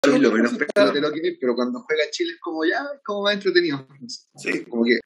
lo menos pero de lo que, pero cuando juega Chile es como ya, como más entretenido. Sí. Como que,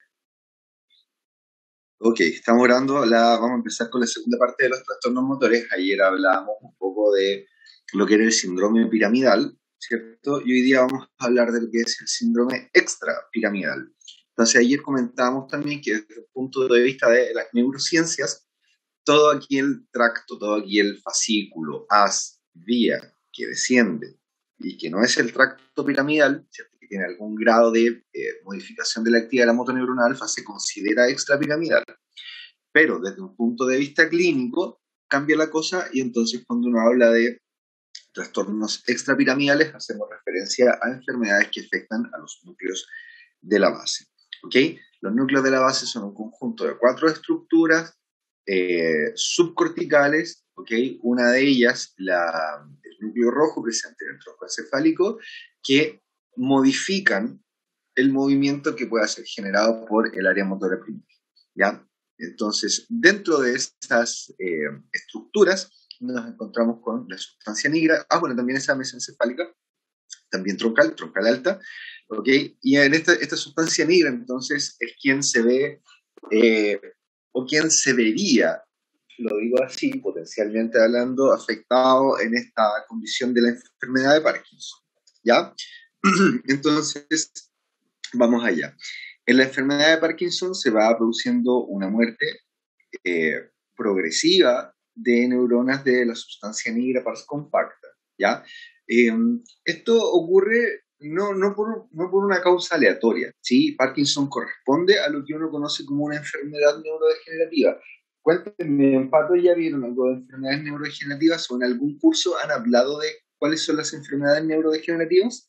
ok, estamos grabando, vamos a empezar con la segunda parte de los trastornos motores. Ayer hablábamos un poco de lo que era el síndrome piramidal, ¿cierto? Y hoy día vamos a hablar de lo que es el síndrome extrapiramidal. Entonces ayer comentábamos también que desde el punto de vista de las neurociencias, todo aquel tracto, todo aquel fascículo, haz, vía que desciende y que no es el tracto piramidal, ¿cierto? Que tiene algún grado de modificación de la actividad de la motoneuronal alfa, se considera extrapiramidal. Pero desde un punto de vista clínico cambia la cosa y entonces cuando uno habla de trastornos extrapiramidales hacemos referencia a enfermedades que afectan a los núcleos de la base. ¿Okay? Los núcleos de la base son un conjunto de 4 estructuras subcorticales, ¿okay? Una de ellas, el núcleo rojo presente en el tronco encefálico, que modifican el movimiento que pueda ser generado por el área motora primaria. ¿Ya? Entonces, dentro de estas estructuras nos encontramos con la sustancia negra, bueno, también esa mesencefálica, también troncal alta, ¿ok? Y en esta sustancia negra, entonces, es quien se ve, o quien se vería, lo digo así, potencialmente hablando, afectado en esta condición de la enfermedad de Parkinson, ¿ya? Entonces, vamos allá. En la enfermedad de Parkinson se va produciendo una muerte progresiva de neuronas de la sustancia negra pars compacta, ¿ya? Esto ocurre no por una causa aleatoria, ¿sí? Parkinson corresponde a lo que uno conoce como una enfermedad neurodegenerativa. Cuéntenme, Pato, ¿ya vieron algo de enfermedades neurodegenerativas o en algún curso han hablado de cuáles son las enfermedades neurodegenerativas?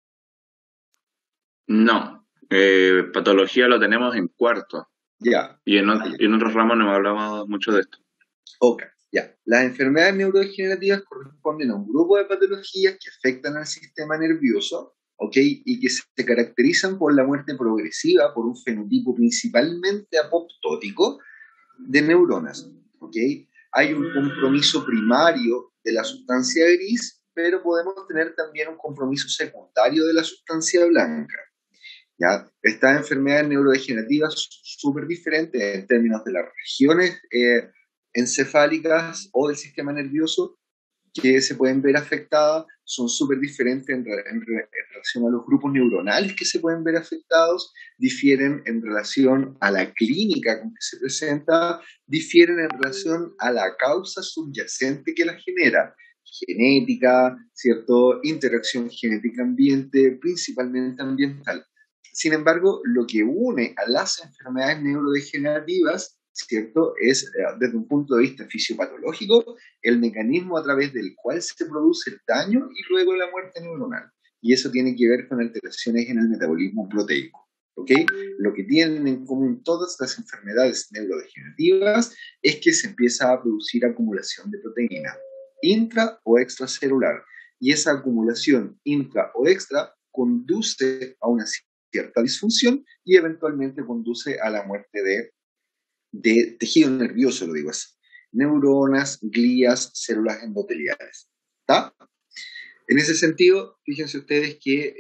No, patología lo tenemos en cuarto Ya. y en otros ramos no hablamos mucho de esto. Ok, ya. Las enfermedades neurodegenerativas corresponden a un grupo de patologías que afectan al sistema nervioso, ¿ok? Y que se caracterizan por la muerte progresiva, por un fenotipo principalmente apoptótico de neuronas, ¿ok? Hay un compromiso primario de la sustancia gris, pero podemos tener también un compromiso secundario de la sustancia blanca. ¿Ya? Estas enfermedades neurodegenerativas son súper diferentes en términos de las regiones encefálicas o del sistema nervioso que se pueden ver afectadas, son súper diferentes en relación a los grupos neuronales que se pueden ver afectados, difieren en relación a la clínica con que se presenta, difieren en relación a la causa subyacente que la genera, genética, ¿cierto? Interacción genética-ambiente, principalmente ambiental. Sin embargo, lo que une a las enfermedades neurodegenerativas, ¿cierto? Es, desde un punto de vista fisiopatológico, el mecanismo a través del cual se produce el daño y luego la muerte neuronal. Y eso tiene que ver con alteraciones en el metabolismo proteico. ¿Okay? Lo que tienen en común todas las enfermedades neurodegenerativas es que se empieza a producir acumulación de proteína, intra o extracelular. Y esa acumulación intra o extra conduce a una cierta disfunción y eventualmente conduce a la muerte de tejido nervioso, lo digo así. Neuronas, glías, células endoteliales. ¿Está? En ese sentido, fíjense ustedes que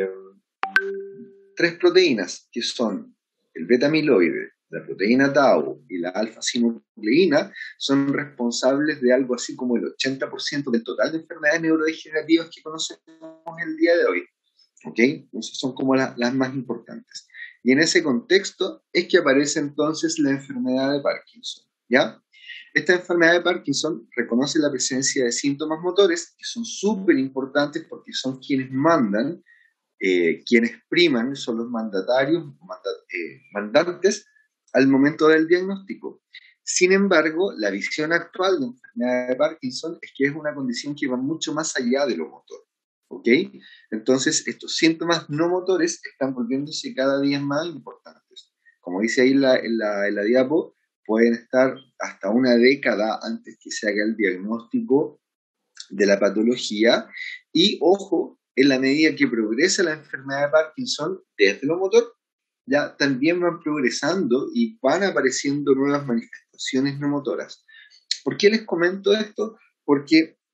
3 proteínas, que son el beta-amiloide, la proteína tau y la alfa-sinucleína, son responsables de algo así como el 80% del total de enfermedades neurodegenerativas que conocemos el día de hoy. ¿Ok? Esas son como las más importantes. Y en ese contexto es que aparece entonces la enfermedad de Parkinson, ¿ya? Esta enfermedad de Parkinson reconoce la presencia de síntomas motores que son súper importantes porque son quienes mandan, quienes priman, son los mandatarios, mandantes al momento del diagnóstico. Sin embargo, la visión actual de la enfermedad de Parkinson es que es una condición que va mucho más allá de lo motor. ¿Ok? Entonces, estos síntomas no motores están volviéndose cada día más importantes. Como dice ahí en la diapo, pueden estar hasta una década antes que se haga el diagnóstico de la patología. Y, ojo, en la medida que progresa la enfermedad de Parkinson, desde lo motor, ya también van progresando y van apareciendo nuevas manifestaciones no motoras. ¿Por qué les comento esto? Porque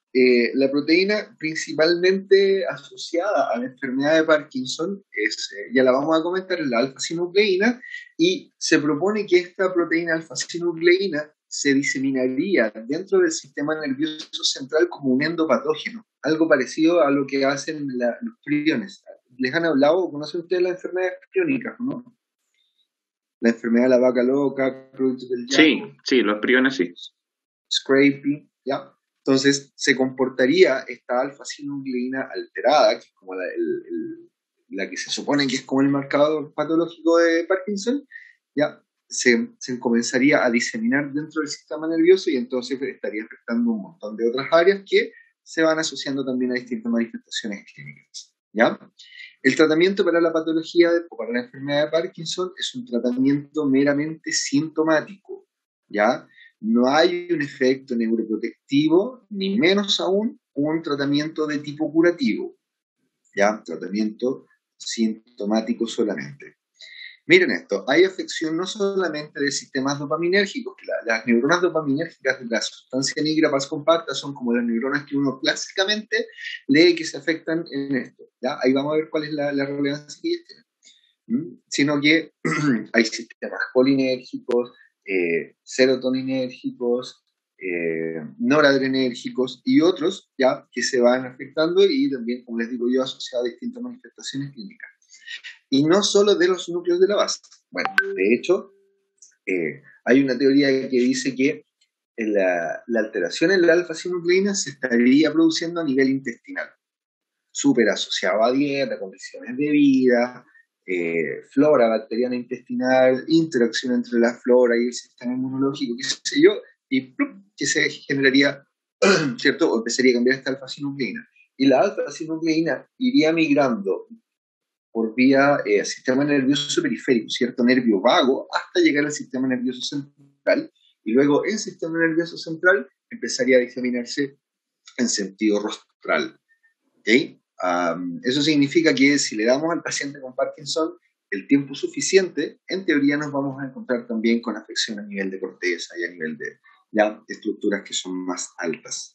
La proteína principalmente asociada a la enfermedad de Parkinson es, ya la vamos a comentar, es la alfa-sinucleína, y se propone que esta proteína alfa-sinucleína se diseminaría dentro del sistema nervioso central como un endopatógeno, algo parecido a lo que hacen los priones. ¿Les han hablado o conocen ustedes las enfermedades priónicas, no? La enfermedad de la vaca loca, producto del Sí, llago, sí, los priones sí. Scrapie, ¿ya? Entonces, se comportaría esta alfa-sinucleína alterada, que es como la que se supone que es como el marcador patológico de Parkinson, ¿ya? Se comenzaría a diseminar dentro del sistema nervioso y entonces estaría afectando un montón de otras áreas que se van asociando también a distintas manifestaciones clínicas, ¿ya? El tratamiento para la patología o para la enfermedad de Parkinson es un tratamiento meramente sintomático, ¿ya? No hay un efecto neuroprotectivo, ni menos aún un tratamiento de tipo curativo, ¿ya? Tratamiento sintomático solamente. Miren esto, hay afección no solamente de sistemas dopaminérgicos, que las neuronas dopaminérgicas de la sustancia negra más compacta son como las neuronas que uno clásicamente lee que se afectan en esto, ¿ya? Ahí vamos a ver cuál es la relevancia que ellos tienen. Sino que hay sistemas colinérgicos, serotoninérgicos, noradrenérgicos y otros ya que se van afectando y también, como les digo yo, asociados a distintas manifestaciones clínicas. Y no solo de los núcleos de la base. Bueno, de hecho, hay una teoría que dice que la alteración en la alfa-sinucleína se estaría produciendo a nivel intestinal, súper asociado a dieta, condiciones de vida, flora bacteriana intestinal, interacción entre la flora y el sistema inmunológico, qué sé yo, y ¡plup!, que se generaría, ¿cierto? O empezaría a cambiar esta alfa-sinucleína. Y la alfa-sinucleína iría migrando por vía sistema nervioso periférico, cierto nervio vago, hasta llegar al sistema nervioso central, y luego el sistema nervioso central empezaría a diseminarse en sentido rostral. ¿Okay? Eso significa que si le damos al paciente con Parkinson el tiempo suficiente, en teoría nos vamos a encontrar también con afección a nivel de corteza y a nivel de ya estructuras que son más altas.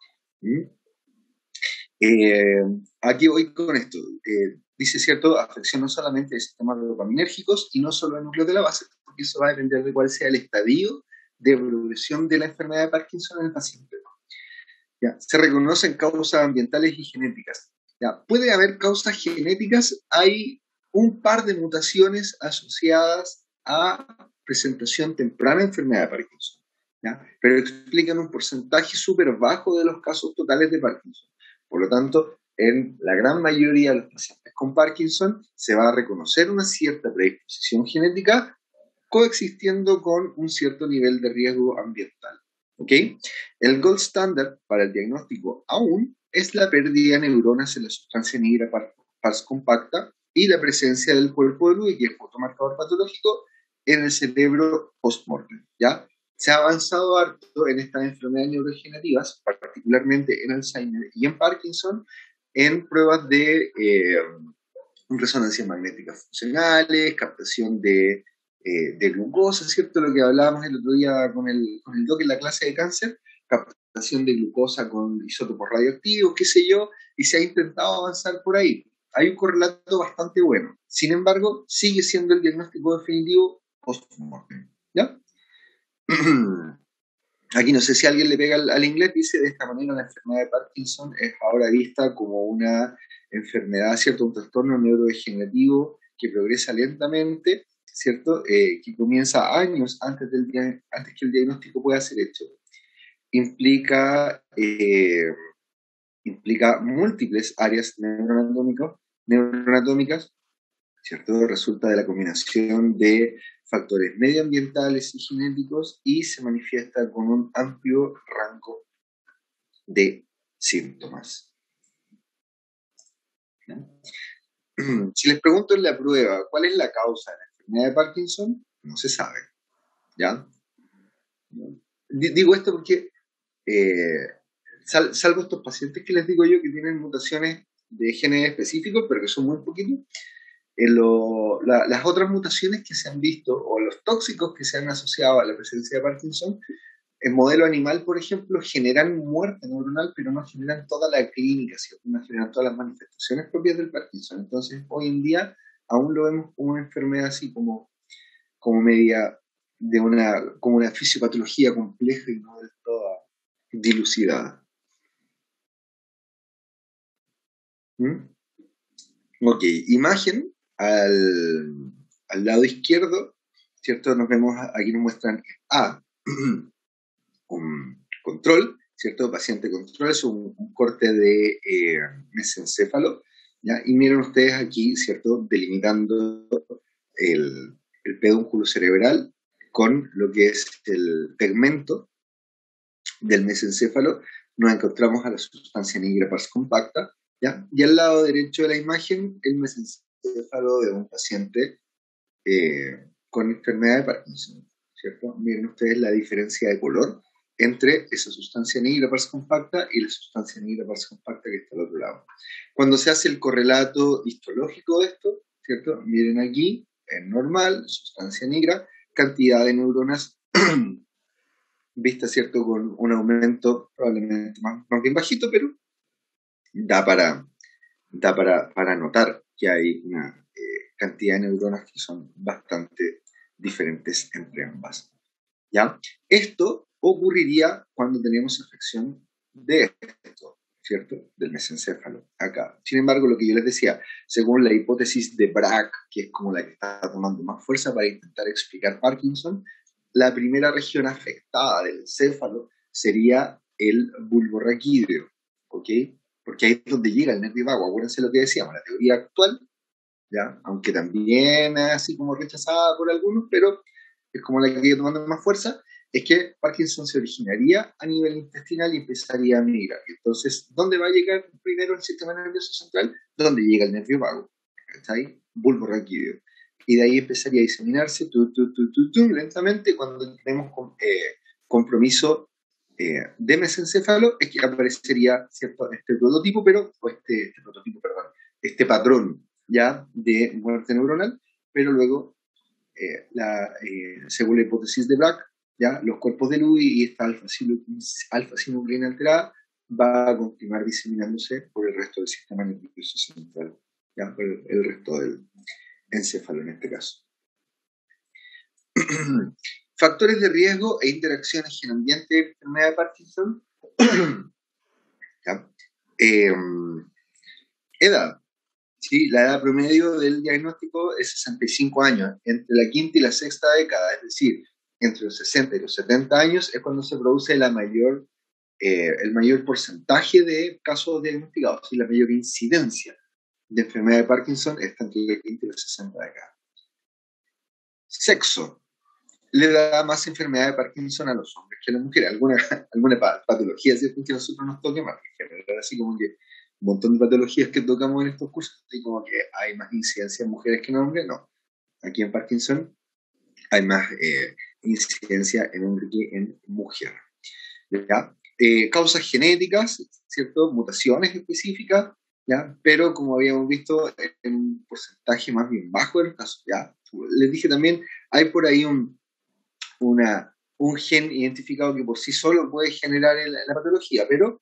Aquí voy con esto. Dice, cierto, afección no solamente de sistemas dopaminérgicos y no solo de núcleos de la base, porque eso va a depender de cuál sea el estadio de progresión de la enfermedad de Parkinson en el paciente. ¿Ya? Se reconocen causas ambientales y genéticas. ¿Ya? Puede haber causas genéticas, hay un par de mutaciones asociadas a presentación temprana de enfermedad de Parkinson, ¿ya? Pero explican un porcentaje súper bajo de los casos totales de Parkinson. Por lo tanto, en la gran mayoría de los pacientes con Parkinson se va a reconocer una cierta predisposición genética coexistiendo con un cierto nivel de riesgo ambiental. ¿Okay? El gold standard para el diagnóstico aún es la pérdida de neuronas en la sustancia negra pars compacta y la presencia del cuerpo de Lewy, que es fotomarcador patológico, en el cerebro post-mortem, ¿ya? Se ha avanzado harto en estas enfermedades neurodegenerativas, particularmente en Alzheimer y en Parkinson, en pruebas de resonancias magnéticas funcionales, captación de glucosa, ¿cierto? Lo que hablábamos el otro día con el doc en la clase de cáncer, captación de glucosa con isótopos radioactivos, qué sé yo, y se ha intentado avanzar por ahí. Hay un correlato bastante bueno. Sin embargo, sigue siendo el diagnóstico definitivo post-mortem, ¿ya? Aquí no sé si alguien le pega al inglés, dice de esta manera la enfermedad de Parkinson es ahora vista como una enfermedad, ¿cierto? Un trastorno neurodegenerativo que progresa lentamente, ¿cierto? Que comienza años antes que el diagnóstico pueda ser hecho. Implica múltiples áreas neuroanatómicas, ¿cierto? Resulta de la combinación de factores medioambientales y genéticos y se manifiesta con un amplio rango de síntomas. ¿No? Si les pregunto en la prueba cuál es la causa de la enfermedad de Parkinson, no se sabe, ¿ya? Digo esto porque salvo estos pacientes que les digo yo que tienen mutaciones de genes específicos, pero que son muy poquitos, las otras mutaciones que se han visto o los tóxicos que se han asociado a la presencia de Parkinson En modelo animal, por ejemplo, generan muerte neuronal, pero no generan toda la clínica, ¿cierto? No generan todas las manifestaciones propias del Parkinson. Entonces, hoy en día aún lo vemos como una enfermedad así como media de como una fisiopatología compleja y no del todo dilucidada. ¿Mm? Ok, imagen al lado izquierdo, ¿cierto? Aquí nos muestran un control, ¿cierto? Paciente control, es un corte de mesencéfalo, ¿ya? Y miren ustedes aquí, ¿cierto? Delimitando el pedúnculo cerebral con lo que es el tegmento del mesencéfalo, nos encontramos a la sustancia negra pars compacta, ¿ya? Y al lado derecho de la imagen, el mesencéfalo de un paciente con enfermedad de Parkinson, ¿cierto? Miren ustedes la diferencia de color entre esa sustancia negra pars compacta y la sustancia negra pars compacta que está al otro lado. Cuando se hace el correlato histológico de esto, ¿cierto? Miren aquí, en normal, sustancia negra, cantidad de neuronas vista, ¿cierto? Con un aumento probablemente más bien bajito, pero da para notar que hay una cantidad de neuronas que son bastante diferentes entre ambas. ¿Ya? Esto ocurriría cuando tenemos afección de esto, ¿cierto? Del mesencéfalo, acá. Sin embargo, lo que yo les decía, según la hipótesis de Braak, que es como la que está tomando más fuerza para intentar explicar Parkinson, la primera región afectada del encéfalo sería el bulbo raquídeo, ¿ok? Porque ahí es donde llega el nervio vago. Acuérdense lo que decíamos, la teoría actual, ¿ya? Aunque también es así como rechazada por algunos, pero es como la que sigue tomando más fuerza, es que Parkinson se originaría a nivel intestinal y empezaría a migrar. Entonces, ¿dónde va a llegar primero el sistema nervioso central? ¿Dónde llega el nervio vago? ¿Está ahí? Bulbo raquídeo. Y de ahí empezaría a diseminarse lentamente. Cuando tenemos compromiso de mesencéfalo, es que aparecería, ¿cierto? Este prototipo, perdón, este patrón ya de muerte neuronal, pero luego según la hipótesis de Braak, ya los cuerpos de luz y esta alfa-sinucleína alterada va a continuar diseminándose por el resto del sistema nervioso central, ya por el resto del encéfalo en este caso. Factores de riesgo e interacciones en ambiente de enfermedad de Parkinson. ¿Ya? Edad. ¿Sí? La edad promedio del diagnóstico es 65 años. Entre la quinta y la sexta década, es decir, entre los 60 y los 70 años, es cuando se produce el mayor porcentaje de casos diagnosticados y la mayor incidencia de enfermedad de Parkinson está entre la quinta y la 60 décadas. Sexo. Le da más enfermedad de Parkinson a los hombres que a las mujeres. Alguna patología, ¿cierto? Que a nosotros nos toque más. En general, así como que un montón de patologías que tocamos en estos cursos, y como que hay más incidencia en mujeres que en hombres, no. Aquí en Parkinson hay más incidencia en hombre que en mujer. ¿Ya? Causas genéticas, ¿cierto? Mutaciones específicas, ¿ya? Pero como habíamos visto, en un porcentaje más bien bajo de los casos, ¿ya? Les dije también, hay por ahí un gen identificado que por sí solo puede generar la patología, pero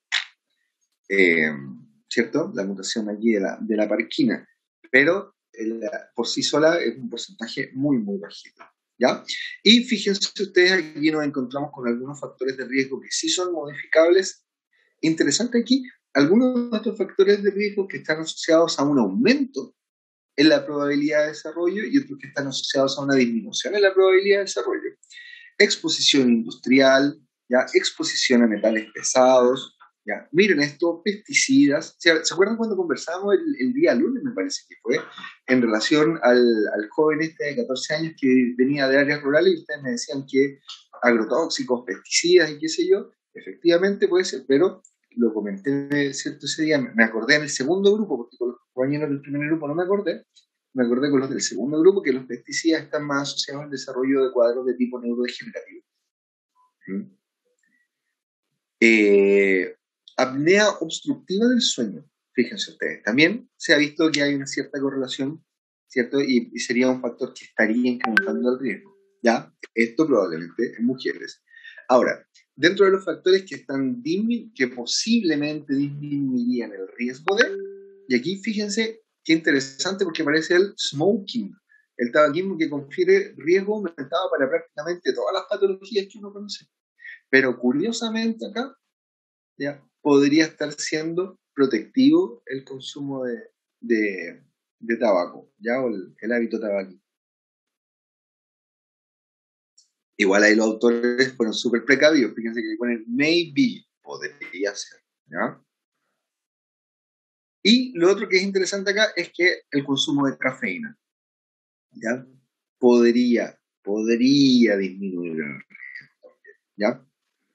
¿cierto? La mutación allí de la parquina, pero por sí sola es un porcentaje muy, muy bajito, ¿ya? Y fíjense ustedes, aquí nos encontramos con algunos factores de riesgo que sí son modificables. Interesante aquí, algunos de estos factores de riesgo que están asociados a un aumento en la probabilidad de desarrollo y otros que están asociados a una disminución en la probabilidad de desarrollo. Exposición industrial, ¿ya? Exposición a metales pesados, ¿ya? Miren esto, pesticidas. ¿Se acuerdan cuando conversábamos el día lunes, me parece que fue, en relación al joven este de 14 años que venía de áreas rurales y ustedes me decían que agrotóxicos, pesticidas y qué sé yo? Efectivamente puede ser, pero lo comenté, ¿cierto? Ese día me acordé en el segundo grupo, porque con los compañeros del primer grupo no me acordé con los del segundo grupo, que los pesticidas están más asociados al desarrollo de cuadros de tipo neurodegenerativo. Apnea obstructiva del sueño, fíjense ustedes, también se ha visto que hay una cierta correlación, ¿cierto? Y sería un factor que estaría incrementando el riesgo, ¿ya? Esto probablemente en mujeres. Ahora, dentro de los factores que posiblemente disminuirían el riesgo de, y aquí fíjense qué interesante porque aparece el smoking, el tabaquismo que confiere riesgo aumentado para prácticamente todas las patologías que uno conoce. Pero curiosamente acá ya podría estar siendo protectivo el consumo de tabaco, ya, o el hábito tabaquista. Igual ahí los autores fueron súper precavidos, fíjense que le ponen maybe, podría ser, ¿ya? Y lo otro que es interesante acá es que el consumo de cafeína, ¿ya? Podría disminuir el riesgo, ¿ya?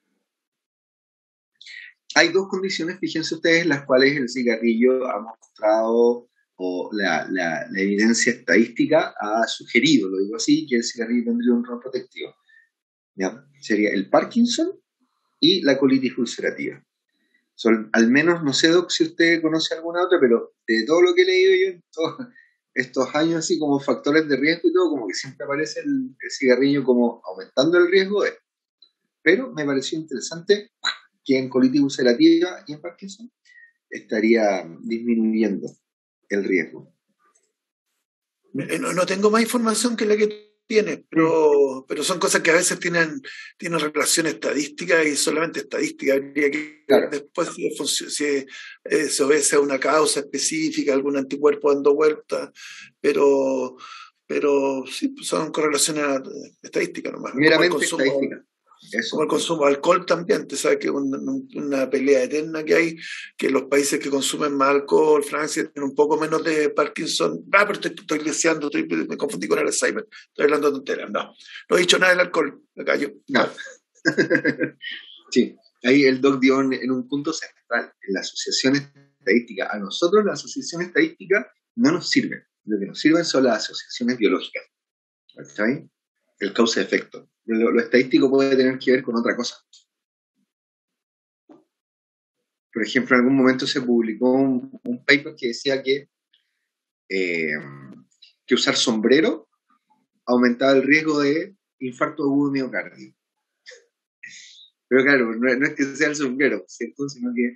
Hay dos condiciones, fíjense ustedes, las cuales el cigarrillo ha mostrado, o la evidencia estadística ha sugerido, lo digo así, que el cigarrillo tendría un rol protectivo, ¿ya? Sería el Parkinson y la colitis ulcerativa. Al menos, no sé, Doc, si usted conoce alguna otra, pero de todo lo que he leído yo en todos estos años, así como factores de riesgo y todo, como que siempre aparece el cigarrillo como aumentando el riesgo. Pero me pareció interesante que en colitis ulcerativa y en Parkinson estaría disminuyendo el riesgo. No tengo más información que la que tienes, pero son cosas que a veces tienen relación estadística y solamente estadística. Habría que Claro. después si se obedece a una causa específica, algún anticuerpo dando vuelta, pero sí, son correlaciones estadísticas nomás. Meramente estadística. Eso. Como el consumo de alcohol también, te sabes que es una pelea eterna que hay, que los países que consumen más alcohol, Francia, tienen un poco menos de Parkinson. Pero estoy leseando, me confundí con el Alzheimer, estoy hablando de tonteras. No he dicho nada del alcohol, me callo. No. Sí, ahí el doc dio en un punto central, en la asociación estadística. A nosotros la asociación estadística no nos sirve. Lo que nos sirven son las asociaciones biológicas. ¿Está bien? El causa-efecto. Lo estadístico puede tener que ver con otra cosa. Por ejemplo, en algún momento se publicó un paper que decía que usar sombrero aumentaba el riesgo de infarto agudo de miocardio. Pero claro, no es que sea el sombrero, ¿cierto? Sino que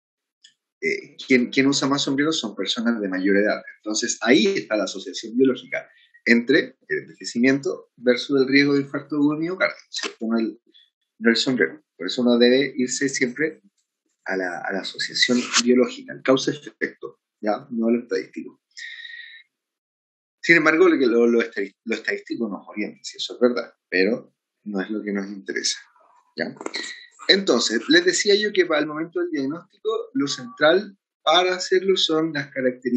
quien usa más sombreros son personas de mayor edad. Entonces ahí está la asociación biológica entre el envejecimiento versus el riesgo de infarto agudo de miocardio, ¿cierto? No el sombrero. Por eso uno debe irse siempre a la asociación biológica, al causa-efecto, ¿ya? No a lo estadístico. Sin embargo, lo estadístico nos orienta, si eso es verdad, pero no es lo que nos interesa, ¿ya? Entonces, les decía yo que para el momento del diagnóstico, lo central para hacerlo son las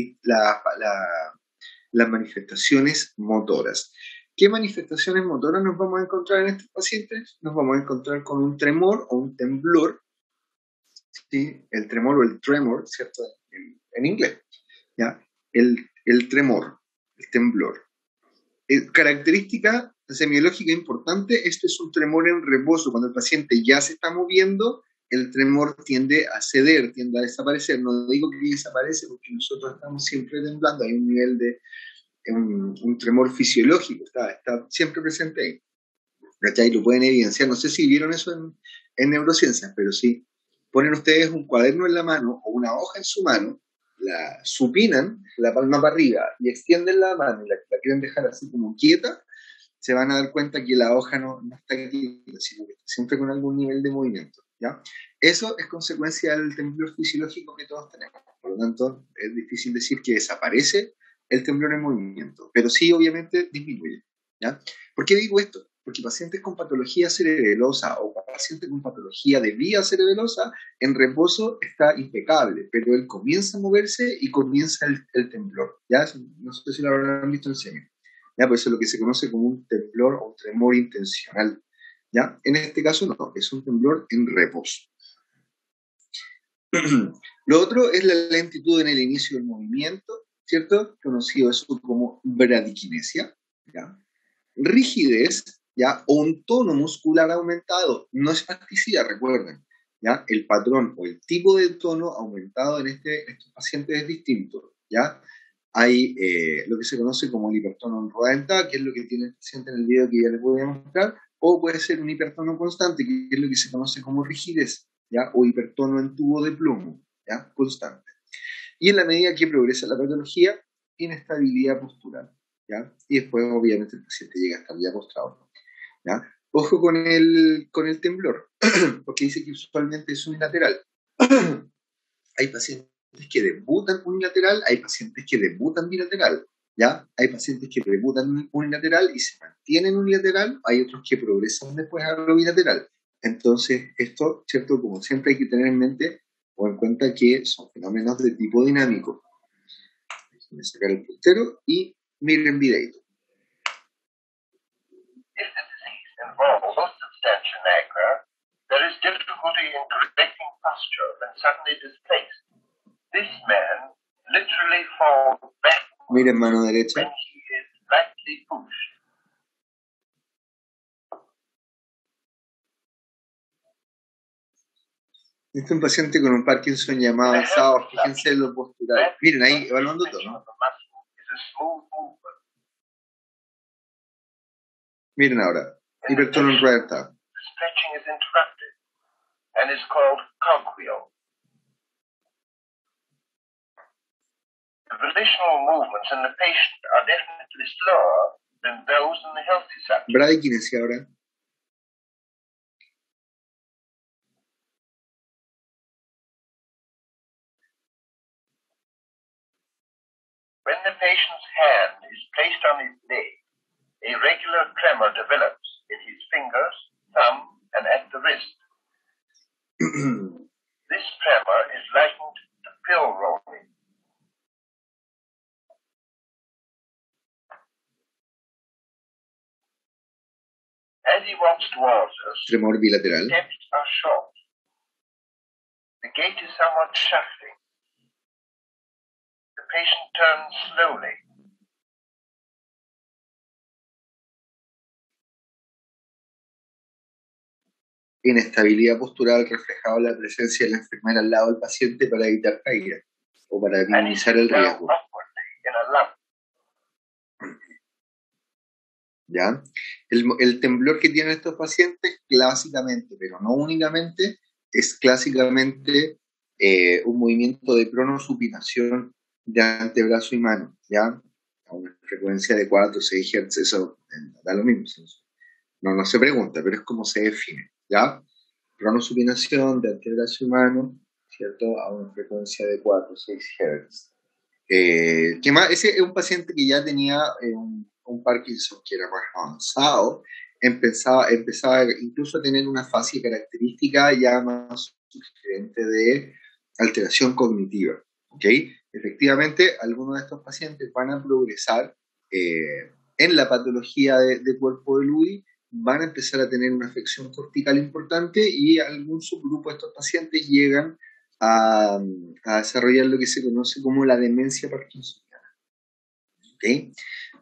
manifestaciones motoras. ¿Qué manifestaciones motoras nos vamos a encontrar en estos pacientes? Nos vamos a encontrar con un tremor o un temblor, ¿sí? El tremor o el tremor, ¿cierto? En inglés, ¿ya? El tremor, el temblor. Característica semiológica importante, este es un tremor en reposo. Cuando el paciente ya se está moviendo, el tremor tiende a ceder, tiende a desaparecer. No digo que desaparece porque nosotros estamos siempre temblando, hay un nivel de un tremor fisiológico, está siempre presente ahí. ¿Cachai? Lo pueden evidenciar. No sé si vieron eso en neurociencias, pero sí. Ponen ustedes un cuaderno en la mano o una hoja en su mano, la supinan la palma para arriba y extienden la mano y la quieren dejar así como quieta, se van a dar cuenta que la hoja no está quieta, sino que está siempre con algún nivel de movimiento, ¿ya? Eso es consecuencia del temblor fisiológico que todos tenemos. Por lo tanto, es difícil decir que desaparece el temblor en movimiento, pero sí, obviamente, disminuye, ¿ya? ¿Por qué digo esto? Porque pacientes con patología cerebelosa o pacientes con patología de vía cerebelosa, en reposo está impecable, pero él comienza a moverse y comienza el temblor, ¿ya? No sé si lo habrán visto en serio, ¿ya? Por eso es lo que se conoce como un temblor o un tremor intencional, ¿ya? En este caso no, es un temblor en reposo. Lo otro es la lentitud en el inicio del movimiento, ¿cierto? Conocido eso como bradiquinesia, ¿ya? Rigidez, ¿ya? O un tono muscular aumentado. No es plasticidad, recuerden, ¿ya? El patrón o el tipo de tono aumentado en estos pacientes es distinto, ¿ya? Hay lo que se conoce como el hipertono en rueda dentada, que es lo que tiene el paciente en el video que ya les voy a mostrar, o puede ser un hipertono constante, que es lo que se conoce como rigidez, ¿ya? O hipertono en tubo de plomo, ¿ya? Constante. Y en la medida que progresa la patología, inestabilidad postural, ¿ya? Y después, obviamente, el paciente llega a estabilidad postrado, ¿ya? Ojo con el temblor, porque dice que usualmente es unilateral. Hay pacientes que debutan unilateral, hay pacientes que debutan bilateral, ¿ya? Hay pacientes que debutan unilateral y se mantienen unilateral, hay otros que progresan después a lo bilateral. Entonces, esto, ¿cierto? Como siempre hay que tener en mente o en cuenta que son fenómenos de tipo dinámico. Déjenme sacar el puntero y miren videito. There is difficulty in correcting posture when suddenly displaced. This man literally falls back Miren mano derecha. when he is lightly pushed. Este es un paciente con un Parkinson llamado avanzado, fíjense en lo postural. Miren ahí, evaluando todo, ¿no? Miren ahora, hipertono en rueda. The stretching is interrupted and is called cogwheel. The volitional movements in the patient are definitely slower than those in the healthy subject. Bradykinesia ahora. When the patient's hand is placed on his leg, a regular tremor develops in his fingers, thumb, and at the wrist. This tremor is likened to pill rolling. As he walks towards us, Tremor bilateral. steps are short. The gait is somewhat shuffling. The patient turns slowly. Inestabilidad postural reflejado en la presencia de la enfermera al lado del paciente para evitar caída o para And he minimizar sits el down riesgo. awkwardly in a lump. ¿Ya? El temblor que tienen estos pacientes, clásicamente, pero no únicamente, es clásicamente un movimiento de pronosupinación de antebrazo y mano, ¿ya? A una frecuencia de 4 o 6 Hz, eso da lo mismo. No se pregunta, pero es como se define, ¿ya? Pronosupinación de antebrazo y mano, ¿cierto? A una frecuencia de 4 o 6 Hz. ¿Qué más? Ese es un paciente que ya tenía un Parkinson que era más avanzado, empezaba incluso a tener una fase característica ya más sugerente de alteración cognitiva. ¿Ok? Efectivamente, algunos de estos pacientes van a progresar en la patología de cuerpo de Lewy, van a empezar a tener una afección cortical importante y algún subgrupo de estos pacientes llegan a desarrollar lo que se conoce como la demencia parkinsoniana. ¿Okay?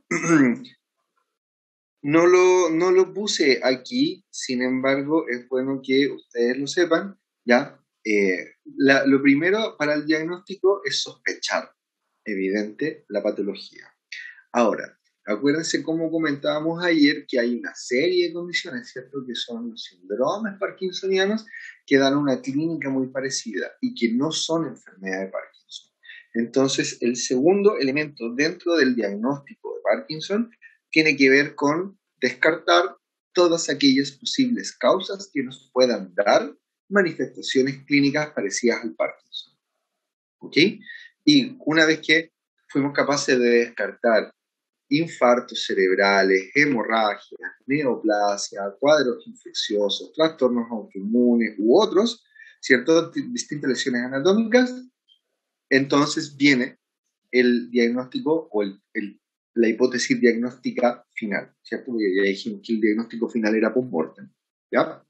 No lo puse aquí, sin embargo, es bueno que ustedes lo sepan, ¿ya? Lo primero para el diagnóstico es sospechar, evidente, la patología. Ahora, acuérdense como comentábamos ayer que hay una serie de condiciones, ¿cierto? Que son los síndromes parkinsonianos que dan una clínica muy parecida y que no son enfermedad de Parkinson. Entonces, el segundo elemento dentro del diagnóstico de Parkinson tiene que ver con descartar todas aquellas posibles causas que nos puedan dar manifestaciones clínicas parecidas al Parkinson. ¿Ok? Y una vez que fuimos capaces de descartar infartos cerebrales, hemorragias, neoplasia, cuadros infecciosos, trastornos autoinmunes u otros, ¿cierto? Distintas lesiones anatómicas, entonces viene el diagnóstico o la hipótesis diagnóstica final, ¿cierto? Porque ya dijimos que el diagnóstico final era post-mortem, ¿ya?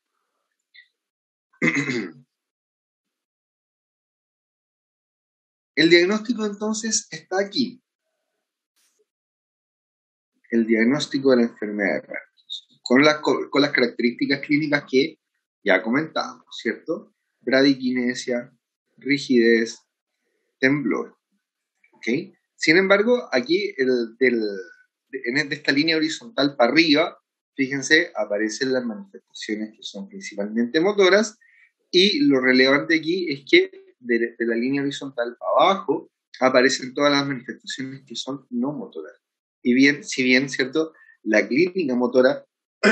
El diagnóstico entonces está aquí. El diagnóstico de la enfermedad de Parkinson, con las características clínicas que ya comentábamos, ¿cierto? Bradykinesia, rigidez, temblor, ¿ok? Sin embargo, aquí de esta línea horizontal para arriba, fíjense, aparecen las manifestaciones que son principalmente motoras, y lo relevante aquí es que de la línea horizontal para abajo aparecen todas las manifestaciones que son no motoras. Y bien, si bien, ¿cierto?, la clínica motora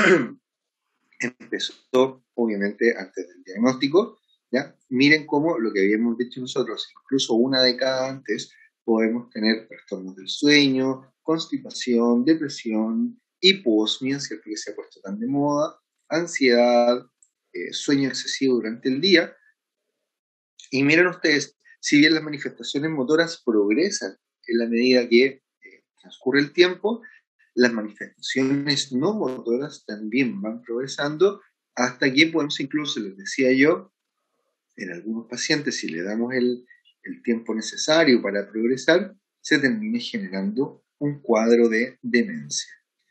empezó, obviamente, antes del diagnóstico, ¿ya? Miren cómo lo que habíamos dicho nosotros, incluso una década antes, podemos tener trastornos del sueño, constipación, depresión, hiposmia, ¿cierto?, que se ha puesto tan de moda, ansiedad, sueño excesivo durante el día. Y miren ustedes, si bien las manifestaciones motoras progresan en la medida que transcurre el tiempo, las manifestaciones no motoras también van progresando hasta que podemos, incluso les decía yo, en algunos pacientes, si le damos el tiempo necesario para progresar, se termine generando un cuadro de demencia.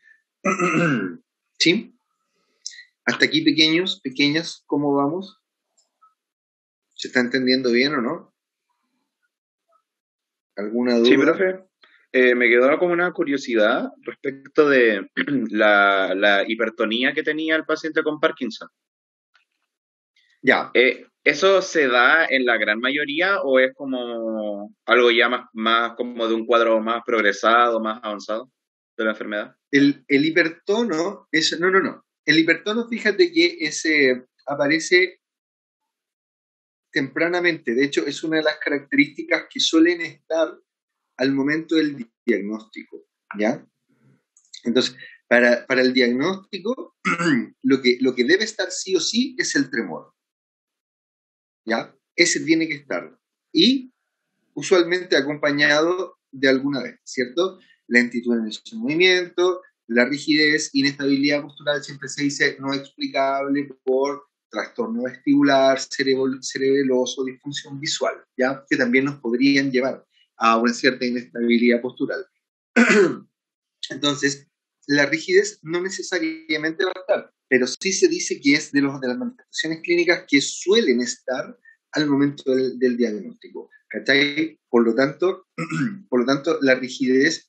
¿Sí? Hasta aquí, pequeñas, ¿cómo vamos? ¿Se está entendiendo bien o no? ¿Alguna duda? Sí, profe. Me quedó como una curiosidad respecto de la hipertonía que tenía el paciente con Parkinson. Ya. ¿Eso se da en la gran mayoría o es como algo ya más como de un cuadro más progresado, más avanzado de la enfermedad? El hipertono es... No. El hipertono, fíjate que aparece tempranamente. De hecho, es una de las características que suelen estar al momento del diagnóstico, ¿ya? Entonces, para el diagnóstico, lo que debe estar sí o sí es el tremor, ¿ya? Ese tiene que estar. Y usualmente acompañado de alguna vez, ¿cierto? Lentitud en el movimiento, la rigidez, inestabilidad postural, siempre se dice no explicable por trastorno vestibular, cerebeloso, disfunción visual, ¿ya? Que también nos podrían llevar a una cierta inestabilidad postural. Entonces, la rigidez no necesariamente va a estar, pero sí se dice que es de las manifestaciones clínicas que suelen estar al momento del diagnóstico, ¿cachai? Por lo tanto, la rigidez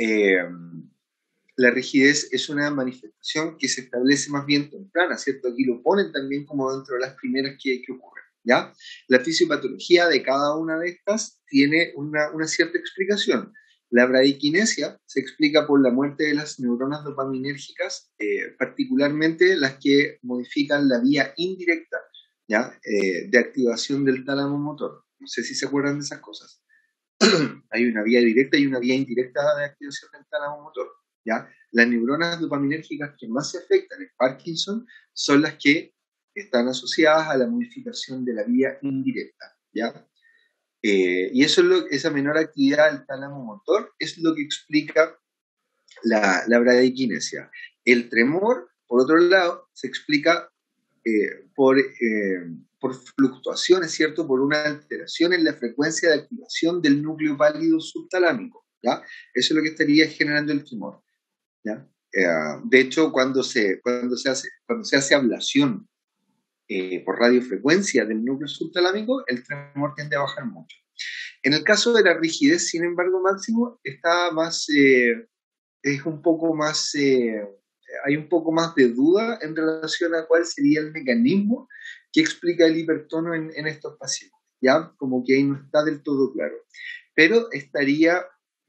es una manifestación que se establece más bien temprana, ¿cierto? Aquí lo ponen también como dentro de las primeras que ocurren, ¿ya? La fisiopatología de cada una de estas tiene una cierta explicación. La bradiquinesia se explica por la muerte de las neuronas dopaminérgicas, particularmente las que modifican la vía indirecta, ¿ya? De activación del tálamo motor. No sé si se acuerdan de esas cosas. Hay una vía directa y una vía indirecta de activación del tálamo motor, ¿ya? Las neuronas dopaminérgicas que más se afectan en Parkinson son las que están asociadas a la modificación de la vía indirecta, ¿ya? Y esa menor actividad del tálamo motor es lo que explica la bradiquinesia. El tremor, por otro lado, se explica por fluctuaciones, ¿cierto? Por una alteración en la frecuencia de activación del núcleo pálido subtalámico, ¿ya? Eso es lo que estaría generando el tumor, ¿ya? De hecho, cuando se hace ablación por radiofrecuencia del núcleo subtalámico, el tremor tiende a bajar mucho. En el caso de la rigidez, sin embargo, Máximo, está más, es un poco más, hay un poco más de duda en relación a cuál sería el mecanismo que explica el hipertono en estos pacientes, ¿ya? Como que ahí no está del todo claro. Pero estaría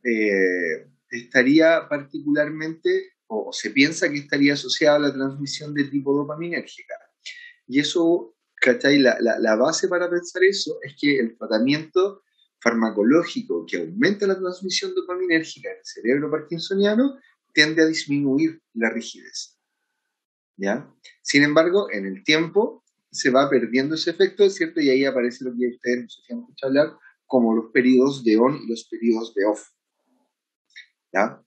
particularmente, o se piensa que estaría asociada a la transmisión de tipo dopaminérgica. Y eso, ¿cachai? La base para pensar eso es que el tratamiento farmacológico que aumenta la transmisión dopaminérgica en el cerebro parkinsoniano tiende a disminuir la rigidez, ¿ya? Sin embargo, en el tiempo se va perdiendo ese efecto, ¿cierto? Y ahí aparece lo que ustedes nos han escuchado hablar como los periodos de on y los periodos de off, ¿ya?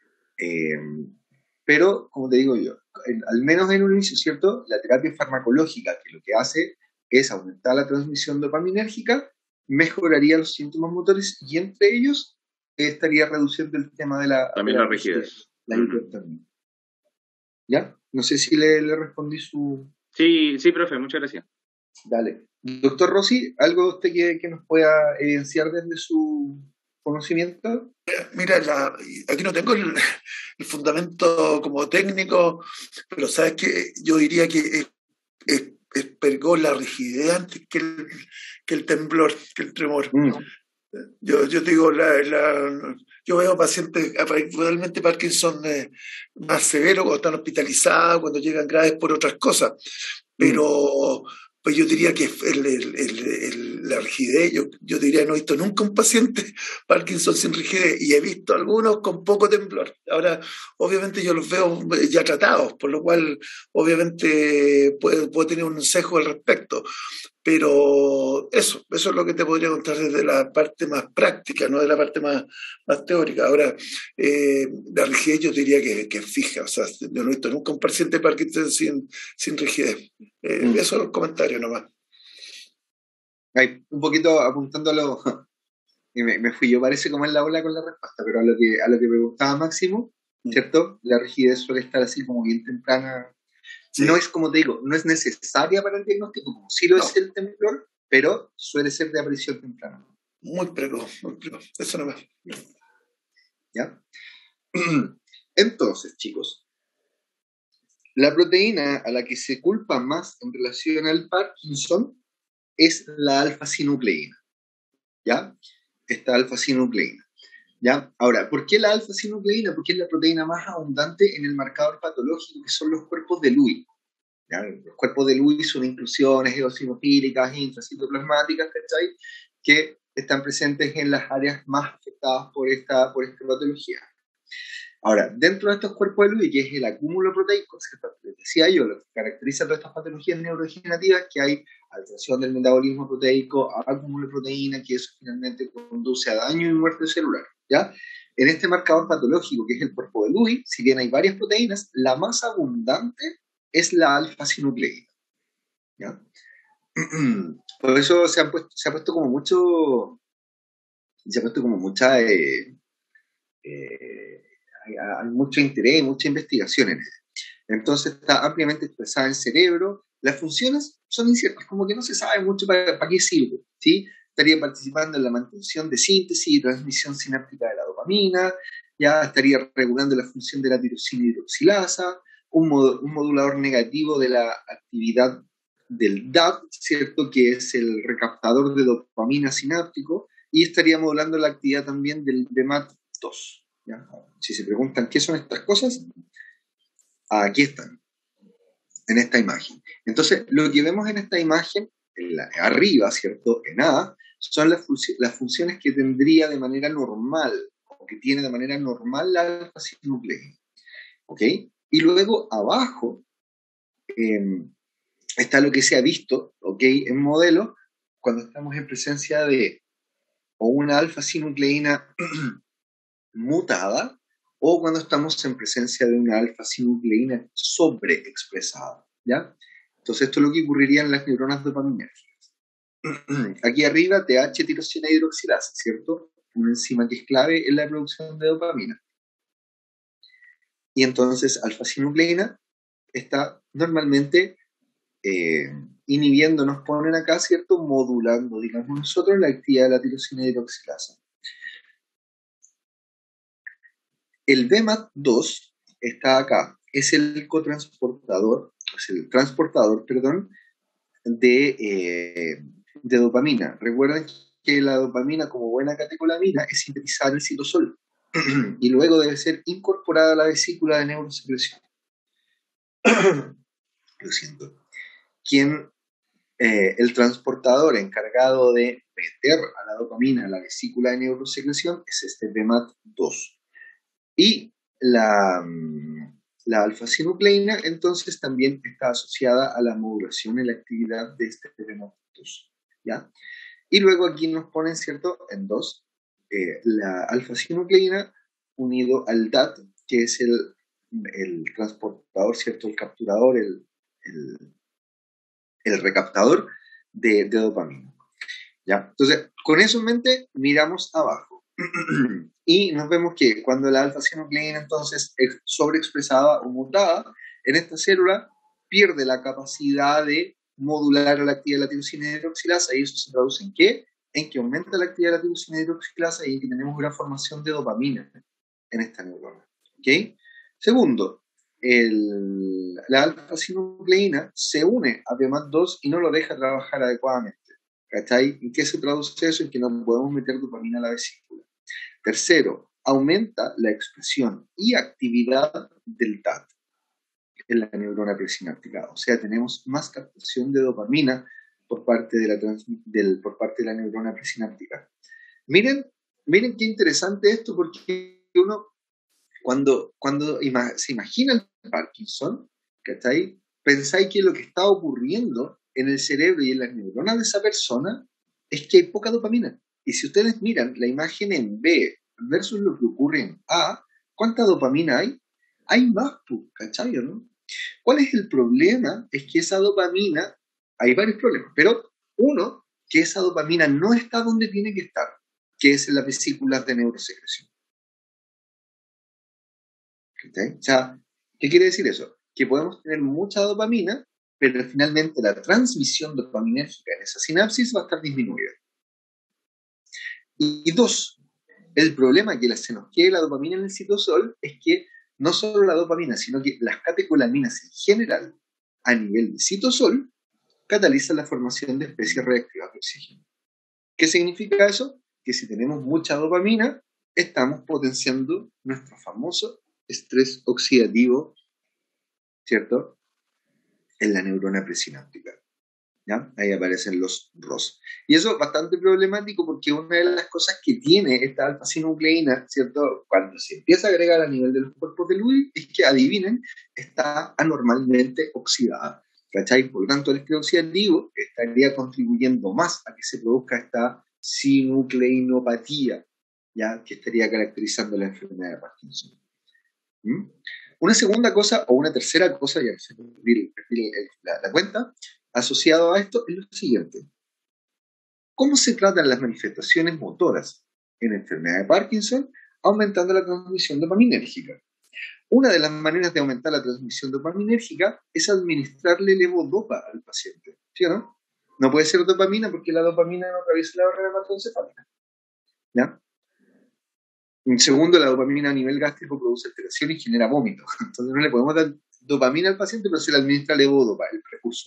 Pero, como te digo yo, al menos en un inicio, ¿cierto? La terapia farmacológica, que lo que hace es aumentar la transmisión dopaminérgica, mejoraría los síntomas motores y entre ellos estaría reduciendo el tema de la rigidez. La hipertonía. ¿Ya? No sé si le respondí su... Sí, profe, muchas gracias. Dale. Doctor Rossi, ¿algo usted que nos pueda evidenciar desde su conocimiento? Mira, aquí no tengo el fundamento como técnico, pero sabes que yo diría que espergó la rigidez antes que el temblor, que el tremor. Yo te digo, yo veo pacientes, realmente Parkinson más severos cuando están hospitalizados, cuando llegan graves por otras cosas, pero pues yo diría que la rigidez, yo diría no he visto nunca un paciente Parkinson sin rigidez y he visto algunos con poco temblor. Ahora, obviamente yo los veo ya tratados, por lo cual obviamente puedo tener un sesgo al respecto. Pero eso es lo que te podría contar desde la parte más práctica, no de la parte más teórica. Ahora, la rigidez yo diría que es fija, o sea, yo no he visto nunca un paciente de Parkinson sin rigidez. Eso es el comentario nomás. Ay, un poquito apuntándolo, me fui yo, parece como en la ola con la respuesta, pero a lo que preguntaba Máximo, ¿cierto? La rigidez suele estar así como bien temprana. Sí. No es, como te digo, no es necesaria para el diagnóstico, como sí lo es el temblor, pero suele ser de aparición temprana. Muy precoz. Eso nomás. ¿Ya? Entonces, chicos, la proteína a la que se culpa más en relación al Parkinson es la alfa-sinucleína. ¿Ya? Esta alfa-sinucleína. ¿Ya? Ahora, ¿por qué la alfa-sinucleína? Porque es la proteína más abundante en el marcador patológico, que son los cuerpos de Lewy. ¿Ya? Los cuerpos de Lewy son inclusiones eosinofílicas, intracitoplasmáticas, ¿cachai? Que están presentes en las áreas más afectadas por esta patología. Ahora, dentro de estos cuerpos de Lewy, que es el acúmulo proteico, les decía yo, lo que caracteriza todas estas patologías neurodegenerativas, que hay alteración del metabolismo proteico, acúmulo de proteína, que eso finalmente conduce a daño y muerte celular. ¿Ya? En este marcador patológico, que es el cuerpo de Lewy, si bien hay varias proteínas, la más abundante es la alfa-sinucleína. ¿Ya? Por eso se ha puesto como mucho, hay mucho interés, mucha investigación en eso. Entonces está ampliamente expresada en el cerebro. Las funciones son inciertas, como que no se sabe mucho para qué sirve, ¿sí? Estaría participando en la mantención de síntesis y transmisión sináptica de la dopamina, ya estaría regulando la función de la tirosina hidroxilasa, un modulador negativo de la actividad del DAT, ¿cierto? Que es el recaptador de dopamina sináptico, y estaría modulando la actividad también del BMAT2. ¿Ya? Si se preguntan qué son estas cosas, aquí están, en esta imagen. Entonces, lo que vemos en esta imagen, arriba, ¿cierto? En A, son las funciones que tendría de manera normal, o que tiene de manera normal la alfa-sinucleína. ¿Ok? Y luego, abajo, está lo que se ha visto, ¿ok? En modelos, cuando estamos en presencia de o una alfa-sinucleína mutada, o cuando estamos en presencia de una alfa-sinucleína sobreexpresada, ¿ya? Entonces esto es lo que ocurriría en las neuronas dopaminérgicas. Aquí arriba, TH-tirosina hidroxilasa, ¿cierto? Una enzima que es clave en la producción de dopamina. Y entonces alfa-sinucleína está normalmente inhibiendo, nos ponen acá, ¿cierto? Modulando, digamos nosotros, la actividad de la tirosina hidroxilasa. El BMAT2 está acá, es el cotransportador, es el transportador, perdón, de dopamina. Recuerden que la dopamina, como buena catecolamina, es sintetizada en el citosol y luego debe ser incorporada a la vesícula de neurosecreción. Lo siento. El transportador encargado de meter a la dopamina a la vesícula de neurosecreción es este BMAT2. Y la alfa-sinucleína entonces también está asociada a la modulación en la actividad de este BMAT2, ¿ya? Y luego aquí nos ponen, ¿cierto?, en dos, la alfa-sinucleína unido al DAT, que es el transportador, ¿cierto?, el capturador, el recaptador de dopamina, ¿ya? Entonces, con eso en mente, miramos abajo. Y nos vemos que cuando la alfa-sinucleína entonces es sobreexpresada o mutada, en esta célula pierde la capacidad de modular la actividad de la tirosina hidroxilasa, y eso se traduce en ¿qué? en que aumenta la actividad de la tirosina hidroxilasa y en que tenemos gran formación de dopamina en esta neurona. ¿Okay? Segundo, la alfa-sinucleína se une a PMAD2 y no lo deja trabajar adecuadamente. ¿Cachai? ¿En qué se traduce eso? En que no podemos meter dopamina a la vesícula. Tercero, aumenta la expresión y actividad del TAT en la neurona presináptica. O sea, tenemos más captación de dopamina por parte de la neurona presináptica. Miren qué interesante esto, porque uno, cuando se imagina el Parkinson, ¿cachai? Pensáis que lo que está ocurriendo en el cerebro y en las neuronas de esa persona es que hay poca dopamina. Y si ustedes miran la imagen en B versus lo que ocurre en A, ¿cuánta dopamina hay? Hay más, ¿cachai? ¿No? ¿Cuál es el problema? Es que esa dopamina, hay varios problemas, pero uno, que esa dopamina no está donde tiene que estar, que es en las vesículas de neurosecreción. ¿Okay? O sea, ¿qué quiere decir eso? Que podemos tener mucha dopamina, pero finalmente la transmisión dopaminérgica en esa sinapsis va a estar disminuida. Y dos, el problema que se nos quede la dopamina en el citosol es que no solo la dopamina, sino que las catecolaminas en general, a nivel de citosol, catalizan la formación de especies reactivas de oxígeno. ¿Qué significa eso? Que si tenemos mucha dopamina, estamos potenciando nuestro famoso estrés oxidativo, ¿cierto? En la neurona presináptica. ¿Ya? Ahí aparecen los ROS. Y eso es bastante problemático porque una de las cosas que tiene esta alfa-sinucleína, ¿cierto? Cuando se empieza a agregar a nivel de los cuerpos de Lewis, es que, adivinen, está anormalmente oxidada. ¿Cachai? Por lo tanto, el estrés oxidativo estaría contribuyendo más a que se produzca esta sinucleinopatía, ¿ya? Que estaría caracterizando la enfermedad de Parkinson. ¿Mm? Una segunda cosa, o una tercera cosa, ya se perdí la cuenta, asociado a esto es lo siguiente. ¿Cómo se tratan las manifestaciones motoras en la enfermedad de Parkinson? Aumentando la transmisión dopaminérgica. Una de las maneras de aumentar la transmisión dopaminérgica es administrarle levodopa al paciente, ¿sí o no? No puede ser dopamina porque la dopamina no atraviesa la barrera hematoencefálica. ¿Ya? En segundo, la dopamina a nivel gástrico produce alteración y genera vómitos. Entonces no le podemos dar dopamina al paciente, pero se le administra levodopa, el precursor.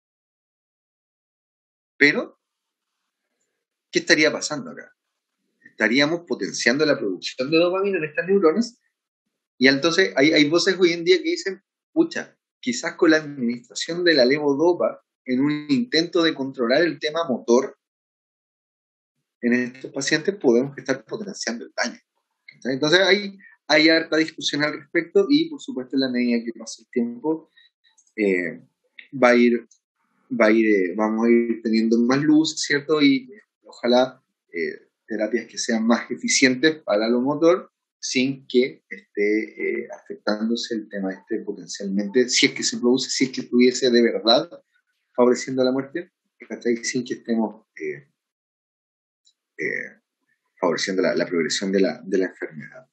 Pero, ¿qué estaría pasando acá? Estaríamos potenciando la producción de dopamina en estas neuronas y entonces hay voces hoy en día que dicen, pucha, quizás con la administración de la levodopa en un intento de controlar el tema motor en estos pacientes podemos estar potenciando el daño. Entonces hay harta discusión al respecto y por supuesto en la medida que pasa el tiempo vamos a ir teniendo más luz, ¿cierto? Y ojalá terapias que sean más eficientes para lo motor sin que esté afectándose el tema potencialmente, si es que se produce, si es que estuviese de verdad favoreciendo la muerte, sin que estemos favoreciendo la progresión de la enfermedad.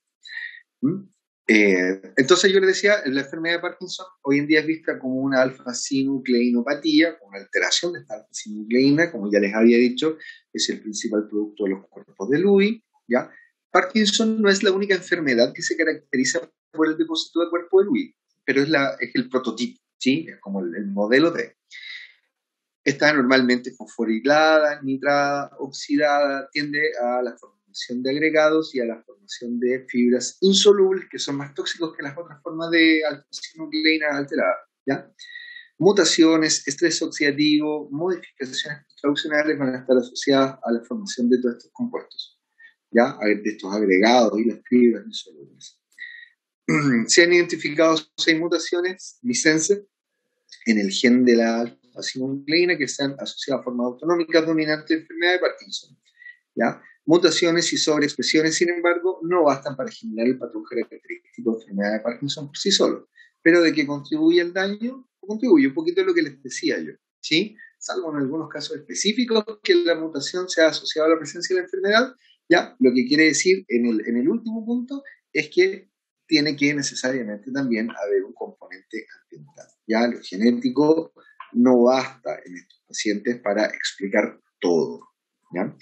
Entonces yo les decía, la enfermedad de Parkinson hoy en día es vista como una alfa-sinucleinopatía, como una alteración de esta alfa-sinucleína, como ya les había dicho, es el principal producto de los cuerpos de Lewis, ¿ya? Parkinson no es la única enfermedad que se caracteriza por el depósito de cuerpo de Lewis, pero es el prototipo, ¿sí? Es como el modelo de. Está normalmente fosforilada, nitrada, oxidada, tiende a la formación de agregados y a la formación de fibras insolubles que son más tóxicos que las otras formas de alfa-sinucleína alterada, ¿ya? Mutaciones, estrés oxidativo, modificaciones extraordinarias van a estar asociadas a la formación de todos estos compuestos, ¿ya? De estos agregados y las fibras insolubles. Se han identificado 6 mutaciones, license, en el gen de la alfa-sinucleína que están asociadas a formas autonómicas dominantes de enfermedad de Parkinson. ¿Ya? Mutaciones y sobreexpresiones, sin embargo, no bastan para generar el patrón característico de enfermedad de Parkinson por sí solo. Pero de que contribuye al daño, contribuye un poquito a lo que les decía yo, ¿sí? Salvo en algunos casos específicos que la mutación sea asociada a la presencia de la enfermedad, ¿ya? Lo que quiere decir en el último punto es que tiene que necesariamente también haber un componente ambiental. Ya lo genético no basta en estos pacientes para explicar todo, ¿ya?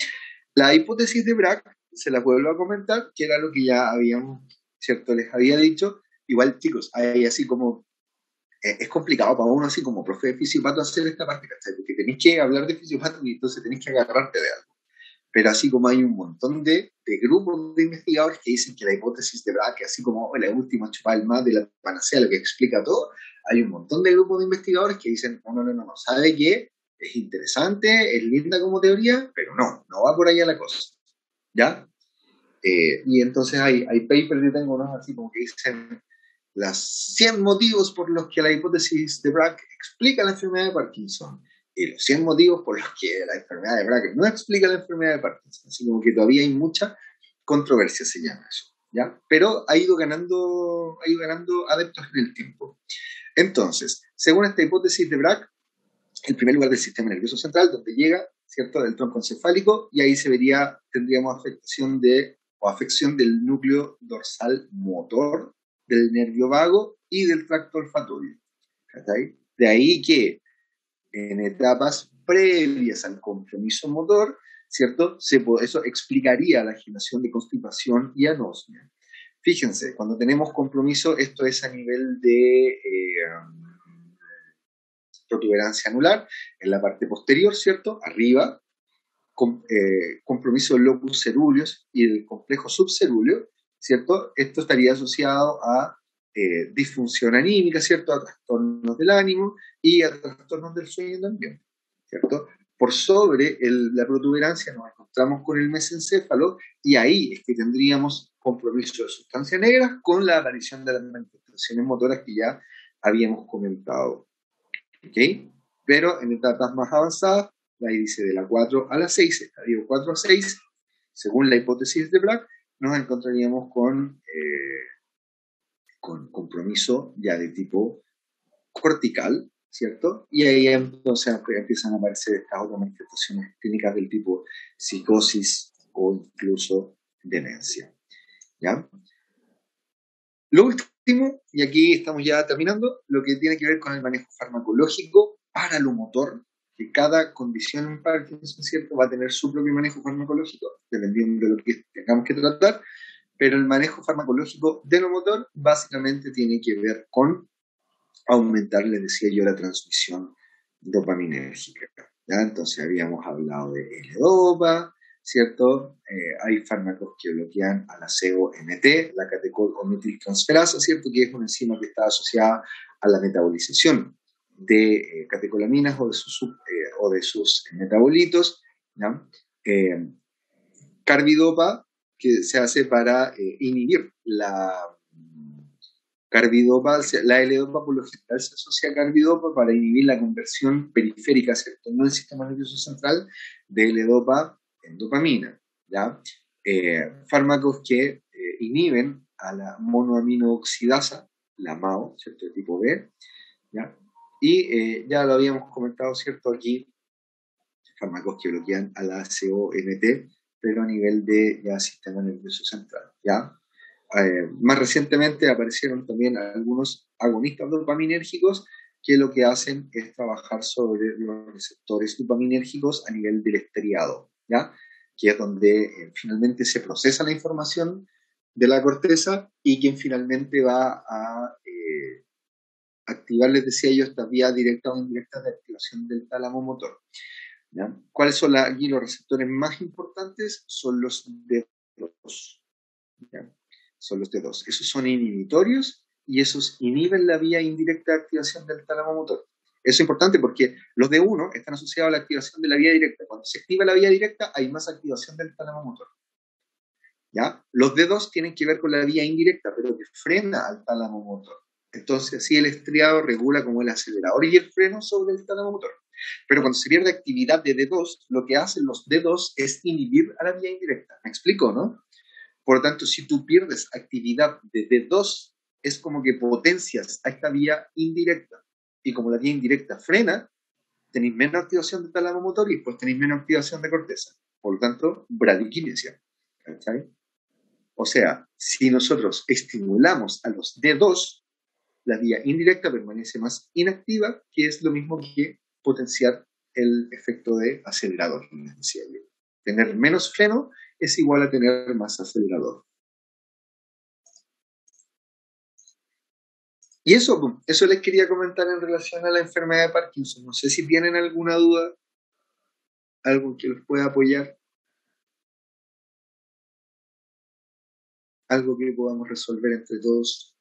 La hipótesis de Bragg, se la vuelvo a comentar, que era lo que ya habíamos, ¿cierto? Les había dicho. Igual, chicos, hay así como, es complicado para uno así como profe de fisipato hacer esta parte, ¿cachai? Porque tenéis que hablar de fisipato y entonces tenéis que agarrarte de algo. Pero así como hay un montón de grupos de investigadores que dicen que la hipótesis de Bragg, así como la última chupada del más de la panacea, lo que explica todo, hay un montón de grupos de investigadores que dicen, no, ¿sabe qué? Es interesante, es linda como teoría, pero no va por allá la cosa, ¿ya? Y entonces hay papers que tengo, ¿no? Así como que dicen las 100 motivos por los que la hipótesis de Bragg explica la enfermedad de Parkinson y los 100 motivos por los que la enfermedad de Bragg no explica la enfermedad de Parkinson. Así como que todavía hay mucha controversia, se llama eso, ¿ya? Pero ha ido ganando adeptos en el tiempo. Entonces, según esta hipótesis de Bragg, el primer lugar del sistema nervioso central, donde llega, ¿cierto?, del tronco encefálico, y ahí tendríamos afección del núcleo dorsal motor, del nervio vago y del tracto olfatorio. ¿Okay? De ahí que en etapas previas al compromiso motor, ¿cierto? Eso explicaría la generación de constipación y anosmia. Fíjense, cuando tenemos compromiso, esto es a nivel de protuberancia anular, en la parte posterior, ¿cierto? Arriba, compromiso del locus ceruleus y el complejo subcerúleo, ¿cierto? Esto estaría asociado a disfunción anímica, ¿cierto? A trastornos del ánimo y a trastornos del sueño también, ¿cierto? Por sobre la protuberancia nos encontramos con el mesencéfalo y ahí es que tendríamos compromiso de sustancia negra con la aparición de las manifestaciones motoras que ya habíamos comentado. ¿Okay? Pero en etapas más avanzadas, la dice de la 4 a la 6, estadio 4 a 6, según la hipótesis de Bragg, nos encontraríamos con compromiso ya de tipo cortical, ¿cierto? Y ahí entonces empiezan a aparecer estas otras manifestaciones clínicas del tipo psicosis o incluso demencia, ¿ya? Lo último, y aquí estamos ya terminando, lo que tiene que ver con el manejo farmacológico para lo motor, que cada condición en Parkinson, ¿cierto?, va a tener su propio manejo farmacológico, dependiendo de lo que tengamos que tratar, pero el manejo farmacológico de lo motor básicamente tiene que ver con aumentar, les decía yo, la transmisión dopaminérgica, ¿ya? Entonces habíamos hablado de L-Dopa, ¿cierto? Hay fármacos que bloquean a la COMT, la catecolamimetiltransferasa, ¿cierto? Que es una enzima que está asociada a la metabolización de catecolaminas o de sus metabolitos, ¿ya? Carbidopa, que se hace para inhibir la carbidopa, la L-Dopa por lo general se asocia a carbidopa para inhibir la conversión periférica, ¿cierto?, no el sistema nervioso central, de L-Dopa en dopamina, ¿ya? Fármacos que inhiben a la monoaminooxidasa, la MAO, ¿cierto?, de tipo B, ¿ya? Y ya lo habíamos comentado, ¿cierto?, aquí, fármacos que bloquean a la COMT, pero a nivel de ya sistema nervioso central, ¿ya? Más recientemente aparecieron también algunos agonistas dopaminérgicos que lo que hacen es trabajar sobre los receptores dopaminérgicos a nivel del estriado, ¿ya? Que es donde finalmente se procesa la información de la corteza y quien finalmente va a activar, les decía yo, esta vía directa o indirecta de activación del tálamo motor, ¿ya? ¿Cuáles son aquí los receptores más importantes? Son los D2, ¿ya? Son los T2. Esos son inhibitorios y esos inhiben la vía indirecta de activación del tálamo motor. Eso es importante porque los D1 están asociados a la activación de la vía directa. Cuando se activa la vía directa hay más activación del tálamo motor, ¿ya? Los D2 tienen que ver con la vía indirecta, pero que frena al tálamo motor. Entonces, así el estriado regula como el acelerador y el freno sobre el tálamo motor. Pero cuando se pierde actividad de D2, lo que hacen los D2 es inhibir a la vía indirecta. ¿Me explico, no? Por lo tanto, si tú pierdes actividad de D2, es como que potencias a esta vía indirecta. Y como la vía indirecta frena, tenéis menos activación de tálamo motor y después tenéis menos activación de corteza. Por lo tanto, bradiquinesia. ¿Cachai? O sea, si nosotros estimulamos a los D2, la vía indirecta permanece más inactiva, que es lo mismo que potenciar el efecto de acelerador, como les decía yo. Tener menos freno es igual a tener más acelerador. Y eso les quería comentar en relación a la enfermedad de Parkinson. No sé si tienen alguna duda, algo que los pueda apoyar, algo que podamos resolver entre todos.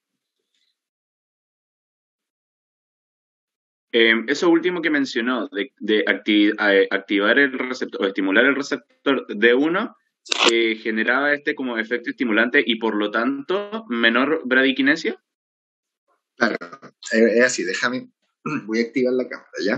Eso último que mencionó, de activar el receptor o estimular el receptor D1, generaba como efecto estimulante y por lo tanto menor bradiquinesia. Claro, es así, déjame, voy a activar la cámara, ¿ya?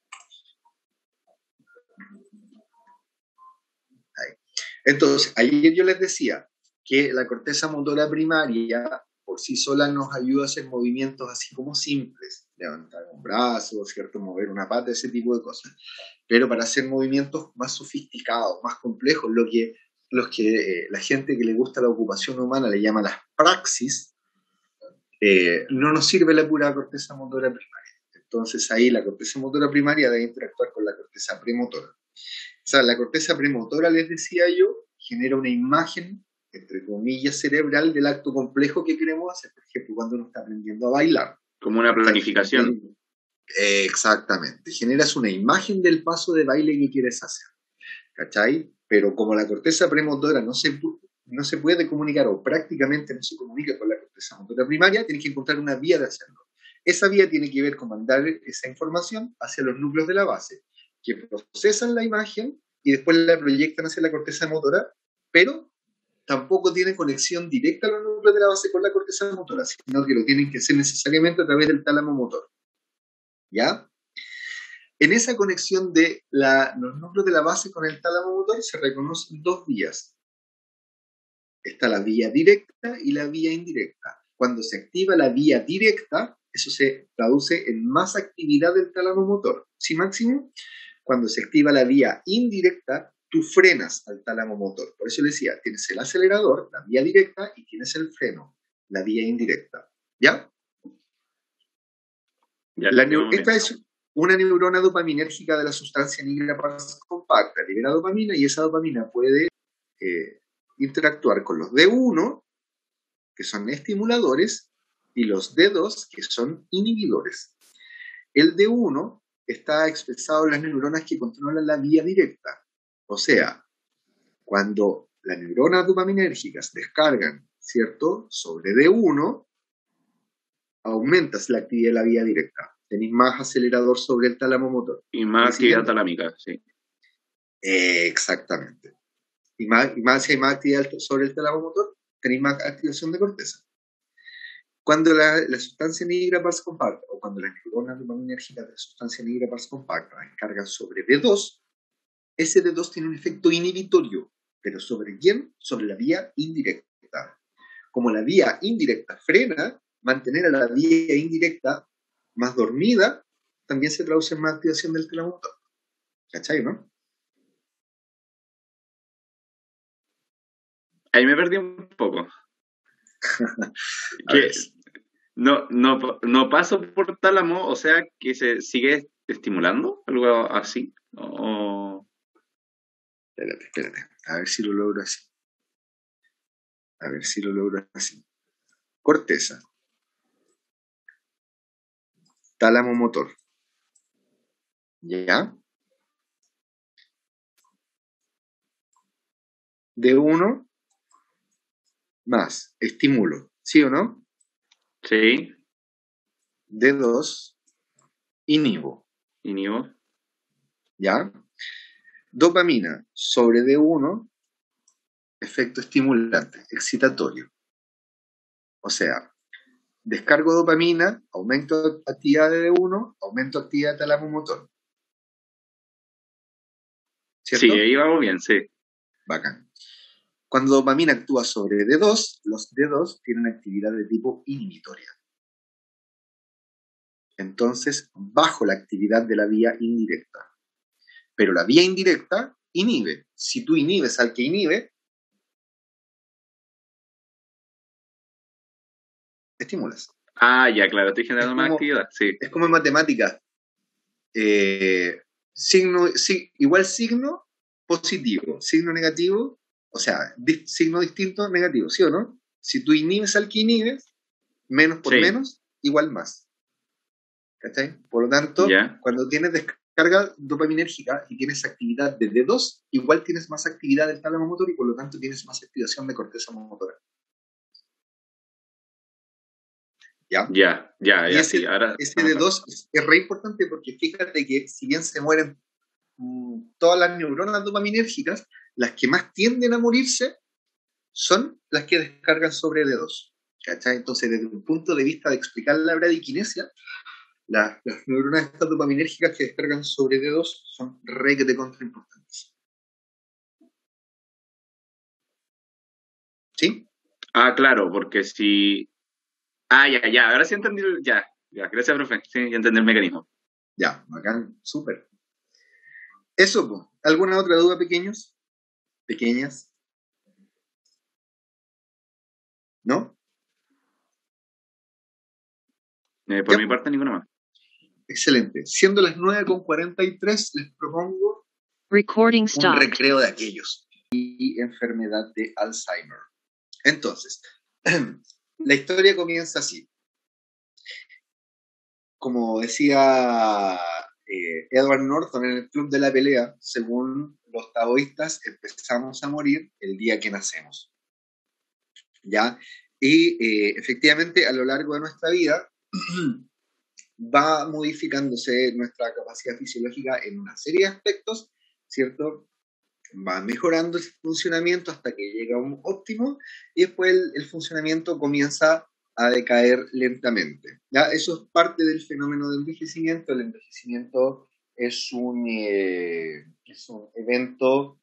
Ahí. Entonces, ayer yo les decía que la corteza motora primaria por sí sola nos ayuda a hacer movimientos así como simples, levantar un brazo, ¿cierto? Mover una pata, ese tipo de cosas. Pero para hacer movimientos más sofisticados, más complejos, los que la gente que le gusta la ocupación humana le llama las praxis, no nos sirve la pura corteza motora primaria. Entonces ahí la corteza motora primaria debe interactuar con la corteza premotora. O sea, la corteza premotora, les decía yo, genera una imagen, entre comillas, cerebral del acto complejo que queremos hacer. Por ejemplo, cuando uno está aprendiendo a bailar. Como una planificación. Exactamente. Generas una imagen del paso de baile que quieres hacer. ¿Cachai? Pero como la corteza premotora no se puede comunicar o prácticamente no se comunica con la corteza motora primaria, tienes que encontrar una vía de hacerlo. Esa vía tiene que ver con mandar esa información hacia los núcleos de la base, que procesan la imagen y después la proyectan hacia la corteza motora, pero tampoco tiene conexión directa a los núcleos de la base con la corteza motora, sino que lo tienen que hacer necesariamente a través del tálamo motor. ¿Ya? En esa conexión de los núcleos de la base con el tálamo motor se reconocen dos vías. Está la vía directa y la vía indirecta. Cuando se activa la vía directa, eso se traduce en más actividad del tálamo motor. ¿Sí, Máximo? Cuando se activa la vía indirecta, tú frenas al tálamo motor. Por eso le decía, tienes el acelerador, la vía directa, y tienes el freno, la vía indirecta. ¿Ya? Esta es una neurona dopaminérgica de la sustancia negra pars compacta. Libera dopamina y esa dopamina puede interactuar con los D1, que son estimuladores, y los D2, que son inhibidores. El D1 está expresado en las neuronas que controlan la vía directa. O sea, cuando las neuronas dopaminérgicas descargan, ¿cierto?, sobre D1, aumentas la actividad de la vía directa. Tenéis más acelerador sobre el tálamo motor. Y más actividad talámica, sí. Exactamente. Si hay más actividad sobre el tálamo motor, tenéis más activación de corteza. Cuando la sustancia negra pars compacta, o cuando las neuronas dopaminérgicas de la sustancia negra pars compacta descargan sobre D2, ese D2 tiene un efecto inhibitorio. ¿Pero sobre quién? Sobre la vía indirecta. Como la vía indirecta frena, mantener a la vía indirecta más dormida también se traduce en más activación del tálamo motor. ¿Cachai, no? Ahí me perdí un poco. Que no paso por tálamo, o sea, que se sigue estimulando, algo así. Espérate. A ver si lo logro así. Corteza. Tálamo motor. ¿Ya? D1 más estímulo. ¿Sí o no? Sí. D2 inhibo. ¿Ya? Dopamina sobre D1, efecto estimulante, excitatorio. O sea, descargo dopamina, aumento actividad de D1, aumento actividad de tálamo motor. ¿Cierto? Sí, ahí vamos bien, sí. Bacán. Cuando dopamina actúa sobre D2, los D2 tienen actividad de tipo inhibitoria. Entonces, bajo la actividad de la vía indirecta. Pero la vía indirecta inhibe. Si tú inhibes al que inhibe, estimulas. Ah, ya, claro, estoy generando más actividad, sí. Es como en matemáticas. Igual signo, positivo, signo negativo, o sea, signo distinto, negativo, ¿sí o no? Si tú inhibes al que inhibes, menos por Sí. menos, igual más. ¿Cachai? Por lo tanto, Ya. cuando tienes descarga dopaminérgica y tienes actividad de D2, igual tienes más actividad del tálamo motor y por lo tanto tienes más activación de corteza motora. ¿Ya? Y ese, sí. Ahora, ese D2 es re importante porque fíjate que si bien se mueren todas las neuronas dopaminérgicas, las que más tienden a morirse son las que descargan sobre D2. ¿Cachai? Entonces, desde un punto de vista de explicar la bradiquinesia, las neuronas estas dopaminérgicas que descargan sobre D2 son re que te contra importantes. ¿Sí? claro, porque si... ya, ahora sí entendí, ya, gracias, profe, sí, ya entendí el mecanismo. Ya, bacán, súper. Eso, pues. ¿Alguna otra duda, pequeños? ¿Pequeñas? ¿No? Por mi parte, ninguna más. Excelente. Siendo las 9:43, les propongo Recording un stopped. recreo de aquellos y enfermedad de Alzheimer. Entonces, la historia comienza así. Como decía Edward Norton en el Club de la Pelea, según los taoístas, empezamos a morir el día que nacemos. ¿Ya? Y efectivamente, a lo largo de nuestra vida, va modificándose nuestra capacidad fisiológica en una serie de aspectos, ¿cierto? Va mejorando el funcionamiento hasta que llega a un óptimo y después el funcionamiento comienza a decaer lentamente. ¿Ya? Eso es parte del fenómeno del envejecimiento. El envejecimiento es un evento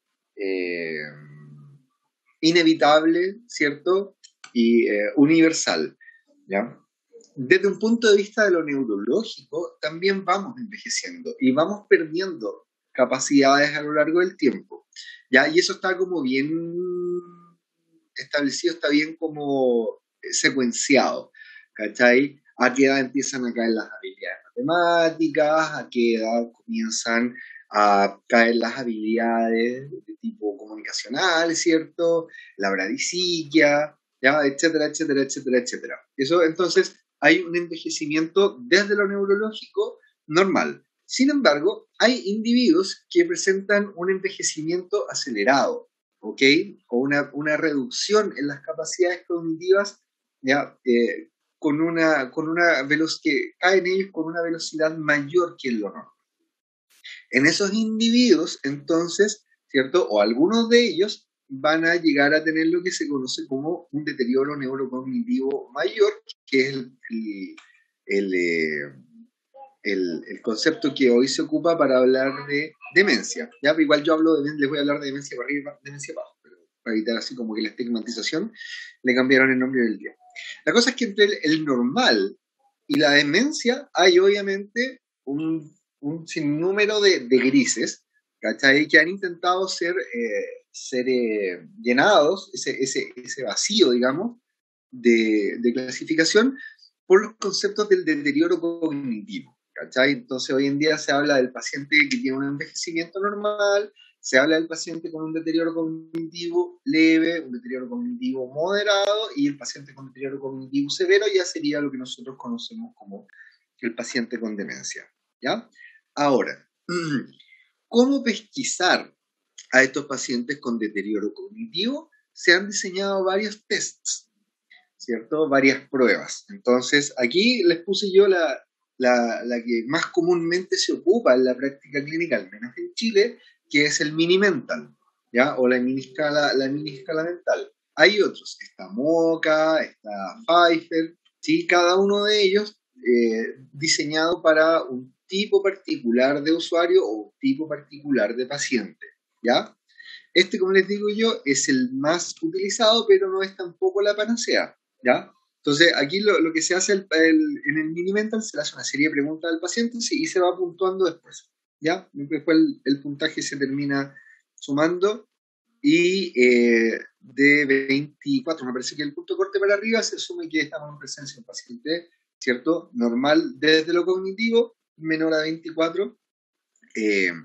inevitable, ¿cierto? Y universal, ¿ya? Desde un punto de vista de lo neurológico, también vamos envejeciendo y vamos perdiendo capacidades a lo largo del tiempo, ¿ya? Y eso está como bien establecido, está bien como secuenciado, ¿cachai? A qué edad empiezan a caer las habilidades matemáticas, a qué edad comienzan a caer las habilidades de tipo comunicacional, ¿cierto? La bradisiquia, ¿ya? Etcétera, etcétera, etcétera, etcétera. Eso, entonces, hay un envejecimiento desde lo neurológico normal. Sin embargo, hay individuos que presentan un envejecimiento acelerado, ¿ok? O una reducción en las capacidades cognitivas, ¿ya? Con una velocidad que caen ellos con una velocidad mayor que lo normal. En esos individuos, entonces, ¿cierto? O algunos de ellos van a llegar a tener lo que se conoce como un deterioro neurocognitivo mayor, que es el concepto que hoy se ocupa para hablar de demencia. ¿Ya? Pero igual yo les voy a hablar de demencia para arriba, demencia abajo, pero para evitar así como que la estigmatización, le cambiaron el nombre del día. La cosa es que entre el normal y la demencia hay obviamente un sinnúmero de grises, ¿cachai? Que han intentado ser llenados, ese vacío, digamos, de clasificación por los conceptos del deterioro cognitivo, ¿cachai? Entonces hoy en día se habla del paciente que tiene un envejecimiento normal, se habla del paciente con un deterioro cognitivo leve, un deterioro cognitivo moderado, y el paciente con deterioro cognitivo severo ya sería lo que nosotros conocemos como el paciente con demencia, ¿ya? Ahora, ¿cómo pesquisar a estos pacientes con deterioro cognitivo? Se han diseñado varios tests, ¿cierto? Varias pruebas. Entonces, aquí les puse yo la que más comúnmente se ocupa en la práctica clínica, al menos en Chile, que es el Mini-Mental, ¿ya? O la mini escala mental. Hay otros, está MoCA, está Pfeiffer, ¿sí? Cada uno de ellos diseñado para un tipo particular de usuario o un tipo particular de paciente, ¿ya? Este, como les digo yo, es el más utilizado, pero no es tampoco la panacea, ¿ya? Entonces, aquí lo que se hace en el Mini-Mental, se le hace una serie de preguntas al paciente y se va puntuando después, ¿ya? Después el puntaje se termina sumando y de 24, me parece que el punto corte para arriba se asume que estamos en presencia de un paciente, ¿cierto? Normal desde lo cognitivo, menor a 24,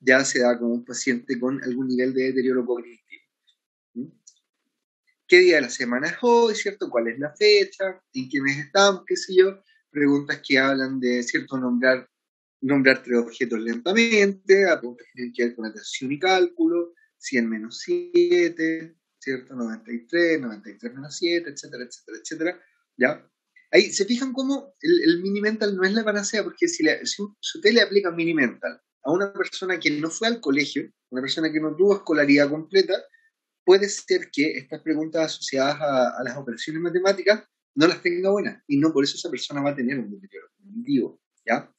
ya se da como un paciente con algún nivel de deterioro cognitivo. ¿Mm? ¿Qué día de la semana es hoy, cierto? ¿Cuál es la fecha? ¿En quiénes estamos? ¿Qué sé yo? Preguntas que hablan de, cierto, nombrar tres objetos lentamente, a preguntas que tienen que ver con atención y cálculo, 100 menos 7, ¿cierto? 93, 93 menos 7, etcétera, etcétera, etcétera, ¿ya? Ahí se fijan cómo el mini mental no es la panacea, porque si usted le aplica mini mental a una persona que no fue al colegio, una persona que no tuvo escolaridad completa, puede ser que estas preguntas asociadas a las operaciones matemáticas no las tenga buenas, y no por eso esa persona va a tener un deterioro cognitivo, ¿ya?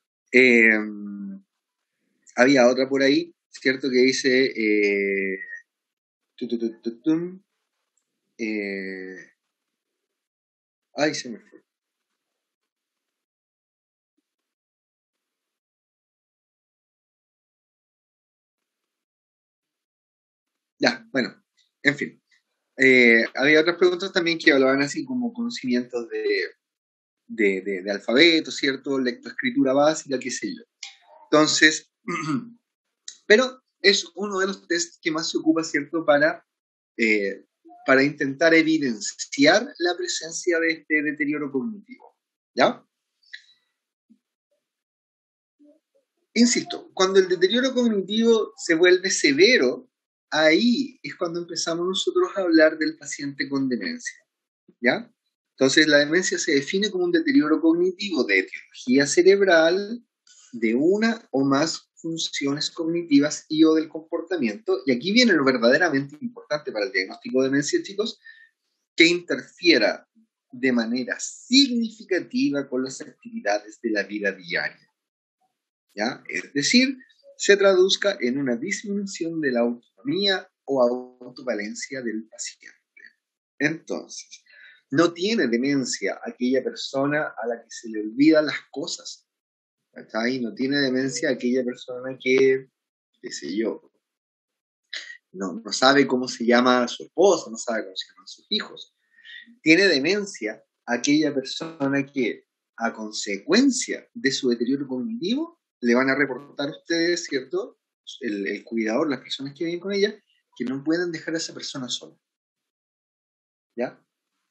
Había otra por ahí, ¿cierto? Que dice ay, se me fue. Ya, bueno, en fin. Había otras preguntas también que hablaban así como conocimientos de alfabeto, ¿cierto? Lectoescritura básica, qué sé yo. Entonces, pero es uno de los tests que más se ocupa, ¿cierto? Para intentar evidenciar la presencia de este deterioro cognitivo, ¿ya? Insisto, cuando el deterioro cognitivo se vuelve severo, ahí es cuando empezamos nosotros a hablar del paciente con demencia, ¿ya? Entonces, la demencia se define como un deterioro cognitivo de etiología cerebral de una o más funciones cognitivas y o del comportamiento. Y aquí viene lo verdaderamente importante para el diagnóstico de demencia, chicos, que interfiera de manera significativa con las actividades de la vida diaria, ¿ya? Es decir, se traduzca en una disminución de la autonomía o autovalencia del paciente. Entonces, no tiene demencia aquella persona a la que se le olvidan las cosas, ¿cachai? No tiene demencia aquella persona que, qué sé yo, no sabe cómo se llama su esposa, no sabe cómo se llaman sus hijos. Tiene demencia aquella persona que, a consecuencia de su deterioro cognitivo, le van a reportar a ustedes, ¿cierto? El cuidador, las personas que viven con ella, que no pueden dejar a esa persona sola, ¿ya?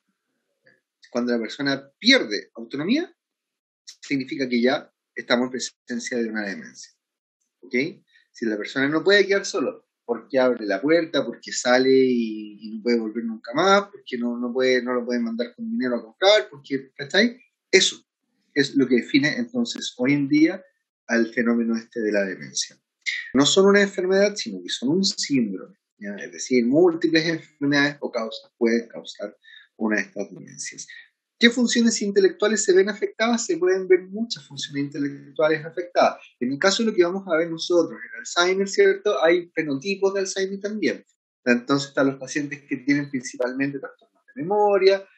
Cuando la persona pierde autonomía, significa que ya estamos en presencia de una demencia, ¿ok? Si la persona no puede quedar solo, porque abre la puerta, porque sale y no puede volver nunca más, porque no lo pueden mandar con dinero a comprar, porque, ¿cachai? Eso es lo que define entonces hoy en día al fenómeno este de la demencia. No son una enfermedad, sino que son un síndrome, ¿ya? Es decir, múltiples enfermedades o causas pueden causar una de estas demencias. ¿Qué funciones intelectuales se ven afectadas? Se pueden ver muchas funciones intelectuales afectadas. En el caso de lo que vamos a ver nosotros, el Alzheimer, ¿cierto? Hay fenotipos de Alzheimer también. Entonces están los pacientes que tienen principalmente trastornos de memoria,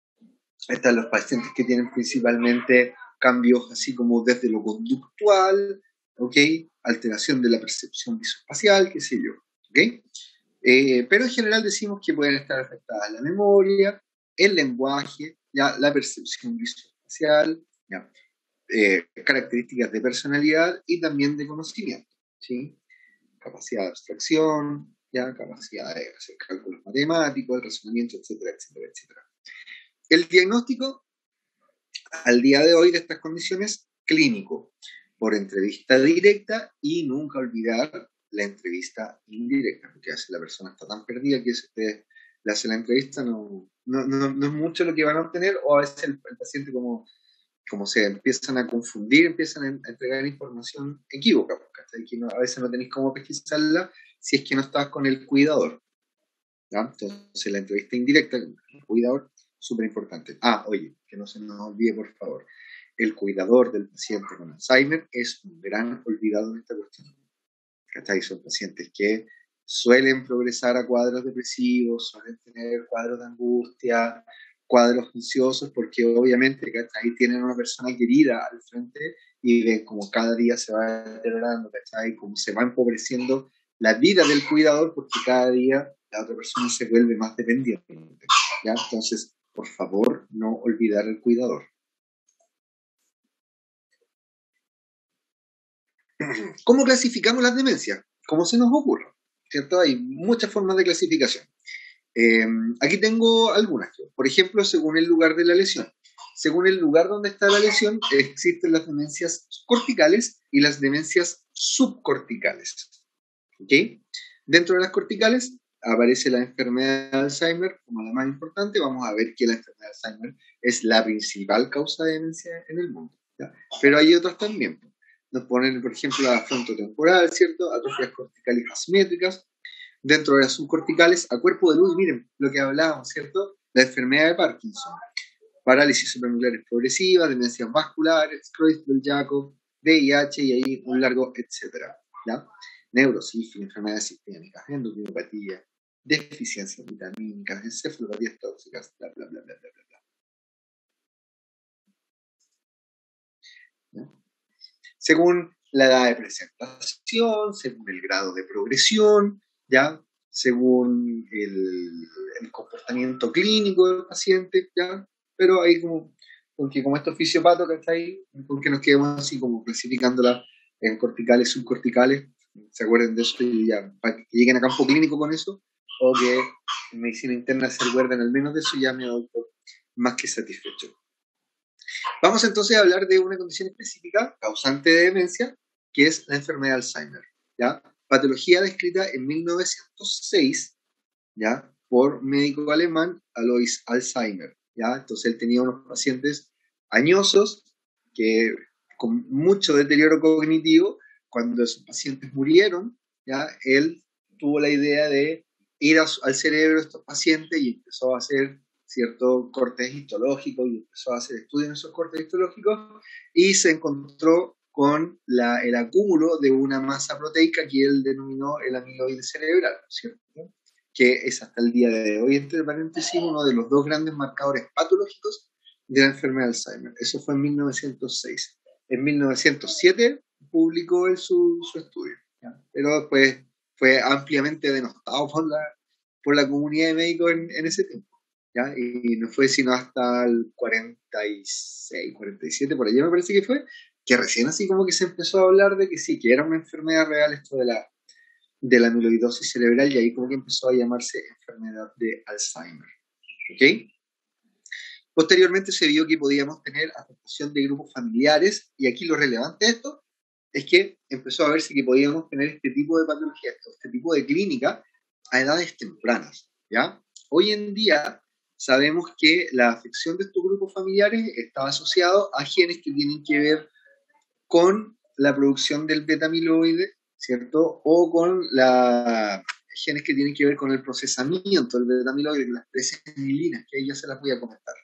están los pacientes que tienen principalmente cambios así como desde lo conductual, ¿ok? Alteración de la percepción visoespacial, qué sé yo, ¿ok? Pero en general decimos que pueden estar afectadas la memoria, el lenguaje, ya, la percepción visoespacial, ya, características de personalidad y también de conocimiento, ¿sí? Capacidad de abstracción, ya, capacidad de hacer cálculos matemáticos, el razonamiento, etcétera, etcétera, etcétera. El diagnóstico al día de hoy de estas condiciones clínico, por entrevista directa y nunca olvidar la entrevista indirecta, porque a veces la persona está tan perdida que si usted le hace la entrevista no es mucho lo que van a obtener, o a veces el paciente como se empiezan a confundir, empiezan a entregar información equívoca, que a veces no tenéis cómo pesquisarla si es que no estás con el cuidador, ¿ya? Entonces la entrevista indirecta con el cuidador, súper importante. Oye, que no se nos olvide, por favor, el cuidador del paciente con Alzheimer es un gran olvidado en esta cuestión. ¿Cachai? Son pacientes que suelen progresar a cuadros depresivos, suelen tener cuadros de angustia, cuadros ansiosos, porque obviamente, ¿cachai? Tienen una persona querida al frente y ven como cada día se va deteriorando, ¿cachai? Como se va empobreciendo la vida del cuidador, porque cada día la otra persona se vuelve más dependiente, ¿ya? Entonces, por favor, no olvidar el cuidador. ¿Cómo clasificamos las demencias? ¿Cómo se nos ocurre? ¿Cierto? Hay muchas formas de clasificación. Aquí tengo algunas. Por ejemplo, según el lugar de la lesión. Según el lugar donde está la lesión, existen las demencias corticales y las demencias subcorticales. ¿Ok? Dentro de las corticales aparece la enfermedad de Alzheimer como la más importante. Vamos a ver que la enfermedad de Alzheimer es la principal causa de demencia en el mundo, ¿ya? Pero hay otras también. Nos ponen, por ejemplo, la frontotemporal, ¿cierto? Atrofias corticales asimétricas. Dentro de las subcorticales, a cuerpo de luz, miren lo que hablábamos, ¿cierto? La enfermedad de Parkinson, parálisis supranucleares progresiva, demencias vasculares, Creutzfeldt-Jakob, VIH y ahí un largo etcétera, ¿ya? Neurosífilis, enfermedades sistémicas, endocrinopatía, deficiencias vitamínicas, encefalopatías tóxicas, bla, bla, bla, bla, bla, bla. ¿Ya? Según la edad de presentación, según el grado de progresión, ¿ya? Según el comportamiento clínico del paciente, ¿ya? Pero ahí como esto es fisiopato, ¿cachai? Porque nos quedamos así como clasificándolas en corticales, subcorticales, ¿se acuerdan de eso? Y ya, para que lleguen a campo clínico con eso, o que en medicina interna se acuerdan al menos de eso, ya me doy por más que satisfecho. Vamos entonces a hablar de una condición específica causante de demencia, que es la enfermedad de Alzheimer, ¿ya? Patología descrita en 1906, ¿ya? Por médico alemán Alois Alzheimer, ¿ya? Entonces él tenía unos pacientes añosos que con mucho deterioro cognitivo. Cuando esos pacientes murieron, ¿ya? Él tuvo la idea de ir al cerebro de estos pacientes y empezó a hacer ciertos cortes histológicos y empezó a hacer estudios en esos cortes histológicos y se encontró con el acúmulo de una masa proteica que él denominó el amiloide cerebral, ¿cierto? Que es hasta el día de hoy, entre paréntesis, uno de los dos grandes marcadores patológicos de la enfermedad de Alzheimer. Eso fue en 1906. En 1907 publicó él su estudio, ¿ya? Pero después fue ampliamente denostado por la comunidad de médicos en ese tiempo, ¿ya? Y no fue sino hasta el 46, 47, por allá me parece que fue, que recién así como que se empezó a hablar de que sí, que era una enfermedad real esto de la amiloidosis cerebral, y ahí como que empezó a llamarse enfermedad de Alzheimer. ¿Ok? Posteriormente se vio que podíamos tener afectación de grupos familiares, y aquí lo relevante de esto es que empezó a verse que podíamos tener este tipo de patología, este tipo de clínica a edades tempranas, ¿ya? Hoy en día sabemos que la afección de estos grupos familiares está asociado a genes que tienen que ver con la producción del beta-amiloide, ¿cierto? O con genes que tienen que ver con el procesamiento del beta-amiloide, las presenilinas, que ahí ya se las voy a comentar.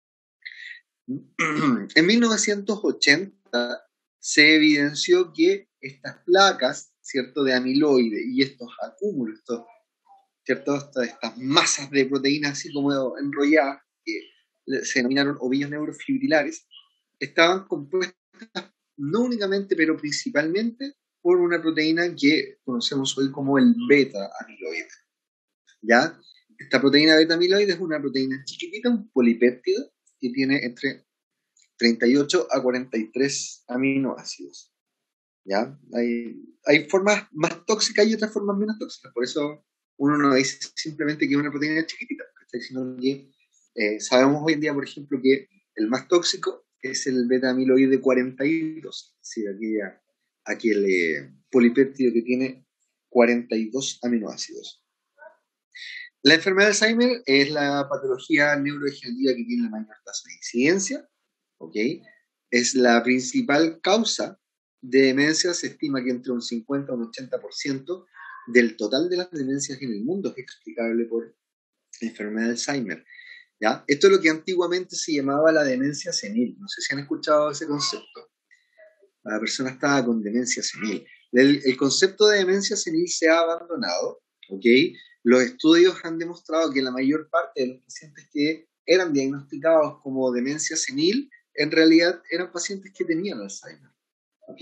En 1980 se evidenció que estas placas, ¿cierto?, de amiloide y estos acúmulos, ¿cierto?, estas masas de proteínas así como enrolladas, que se denominaron ovillos neurofibrilares, estaban compuestas no únicamente, pero principalmente por una proteína que conocemos hoy como el beta-amiloide, ¿ya? Esta proteína beta-amiloide es una proteína chiquitita, un polipéptido, que tiene entre 38 a 43 aminoácidos, ¿ya? Hay formas más tóxicas y otras formas menos tóxicas, por eso uno no dice simplemente que es una proteína chiquitita, sino que sabemos hoy en día, por ejemplo, que el más tóxico es el beta-amiloide 42, es decir, aquel polipéptido que tiene 42 aminoácidos. La enfermedad de Alzheimer es la patología neurodegenerativa que tiene la mayor tasa de incidencia, ¿ok? Es la principal causa de demencia. Se estima que entre un 50 y un 80% del total de las demencias en el mundo es explicable por la enfermedad de Alzheimer, ¿ya? Esto es lo que antiguamente se llamaba la demencia senil. No sé si han escuchado ese concepto. La persona estaba con demencia senil. El concepto de demencia senil se ha abandonado, ¿ok? Los estudios han demostrado que la mayor parte de los pacientes que eran diagnosticados como demencia senil en realidad eran pacientes que tenían Alzheimer, ¿ok?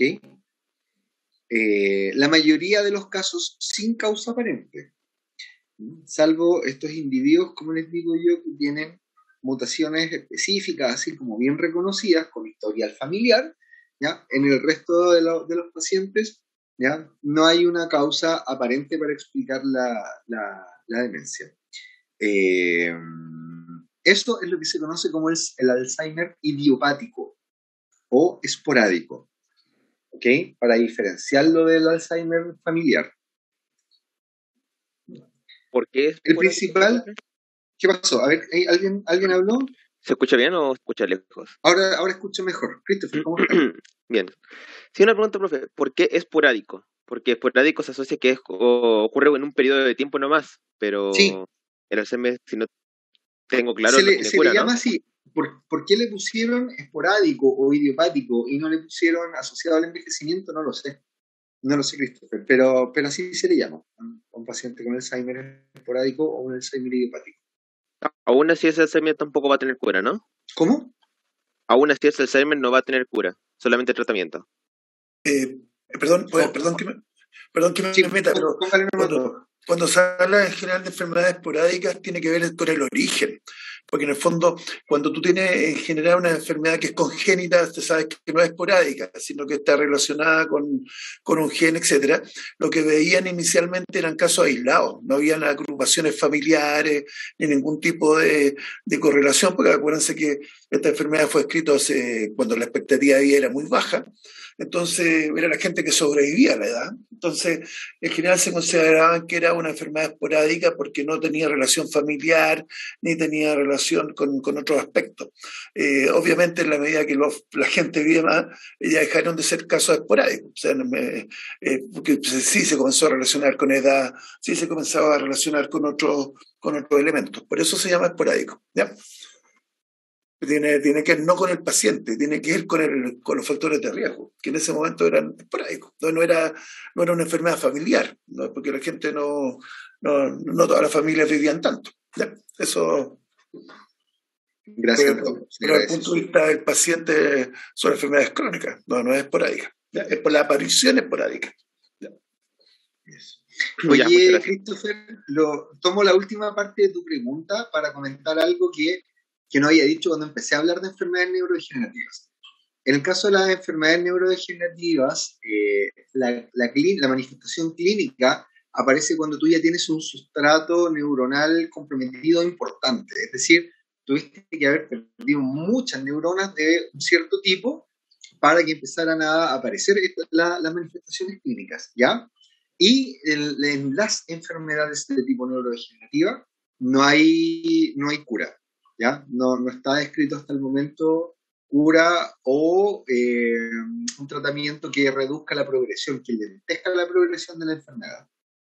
La mayoría de los casos sin causa aparente, salvo estos individuos, como les digo yo, que tienen mutaciones específicas, así como bien reconocidas, con historial familiar, ¿ya? En el resto de los pacientes, ¿ya? No hay una causa aparente para explicar la demencia. Esto es lo que se conoce como el Alzheimer idiopático o esporádico, ¿ok? Para diferenciarlo del Alzheimer familiar. ¿Por qué es El por principal, ¿qué pasó? A ver, ¿alguien habló? ¿Se escucha bien o se escucha lejos? Ahora escucho mejor. Christopher, ¿cómo estás? Bien. Sí, una pregunta, profe. ¿Por qué esporádico? Porque esporádico se asocia que ocurre en un periodo de tiempo nomás, pero Sí, el Alzheimer, si no tengo claro, se no tiene le cura, ¿no? llama así. ¿Por qué le pusieron esporádico o idiopático y no le pusieron asociado al envejecimiento? No lo sé. No lo sé, Christopher, pero así se le llama a un paciente con Alzheimer esporádico o un Alzheimer idiopático. Aún así ese Alzheimer tampoco va a tener cura, ¿no? ¿Cómo? Aún así ese Alzheimer no va a tener cura, solamente tratamiento. Perdón, Oh, perdón que me sí, meta, pero póngale nomás todo. cuando se habla en general de enfermedades esporádicas tiene que ver con el origen, porque en el fondo cuando tú tienes en general una enfermedad que es congénita, te sabes que no es esporádica, sino que está relacionada con un gen, etcétera. Lo que veían inicialmente eran casos aislados, no habían agrupaciones familiares ni ningún tipo de correlación, porque acuérdense que esta enfermedad fue escrita cuando la expectativa de vida era muy baja. Entonces, era la gente que sobrevivía a la edad. Entonces, en general se consideraban que era una enfermedad esporádica porque no tenía relación familiar ni tenía relación con otros aspectos. Obviamente, en la medida que la gente vive más, ya dejaron de ser casos esporádicos. O sea, porque sí se comenzó a relacionar con edad, sí se comenzaba a relacionar con otros elementos. Por eso se llama esporádico. ¿Ya? Tiene que ver no con el paciente, tiene que ver con los factores de riesgo, que en ese momento eran esporádicos. No era una enfermedad familiar, ¿no? Porque la gente no todas las familias vivían tanto. ¿Ya? Eso, Gracias, doctor. Se pero desde el agradece punto de eso. vista del paciente son enfermedades crónicas, no es esporádica. ¿Ya? Es por la aparición esporádica. ¿Ya? Eso. Ya, muchas Oye, gracias. Christopher, tomo la última parte de tu pregunta para comentar algo que no había dicho cuando empecé a hablar de enfermedades neurodegenerativas. En el caso de las enfermedades neurodegenerativas, la manifestación clínica aparece cuando tú ya tienes un sustrato neuronal comprometido importante. Es decir, tuviste que haber perdido muchas neuronas de un cierto tipo para que empezaran a aparecer las manifestaciones clínicas, ¿ya? Y en las enfermedades de tipo neurodegenerativa no hay cura, ¿ya? No está descrito hasta el momento cura o un tratamiento que reduzca la progresión, que detenga la progresión de la enfermedad.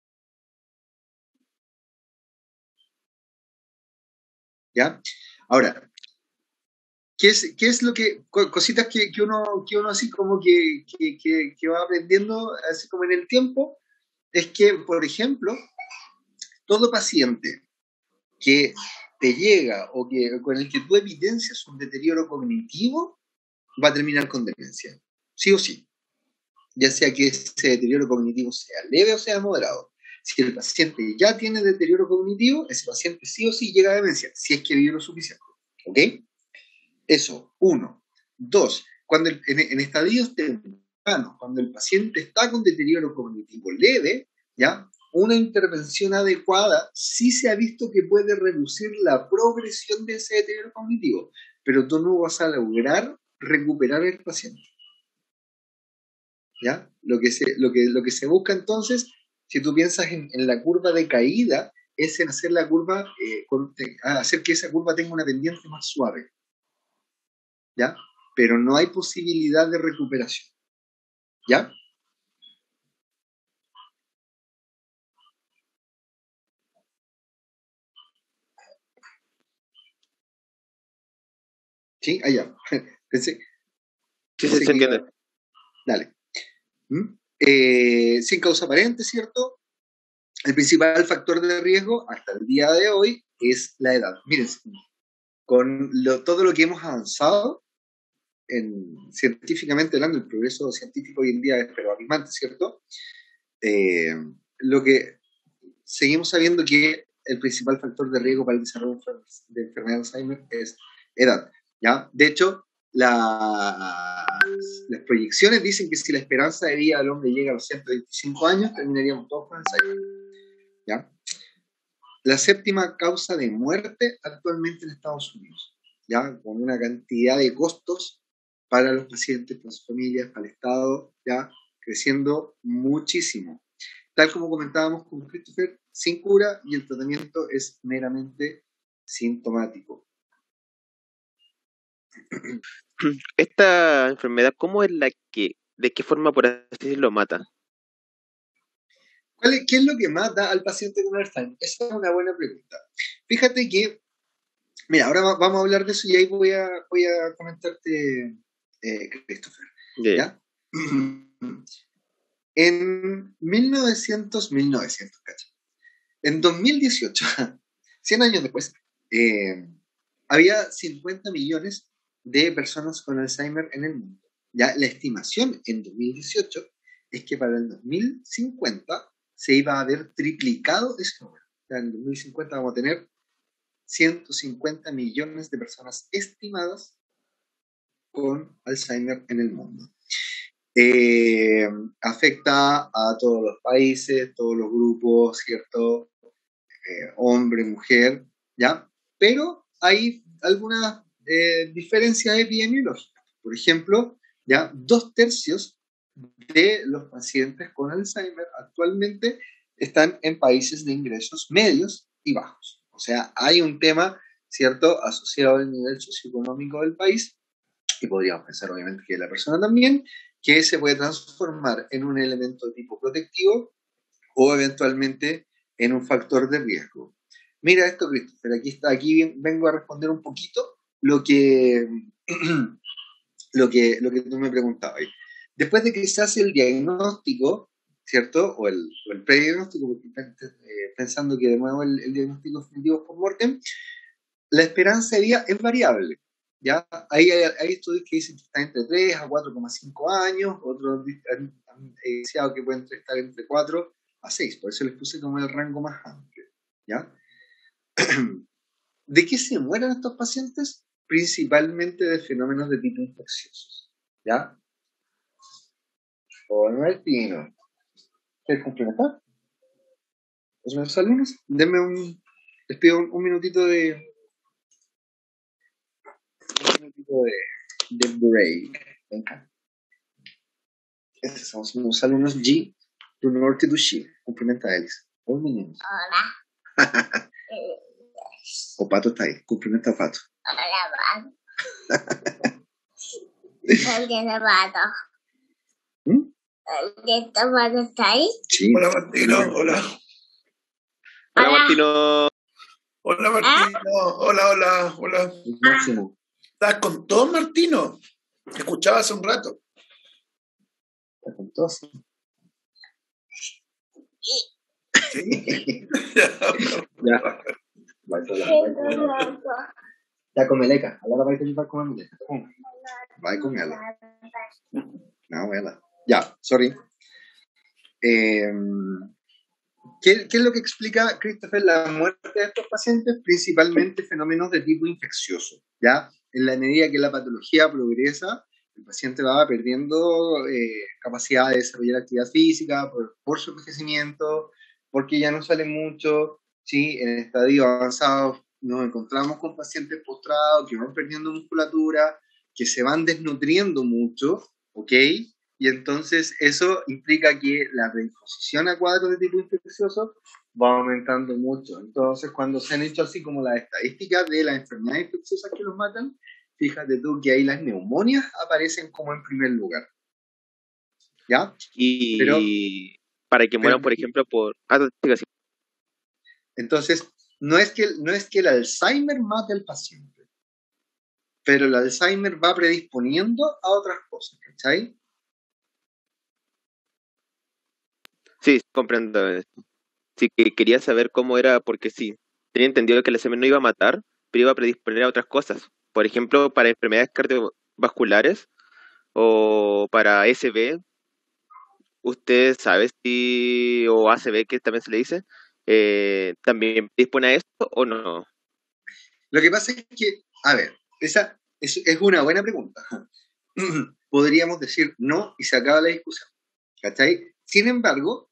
¿Ya? Ahora, ¿qué es lo que, cositas que uno así como que va aprendiendo así como en el tiempo? Es que, por ejemplo, todo paciente que te llega o con el que tú evidencias un deterioro cognitivo va a terminar con demencia, sí o sí, ya sea que ese deterioro cognitivo sea leve o sea moderado. Si el paciente ya tiene deterioro cognitivo, ese paciente sí o sí llega a demencia, si es que vive lo suficiente, ¿ok? Eso, uno. Dos, en estadios tempranos, cuando el paciente está con deterioro cognitivo leve, ¿ya? Una intervención adecuada sí se ha visto que puede reducir la progresión de ese deterioro cognitivo, pero tú no vas a lograr recuperar al paciente, ¿ya? Lo que se busca entonces, si tú piensas en la curva de caída, es en hacer la curva, hacer que esa curva tenga una pendiente más suave, ¿ya? Pero no hay posibilidad de recuperación, ¿ya? ¿Sí? Allá. Pensé, Sí, pensé se que iba... entiende. Dale. Sin causa aparente, ¿cierto? El principal factor de riesgo hasta el día de hoy es la edad. Miren, con todo lo que hemos avanzado científicamente hablando, el progreso científico hoy en día es pero alarmante, ¿cierto? Lo que seguimos sabiendo que el principal factor de riesgo para el desarrollo de enfermedad de Alzheimer es edad, ¿ya? De hecho, las proyecciones dicen que si la esperanza de vida del hombre llega a los 125 años, terminaríamos todos con Alzheimer. ¿Ya? La séptima causa de muerte actualmente en Estados Unidos, ya con una cantidad de costos para los pacientes, para sus familias, para el Estado, ya creciendo muchísimo. Tal como comentábamos con Christopher, sin cura y el tratamiento es meramente sintomático. Esta enfermedad, ¿cómo es de qué forma, por así decirlo, mata? ¿Qué es lo que mata al paciente con Alzheimer? Esa es una buena pregunta. Fíjate que, mira, ahora vamos a hablar de eso y ahí voy a comentarte, Christopher. Yeah. ¿Ya? En 1900, ¿cachai? En 2018, 100 años después, había 50 millones de personas con Alzheimer en el mundo. Ya la estimación en 2018 es que para el 2050 se iba a haber triplicado ese número. O sea, en 2050 vamos a tener 150 millones de personas estimadas con Alzheimer en el mundo. Afecta a todos los países, todos los grupos, ¿cierto? Hombre, mujer, ¿ya? Pero hay algunas diferencias epidemiológicas. Por ejemplo, ya 2/3 de los pacientes con Alzheimer actualmente están en países de ingresos medios y bajos. O sea, hay un tema, ¿cierto?, asociado al nivel socioeconómico del país, y podríamos pensar obviamente que la persona también, que se puede transformar en un elemento de tipo protectivo o eventualmente en un factor de riesgo. Mira esto, Christopher, aquí vengo a responder un poquito lo que tú me preguntabas. Después de que se hace el diagnóstico, ¿cierto? O el prediagnóstico, porque pensando que de nuevo el diagnóstico definitivo es post-mortem, la esperanza de vida es variable. ¿Ya? Hay estudios que dicen que está entre 3 a 4,5 años, otros han deseado que pueden estar entre 4 a 6, por eso les puse como el rango más amplio. ¿Ya? ¿De qué se mueren estos pacientes? Principalmente de fenómenos de tipo infecciosos. ¿Ya? Hola Martino. ¿Quieres complementar? ¿Los alumnos? Les pido un minutito de break. Venga. Estos somos unos alumnos G, do norte do Chile. Cumprimenta a eles. Oi, meninos. Hola. O Pato está aí. Cumprimenta o Pato. Hola, Pato. ¿Dónde Pato? ¿Dónde Pato está ahí? Sí. Hola, Martino. Hola. Hola, Martino. Hola, Martino. Hola. Máximo. ¿Estás con todo, Martino? Te escuchaba hace un rato. ¿Estás con tos? Sí. Ya. Ya con Meleca. Agora vai ter que com a Meleca. Vai com ela. Não, ela. Ya, sorry. ¿Qué es lo que explica, Christopher, la muerte de estos pacientes? Principalmente fenómenos de tipo infeccioso, ¿ya? En la medida que la patología progresa, el paciente va perdiendo capacidad de desarrollar actividad física por su envejecimiento, porque ya no sale mucho, ¿sí? En estadios avanzados nos encontramos con pacientes postrados que van perdiendo musculatura, que se van desnutriendo mucho, ¿ok? Y entonces eso implica que la predisposición a cuadros de tipo infeccioso va aumentando mucho. Entonces, cuando se han hecho así como las estadísticas de las enfermedades infecciosas que los matan, fíjate tú que ahí las neumonias aparecen como en primer lugar. ¿Ya? Y Pero, para que mueran, por ejemplo, por... Entonces, no es que el Alzheimer mate al paciente, pero el Alzheimer va predisponiendo a otras cosas, ¿cachai? Sí, comprendo esto. Sí, que quería saber cómo era, porque sí, tenía entendido que el Alzheimer no iba a matar, pero iba a predisponer a otras cosas. Por ejemplo, para enfermedades cardiovasculares o para SB, ¿usted sabe si, o ACV, que también se le dice, también dispone a esto o no? Lo que pasa es que, a ver, es una buena pregunta. Podríamos decir no y se acaba la discusión. ¿Cachai? Sin embargo,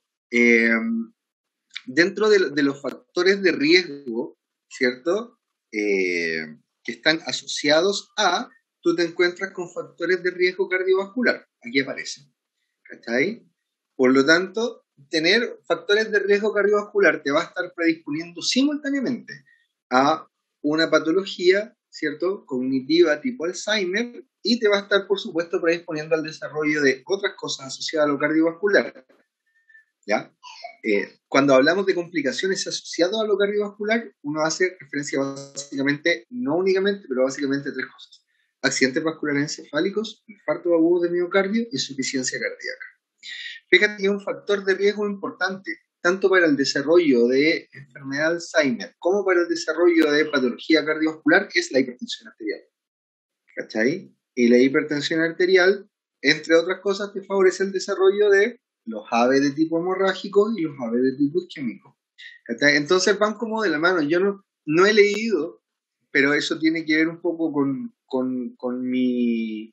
dentro de los factores de riesgo, ¿cierto? Que están asociados a, tú te encuentras con factores de riesgo cardiovascular. Aquí aparecen. ¿Cachai? Por lo tanto, tener factores de riesgo cardiovascular te va a estar predisponiendo simultáneamente a una patología, ¿cierto?, cognitiva tipo Alzheimer, y te va a estar, por supuesto, predisponiendo al desarrollo de otras cosas asociadas a lo cardiovascular. ¿Ya? Cuando hablamos de complicaciones asociadas a lo cardiovascular, uno hace referencia básicamente, no únicamente, pero básicamente a tres cosas: accidentes vasculares encefálicos, infarto agudo de miocardio y insuficiencia cardíaca. Fíjate que es un factor de riesgo importante, tanto para el desarrollo de enfermedad de Alzheimer como para el desarrollo de patología cardiovascular, que es la hipertensión arterial. ¿Cachai? Y la hipertensión arterial, entre otras cosas, te favorece el desarrollo de los AVE de tipo hemorrágico y los AVE de tipo isquémico. ¿Cachai? Entonces van como de la mano. Yo no he leído, pero eso tiene que ver un poco con mi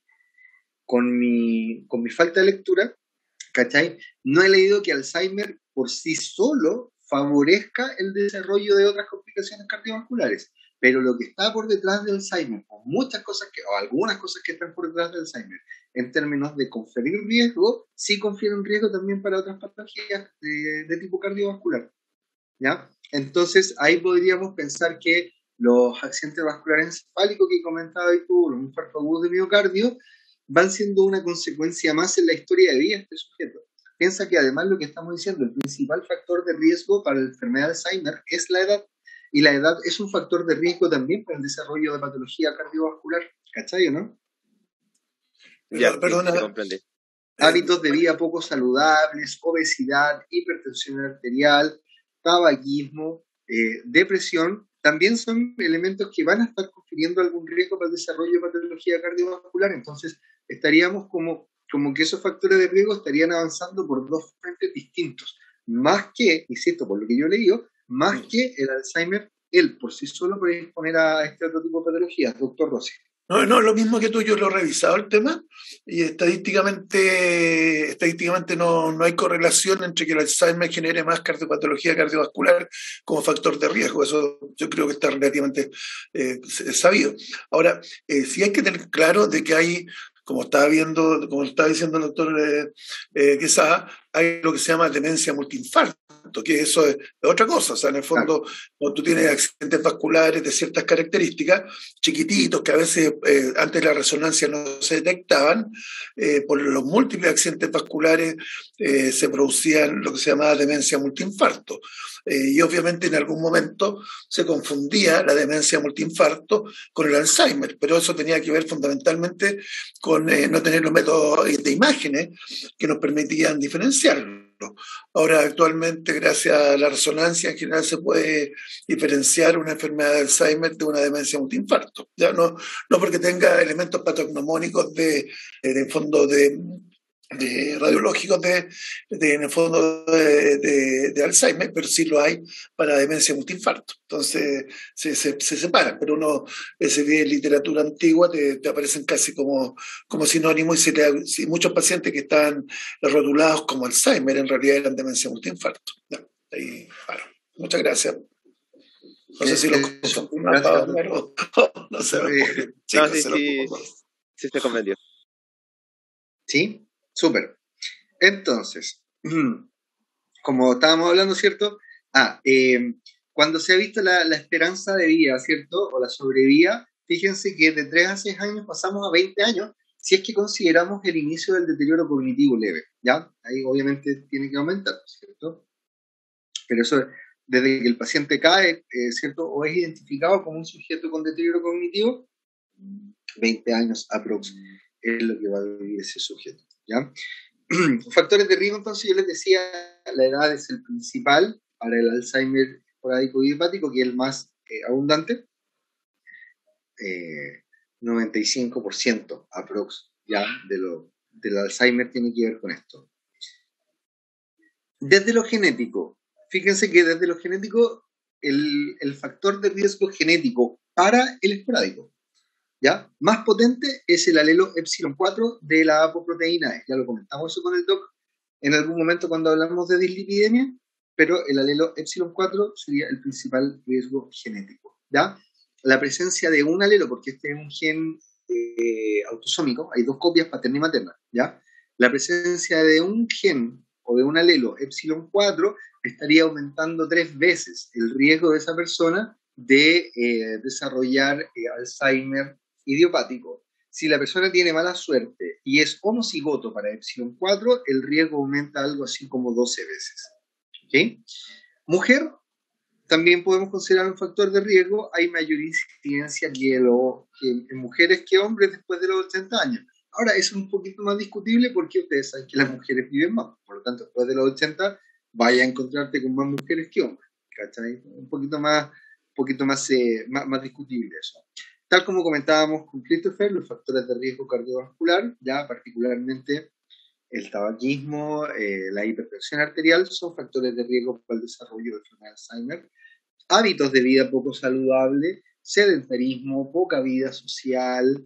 falta de lectura, ¿cachai? No he leído que Alzheimer por sí solo favorezca el desarrollo de otras complicaciones cardiovasculares, pero lo que está por detrás de Alzheimer, o muchas cosas o algunas cosas que están por detrás de Alzheimer, en términos de conferir riesgo, sí confieren riesgo también para otras patologías de tipo cardiovascular, ¿ya? Entonces ahí podríamos pensar que los accidentes vasculares encefálicos que comentaba tú, los infartos agudos de miocardio, van siendo una consecuencia más en la historia de vida de este sujeto. Piensa que además lo que estamos diciendo, el principal factor de riesgo para la enfermedad de Alzheimer es la edad, y la edad es un factor de riesgo también para el desarrollo de patología cardiovascular, ¿cachai o no? Ya, Perdona, sí, comprendí. Hábitos de vida poco saludables, obesidad, hipertensión arterial, tabaquismo, depresión, también son elementos que van a estar confiriendo algún riesgo para el desarrollo de patología cardiovascular. Entonces, estaríamos como que esos factores de riesgo estarían avanzando por dos frentes distintos. Más que, insisto, por lo que yo he leído, más que el Alzheimer, él por sí solo puede exponer a este otro tipo de patologías. Doctor Rossi. No, lo mismo que tú, yo lo he revisado el tema y estadísticamente no hay correlación entre que el Alzheimer genere más cardiopatología cardiovascular como factor de riesgo. Eso yo creo que está relativamente sabido. Ahora, sí hay que tener claro de que hay, como estaba diciendo el doctor Quesada, hay lo que se llama demencia multiinfarto, que eso es otra cosa. O sea, en el fondo, cuando tú tienes accidentes vasculares de ciertas características, chiquititos, que a veces antes de la resonancia no se detectaban, por los múltiples accidentes vasculares se producían lo que se llamaba demencia multiinfarto. Y obviamente en algún momento se confundía la demencia multiinfarto con el Alzheimer, pero eso tenía que ver fundamentalmente con no tener los métodos de imágenes que nos permitían diferenciarlo. Ahora, actualmente, gracias a la resonancia, en general se puede diferenciar una enfermedad de Alzheimer de una demencia multiinfarto. Ya no porque tenga elementos patognomónicos de fondo de radiológicos en el fondo de Alzheimer, pero sí lo hay para demencia multiinfarto. Entonces se separan, pero uno se ve en literatura antigua, te aparecen casi como sinónimos, y muchos pacientes que están rotulados como Alzheimer en realidad eran demencia multiinfarto. Ya, ahí paro. Muchas gracias. No sé si lo confundí más, pero no sé. Sí, se comprendió. ¿Sí? Súper. Entonces, como estábamos hablando, ¿cierto? Cuando se ha visto la esperanza de vida, ¿cierto? O la sobrevida, fíjense que de 3 a 6 años pasamos a 20 años, si es que consideramos el inicio del deterioro cognitivo leve, ¿ya? Ahí obviamente tiene que aumentar, ¿cierto? Pero eso, desde que el paciente cae, ¿cierto? O es identificado como un sujeto con deterioro cognitivo, 20 años aproximadamente es lo que va a vivir ese sujeto, ¿ya? Factores de riesgo, entonces yo les decía, la edad es el principal para el Alzheimer esporádico idiopático, que es el más abundante, 95% aprox ya del Alzheimer tiene que ver con esto. Desde lo genético, fíjense que desde lo genético el factor de riesgo genético para el esporádico ¿Ya? Más potente es el alelo epsilon 4 de la apoproteína E. Ya lo comentamos eso con el doc en algún momento cuando hablamos de dislipidemia, pero el alelo epsilon 4 sería el principal riesgo genético. ¿Ya? La presencia de un alelo, porque este es un gen autosómico, hay dos copias paterna y materna, ¿ya? La presencia de un gen o de un alelo epsilon 4 estaría aumentando 3 veces el riesgo de esa persona de desarrollar Alzheimer idiopático. Si la persona tiene mala suerte y es homocigoto para epsilon 4, el riesgo aumenta algo así como 12 veces. ¿Okay? Mujer, también podemos considerar un factor de riesgo. Hay mayor incidencia en mujeres que hombres después de los 80 años. Ahora, eso es un poquito más discutible porque ustedes saben que las mujeres viven más. Por lo tanto, después de los 80, vaya a encontrarte con más mujeres que hombres. ¿Cachai? Un poquito más discutible eso. Tal como comentábamos con Christopher, los factores de riesgo cardiovascular, ya particularmente el tabaquismo, la hipertensión arterial, son factores de riesgo para el desarrollo de enfermedad de Alzheimer. Hábitos de vida poco saludable, sedentarismo, poca vida social,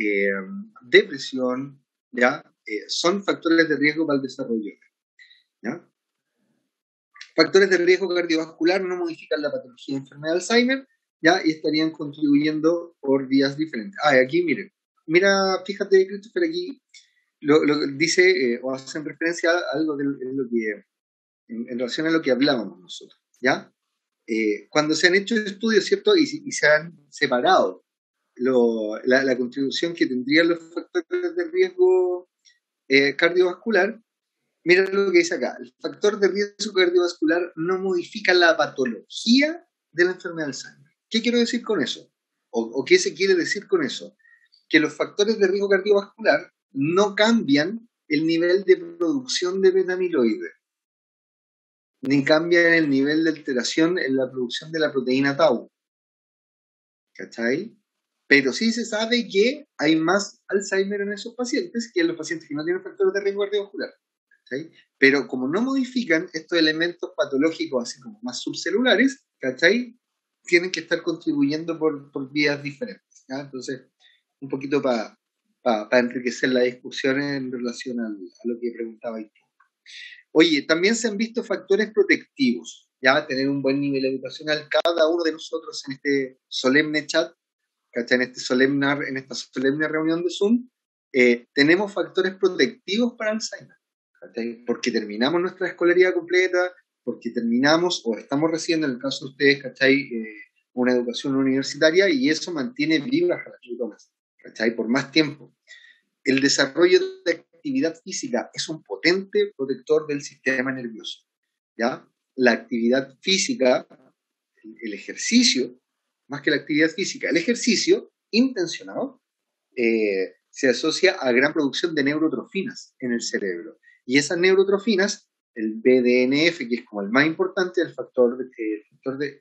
depresión, ¿ya? Son factores de riesgo para el desarrollo. ¿Ya? Factores de riesgo cardiovascular no modifican la patología de enfermedad de Alzheimer, ¿ya? Y estarían contribuyendo por vías diferentes. Aquí miren, mira, fíjate, Christopher, aquí lo dice o hacen referencia a algo de lo que, en relación a lo que hablábamos nosotros, ¿ya? Cuando se han hecho estudios, ¿cierto? Y se han separado la contribución que tendrían los factores de riesgo cardiovascular, mira lo que dice acá. El factor de riesgo cardiovascular no modifica la patología de la enfermedad de Alzheimer. ¿Qué quiero decir con eso? ¿O qué se quiere decir con eso? Que los factores de riesgo cardiovascular no cambian el nivel de producción de beta-amiloide, ni cambian el nivel de alteración en la producción de la proteína tau. ¿Cachai? Pero sí se sabe que hay más Alzheimer en esos pacientes que en los pacientes que no tienen factores de riesgo cardiovascular. ¿Cachai? Pero como no modifican estos elementos patológicos así como más subcelulares, ¿cachai? Tienen que estar contribuyendo por vías diferentes. ¿ya? Entonces, un poquito para enriquecer la discusión en relación a lo que preguntaba tú. Oye, también se han visto factores protectivos, ya tener un buen nivel educacional. Cada uno de nosotros en este solemne chat, ¿cachai? En esta solemne reunión de Zoom, tenemos factores protectivos para Alzheimer, ¿cachai? Porque terminamos nuestra escolaridad completa, porque terminamos o estamos recibiendo, en el caso de ustedes, ¿cachai? Una educación universitaria, y eso mantiene vivas a las neuronas, ¿cachai? Por más tiempo. El desarrollo de actividad física es un potente protector del sistema nervioso, ¿ya? La actividad física, el ejercicio, más que la actividad física, el ejercicio intencionado se asocia a gran producción de neurotrofinas en el cerebro. Y esas neurotrofinas, el BDNF, que es como el más importante, el factor de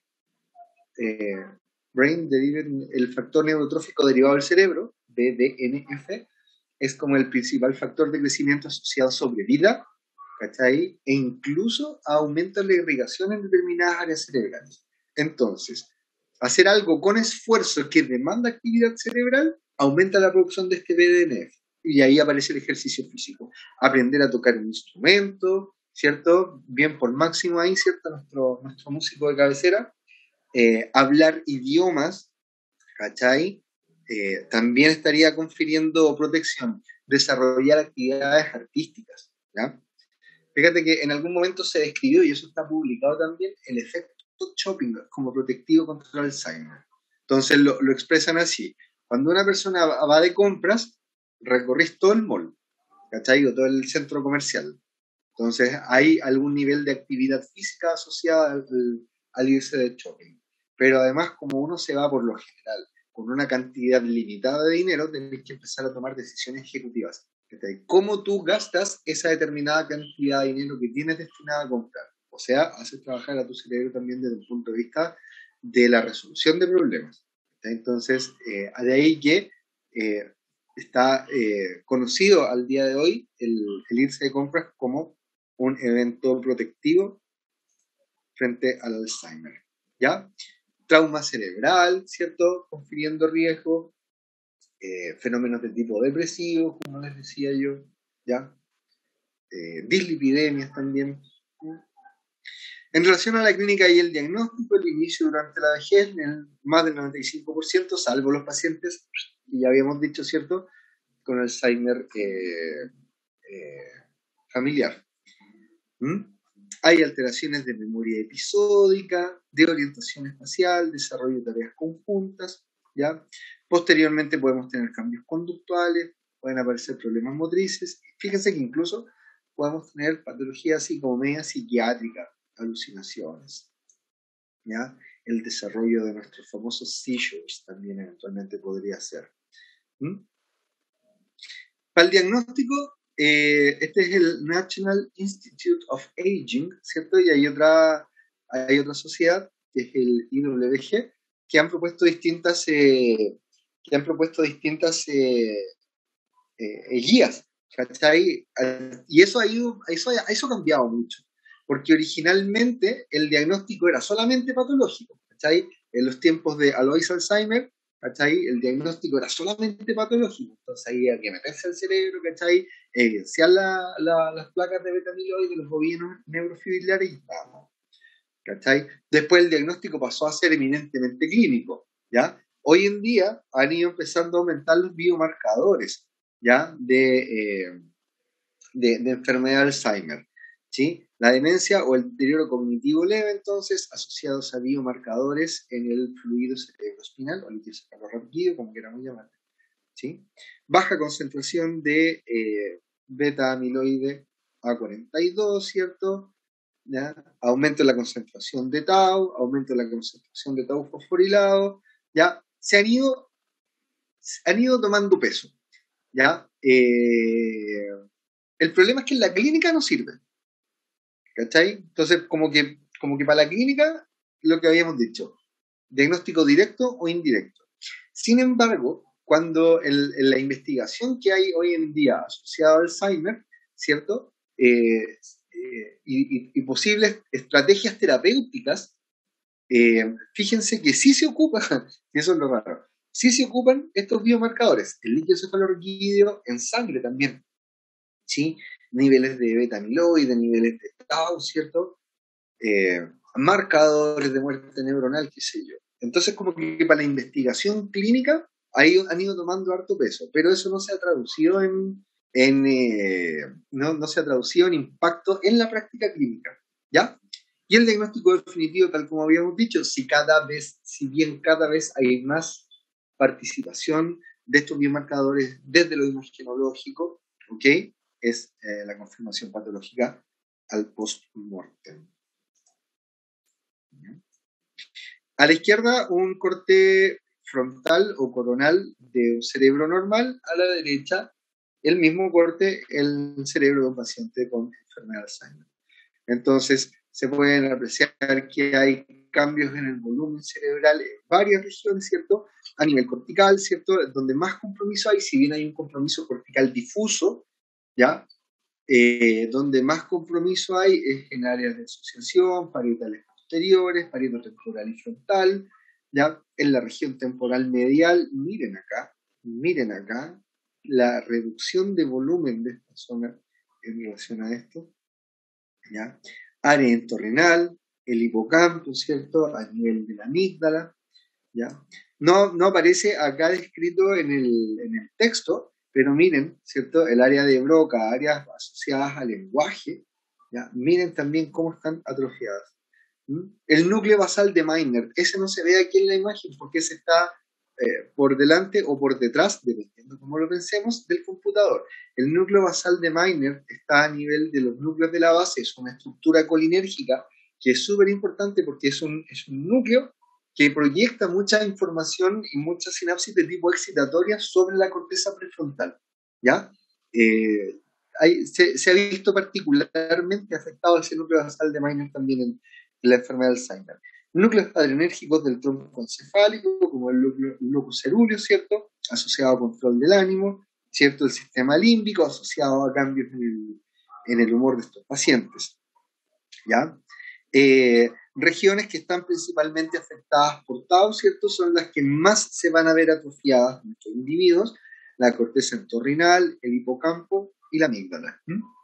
el factor neurotrófico derivado del cerebro, BDNF, es como el principal factor de crecimiento asociado a sobrevida, ¿cachai? E incluso aumenta la irrigación en determinadas áreas cerebrales. Entonces, hacer algo con esfuerzo que demanda actividad cerebral aumenta la producción de este BDNF. Y ahí aparece el ejercicio físico. Aprender a tocar un instrumento, ¿cierto? Bien por Máximo ahí, ¿cierto? Nuestro músico de cabecera. Hablar idiomas, ¿cachai? También estaría confiriendo protección. Desarrollar actividades artísticas, ¿ya? Fíjate que en algún momento se describió, y eso está publicado también, el efecto shopping como protectivo contra el Alzheimer. Entonces lo expresan así. Cuando una persona va de compras, recorres todo el mall, ¿cachai? O todo el centro comercial. Entonces hay algún nivel de actividad física asociada al irse de shopping. Pero además, como uno se va por lo general con una cantidad limitada de dinero, tenés que empezar a tomar decisiones ejecutivas. ¿Cómo tú gastas esa determinada cantidad de dinero que tienes destinada a comprar? O sea, haces trabajar a tu cerebro también desde un punto de vista de la resolución de problemas. Entonces, de ahí que está conocido al día de hoy el irse de compras como un evento protectivo frente al Alzheimer. ¿Ya? Trauma cerebral, ¿cierto? Confiriendo riesgo. fenómenos de tipo depresivo, como les decía yo, ¿ya? Dislipidemias también. En relación a la clínica y el diagnóstico, el inicio durante la vejez, en más del 95%, salvo los pacientes, que ya habíamos dicho, ¿cierto?, con Alzheimer familiar. Hay alteraciones de memoria episódica, de orientación espacial, desarrollo de tareas conjuntas, ¿ya? Posteriormente podemos tener cambios conductuales, pueden aparecer problemas motrices. Fíjense que incluso podemos tener patologías así como media psiquiátrica, alucinaciones, ¿ya? El desarrollo de nuestros famosos seizures también eventualmente podría ser. Para el diagnóstico, este es el National Institute of Aging, ¿cierto? Y hay otra sociedad, que es el IWG, que han propuesto distintas guías, ¿cachai? Y eso ha cambiado mucho, porque originalmente el diagnóstico era solamente patológico, ¿cachai? En los tiempos de Alois Alzheimer, ¿cachai? El diagnóstico era solamente patológico, entonces ahí había que meterse al cerebro, ¿cachai? Evidenciar las placas de beta-amiloide de los bovinos neurofibrilares y tal, ¿cachai? Después el diagnóstico pasó a ser eminentemente clínico, ¿ya? Hoy en día han ido empezando a aumentar los biomarcadores, ¿ya? De enfermedad de Alzheimer, ¿sí? La demencia o el deterioro cognitivo leve, entonces, asociados a biomarcadores en el fluido cerebroespinal o líquido cefalorraquídeo, como queramos llamarlo, ¿sí? Baja concentración de beta-amiloide A42, ¿cierto? ¿Ya? Aumento en la concentración de tau, aumento en la concentración de tau fosforilado, ¿ya? Se han ido tomando peso, ¿ya? El problema es que en la clínica no sirve, ¿cachai? Entonces, como que para la clínica, lo que habíamos dicho, diagnóstico directo o indirecto. Sin embargo, cuando en la investigación que hay hoy en día asociada al Alzheimer, ¿cierto? Y posibles estrategias terapéuticas, fíjense que sí se ocupan, y eso es lo raro, sí se ocupan estos biomarcadores, el líquido cefalorraquídeo, en sangre también, ¿sí? Niveles de beta-amiloide, niveles de tau, ¿cierto? Marcadores de muerte neuronal, qué sé yo. Entonces, como que para la investigación clínica han ido tomando harto peso, pero eso no se ha traducido no se ha traducido en impacto en la práctica clínica, ¿ya? Y el diagnóstico definitivo, tal como habíamos dicho, si bien cada vez hay más participación de estos biomarcadores desde lo imagenológico, ¿ok? Es la confirmación patológica al post-mortem. A la izquierda, un corte frontal o coronal de un cerebro normal. A la derecha, el mismo corte, el cerebro de un paciente con enfermedad de Alzheimer. Entonces, se pueden apreciar que hay cambios en el volumen cerebral en varias regiones, ¿cierto? A nivel cortical, ¿cierto? Donde más compromiso hay, si bien hay un compromiso cortical difuso, ¿ya? Donde más compromiso hay es en áreas de asociación, parietales posteriores, parieto temporal y frontal, ¿ya? En la región temporal medial, miren acá, la reducción de volumen de esta zona en relación a esto, ¿ya? Área entorrenal, el hipocampo, ¿cierto? A nivel de la amígdala, ¿ya? No aparece acá descrito en el texto, pero miren, ¿cierto? El área de Broca, áreas asociadas al lenguaje, ¿ya? Miren también cómo están atrofiadas. El núcleo basal de Meiner, ese no se ve aquí en la imagen porque ese está por delante o por detrás, dependiendo cómo lo pensemos, del computador. El núcleo basal de Meiner está a nivel de los núcleos de la base, es una estructura colinérgica que es súper importante porque es un núcleo que proyecta mucha información y muchas sinapsis de tipo excitatoria sobre la corteza prefrontal, ¿ya? Se ha visto particularmente afectado ese núcleo basal de Meiner también en la enfermedad de Alzheimer. Núcleos adrenérgicos del tronco encefálico, como el locus cerúleus, ¿cierto? Asociado a control del ánimo, ¿cierto? El sistema límbico, asociado a cambios en el humor de estos pacientes, ¿ya? regiones que están principalmente afectadas por tau, ¿cierto? Son las que más se van a ver atrofiadas en nuestros individuos: la corteza entorrinal, el hipocampo y la amígdala.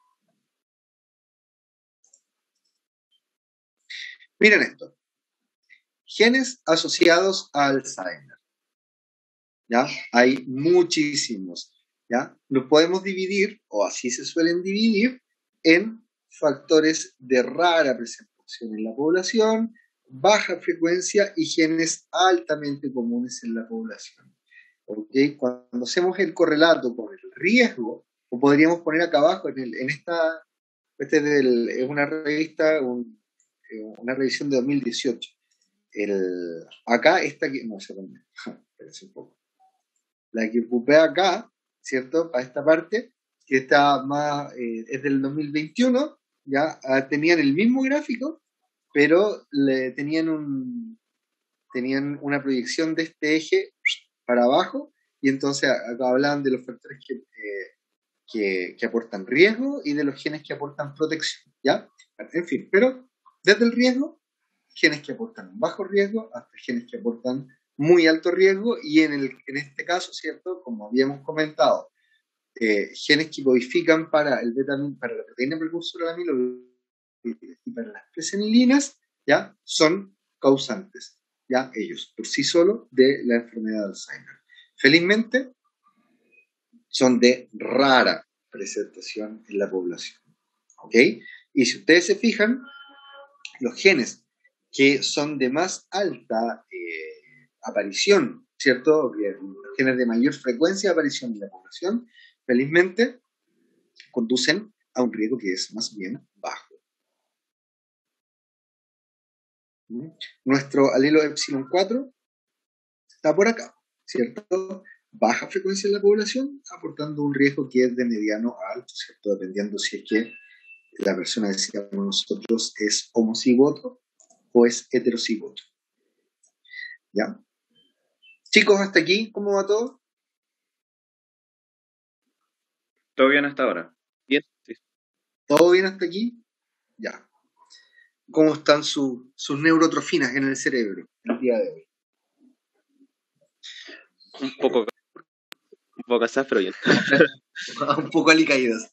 Miren esto. Genes asociados a Alzheimer. ¿Ya? Hay muchísimos. ¿Ya? Los podemos dividir, o así se suelen dividir, en factores de rara presentación en la población, baja frecuencia y genes altamente comunes en la población. ¿Okay? Cuando hacemos el correlato con el riesgo, o podríamos poner acá abajo, en esta, es una revista, una revisión de 2018. Acá esta que, no sé dónde, espérense un poco. La que ocupé acá, ¿cierto? Para esta parte, que está más, es del 2021, ya tenían el mismo gráfico, pero tenían una proyección de este eje para abajo, y entonces acá hablaban de los factores que aportan riesgo y de los genes que aportan protección, ¿ya? En fin, pero desde el riesgo, genes que aportan un bajo riesgo hasta genes que aportan muy alto riesgo, y en este caso, ¿cierto? Como habíamos comentado, genes que codifican para la proteína precursora de amiloide y para las presenilinas, ¿ya? Son causantes, ¿ya? Ellos, por sí solos, de la enfermedad de Alzheimer. Felizmente, son de rara presentación en la población, ¿ok? Y si ustedes se fijan, los genes que son de más alta aparición, ¿cierto? Los genes de mayor frecuencia de aparición en la población, felizmente, conducen a un riesgo que es más bien bajo. Nuestro alelo epsilon 4 está por acá, ¿cierto? Baja frecuencia en la población, aportando un riesgo que es de mediano a alto, ¿cierto? Dependiendo si es que la persona, decíamos nosotros, es homocigoto o es heterocigoto. ¿Ya? Chicos, hasta aquí, ¿cómo va todo? ¿Todo bien hasta ahora? Bien, sí. ¿Todo bien hasta aquí? Ya. ¿Cómo están sus neurotrofinas en el cerebro el día de hoy? Un poco cansadas, pero bien. Un poco alicaídas.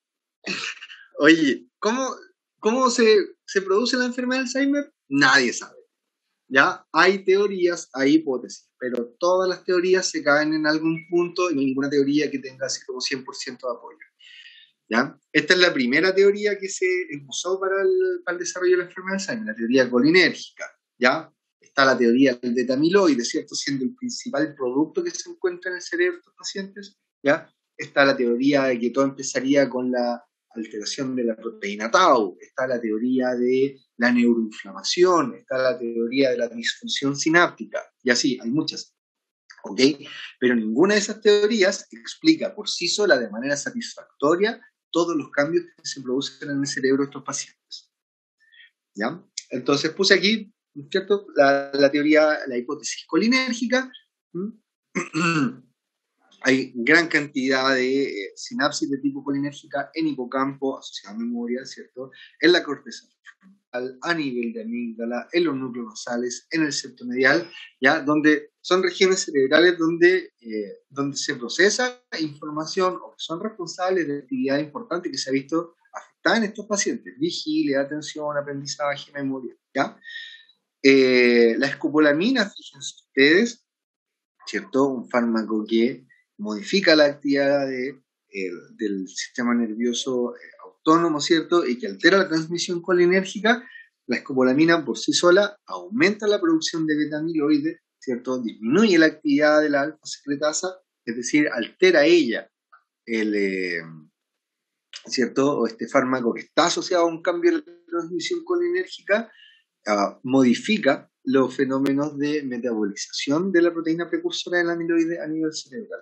Oye, ¿cómo se produce la enfermedad de Alzheimer? Nadie sabe. ¿Ya? Hay teorías, hay hipótesis, pero todas las teorías se caen en algún punto y no hay ninguna teoría que tenga así como 100% de apoyo. ¿Ya? Esta es la primera teoría que se usó para el desarrollo de la enfermedad de Alzheimer, la teoría colinérgica. ¿Ya? Está la teoría del beta-amiloide, ¿cierto? Siendo el principal producto que se encuentra en el cerebro de estos pacientes. ¿Ya? Está la teoría de que todo empezaría con la alteración de la proteína tau, está la teoría de la neuroinflamación, está la teoría de la disfunción sináptica, y así, hay muchas. ¿Ok? Pero ninguna de esas teorías explica por sí sola de manera satisfactoria todos los cambios que se producen en el cerebro de estos pacientes. ¿Ya? Entonces puse aquí, ¿cierto? La teoría, la hipótesis colinérgica. Hay gran cantidad de sinapsis de tipo colinérgica en hipocampo, asociada a memoria, ¿cierto? En la corteza frontal, a nivel de amígdala, en los núcleos basales, en el septo medial, ¿ya? Donde son regiones cerebrales donde se procesa información o que son responsables de actividad importante que se ha visto afectada en estos pacientes: vigilia, atención, aprendizaje, memoria, ¿ya? La escopolamina, fíjense ustedes, ¿cierto? Un fármaco que modifica la actividad del sistema nervioso autónomo, ¿cierto? Y que altera la transmisión colinérgica. La escopolamina por sí sola aumenta la producción de beta-amiloide, ¿cierto? Disminuye la actividad de la alfa-secretasa, es decir, altera ella ¿cierto? O este fármaco que está asociado a un cambio de la transmisión colinérgica, modifica los fenómenos de metabolización de la proteína precursora del amiloide a nivel cerebral.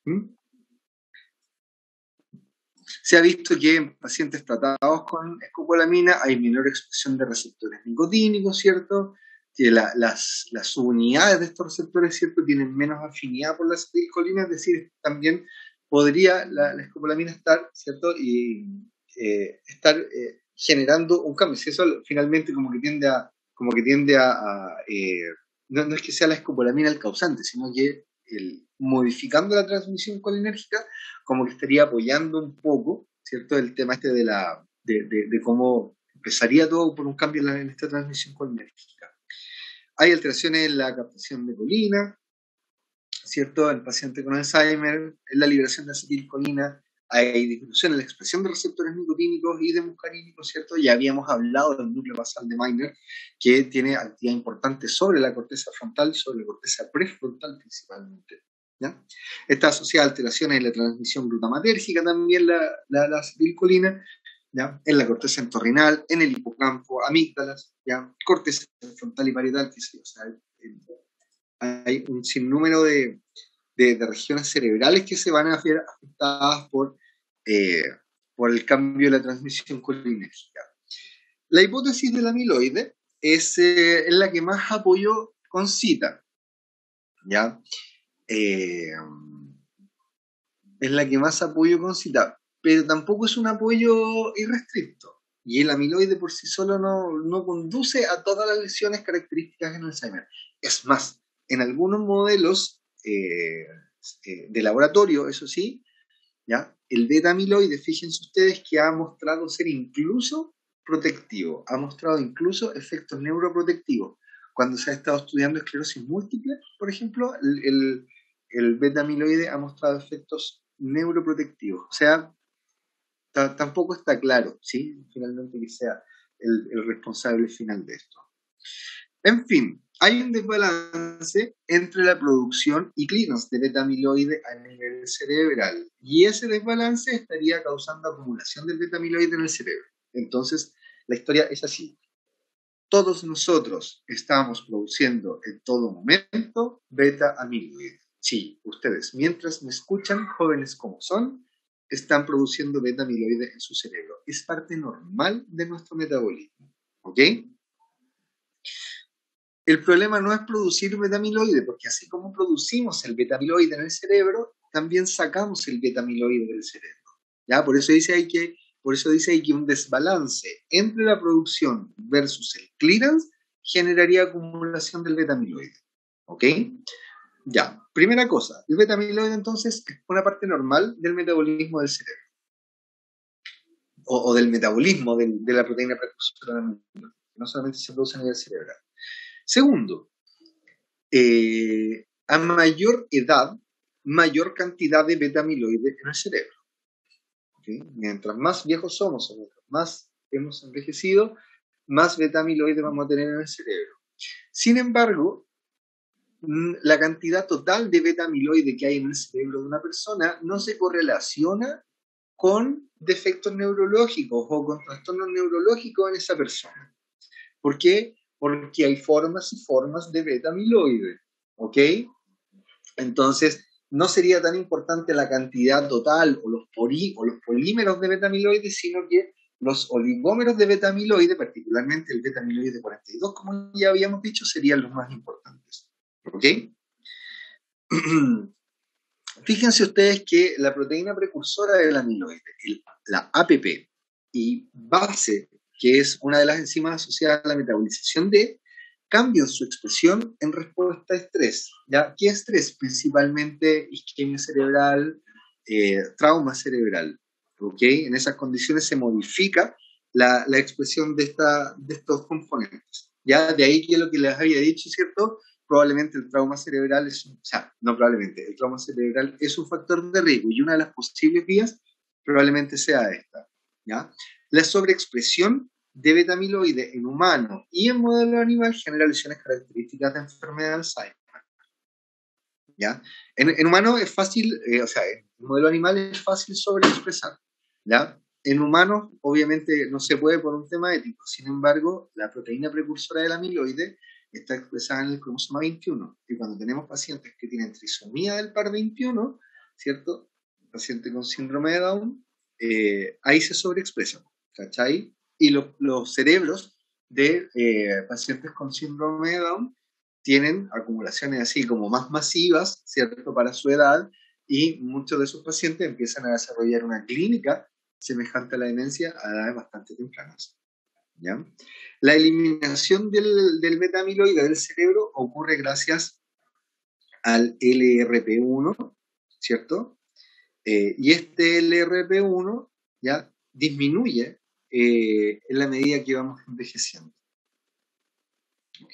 Se ha visto que en pacientes tratados con escopolamina hay menor expresión de receptores nicotínicos, ¿cierto? Que las subunidades de estos receptores, ¿cierto?, tienen menos afinidad por la acetilcolina, es decir, también podría la escopolamina estar, ¿cierto?, y estar generando un cambio. Si eso finalmente como que tiende a como que tiende no es que sea la escopolamina el causante, sino que modificando la transmisión colinérgica, como que estaría apoyando un poco, ¿cierto? El tema este de cómo empezaría todo por un cambio en esta transmisión colinérgica. Hay alteraciones en la captación de colina, ¿cierto? En el paciente con Alzheimer, en la liberación de acetilcolina, hay disminución en la expresión de receptores nicotínicos y de muscarínicos, ¿cierto? Ya habíamos hablado del núcleo basal de Meiner, que tiene actividad importante sobre la corteza frontal y sobre la corteza prefrontal principalmente, ¿ya? Está asociada a alteraciones en la transmisión glutamatérgica también, la acetilcolina, ¿ya? En la corteza entorrinal, en el hipocampo, amígdalas, ¿ya? Corteza frontal y parietal, que sí, o sea, hay un sinnúmero de regiones cerebrales que se van a ver afectadas por el cambio de la transmisión colinérgica. La hipótesis del amiloide es la que más apoyo concita, ¿ya? Es la que más apoyo concita, pero tampoco es un apoyo irrestricto. Y el amiloide por sí solo no conduce a todas las lesiones características en Alzheimer. Es más, en algunos modelos de laboratorio, eso sí, ¿ya? El beta-amiloide, fíjense ustedes que ha mostrado ser incluso protectivo, ha mostrado incluso efectos neuroprotectivos. Cuando se ha estado estudiando esclerosis múltiple, por ejemplo, el beta-amiloide ha mostrado efectos neuroprotectivos. O sea, tampoco está claro, ¿sí? Finalmente que sea el responsable final de esto. En fin, hay un desbalance entre la producción y clearance de beta-amiloide a nivel cerebral, y ese desbalance estaría causando acumulación del beta-amiloide en el cerebro. Entonces, la historia es así. Todos nosotros estamos produciendo en todo momento beta-amiloide. Sí, ustedes, mientras me escuchan, jóvenes como son, están produciendo beta-amiloide en su cerebro. Es parte normal de nuestro metabolismo, ¿ok? El problema no es producir beta-amiloide, porque así como producimos el beta-amiloide en el cerebro, también sacamos el beta-amiloide del cerebro, ¿ya? Por eso dice ahí que un desbalance entre la producción versus el clearance generaría acumulación del beta-amiloide, ¿ok? Ya, primera cosa, el beta-amiloide entonces es una parte normal del metabolismo del cerebro, o del metabolismo de la proteína precursora de amiloide, no solamente se produce a nivel cerebral. Segundo, a mayor edad, mayor cantidad de beta-amiloide en el cerebro. ¿Okay? Mientras más viejos somos, o mientras más hemos envejecido, más beta-amiloide vamos a tener en el cerebro. Sin embargo, la cantidad total de beta-amiloide que hay en el cerebro de una persona no se correlaciona con defectos neurológicos o con trastornos neurológicos en esa persona. ¿Por qué? Porque hay formas y formas de beta-amiloide, ¿ok? Entonces, no sería tan importante la cantidad total o los polímeros de beta-amiloide, sino que los oligómeros de beta-amiloide, particularmente el beta-amiloide 42, como ya habíamos dicho, serían los más importantes, ¿ok? Fíjense ustedes que la proteína precursora del amiloide, la APP, y base, que es una de las enzimas asociadas a la metabolización de, cambian su expresión en respuesta a estrés. ¿Ya? ¿Qué estrés? Principalmente isquemia cerebral, trauma cerebral. ¿Okay? En esas condiciones se modifica la expresión de estos componentes. ¿Ya? De ahí que lo que les había dicho, ¿cierto? Probablemente el trauma cerebral el trauma cerebral es un factor de riesgo, y una de las posibles vías probablemente sea esta, ¿ya? La sobreexpresión de beta-amiloide en humano y en modelo animal genera lesiones características de enfermedad de Alzheimer, ¿ya? En humano es fácil, en modelo animal es fácil sobreexpresar, ¿ya? En humanos, obviamente, no se puede por un tema ético. Sin embargo, la proteína precursora del amiloide está expresada en el cromosoma 21. Y cuando tenemos pacientes que tienen trisomía del par 21, ¿cierto? Paciente con síndrome de Down, ahí se sobreexpresa, ¿cachai? Y los cerebros de pacientes con síndrome de Down tienen acumulaciones así como más masivas, ¿cierto? Para su edad, y muchos de esos pacientes empiezan a desarrollar una clínica semejante a la demencia a edades bastante tempranas. ¿ya? La eliminación del beta-amiloide del cerebro ocurre gracias al LRP1, ¿cierto? Y este LRP1 ya disminuye en la medida que vamos envejeciendo. ¿Ok?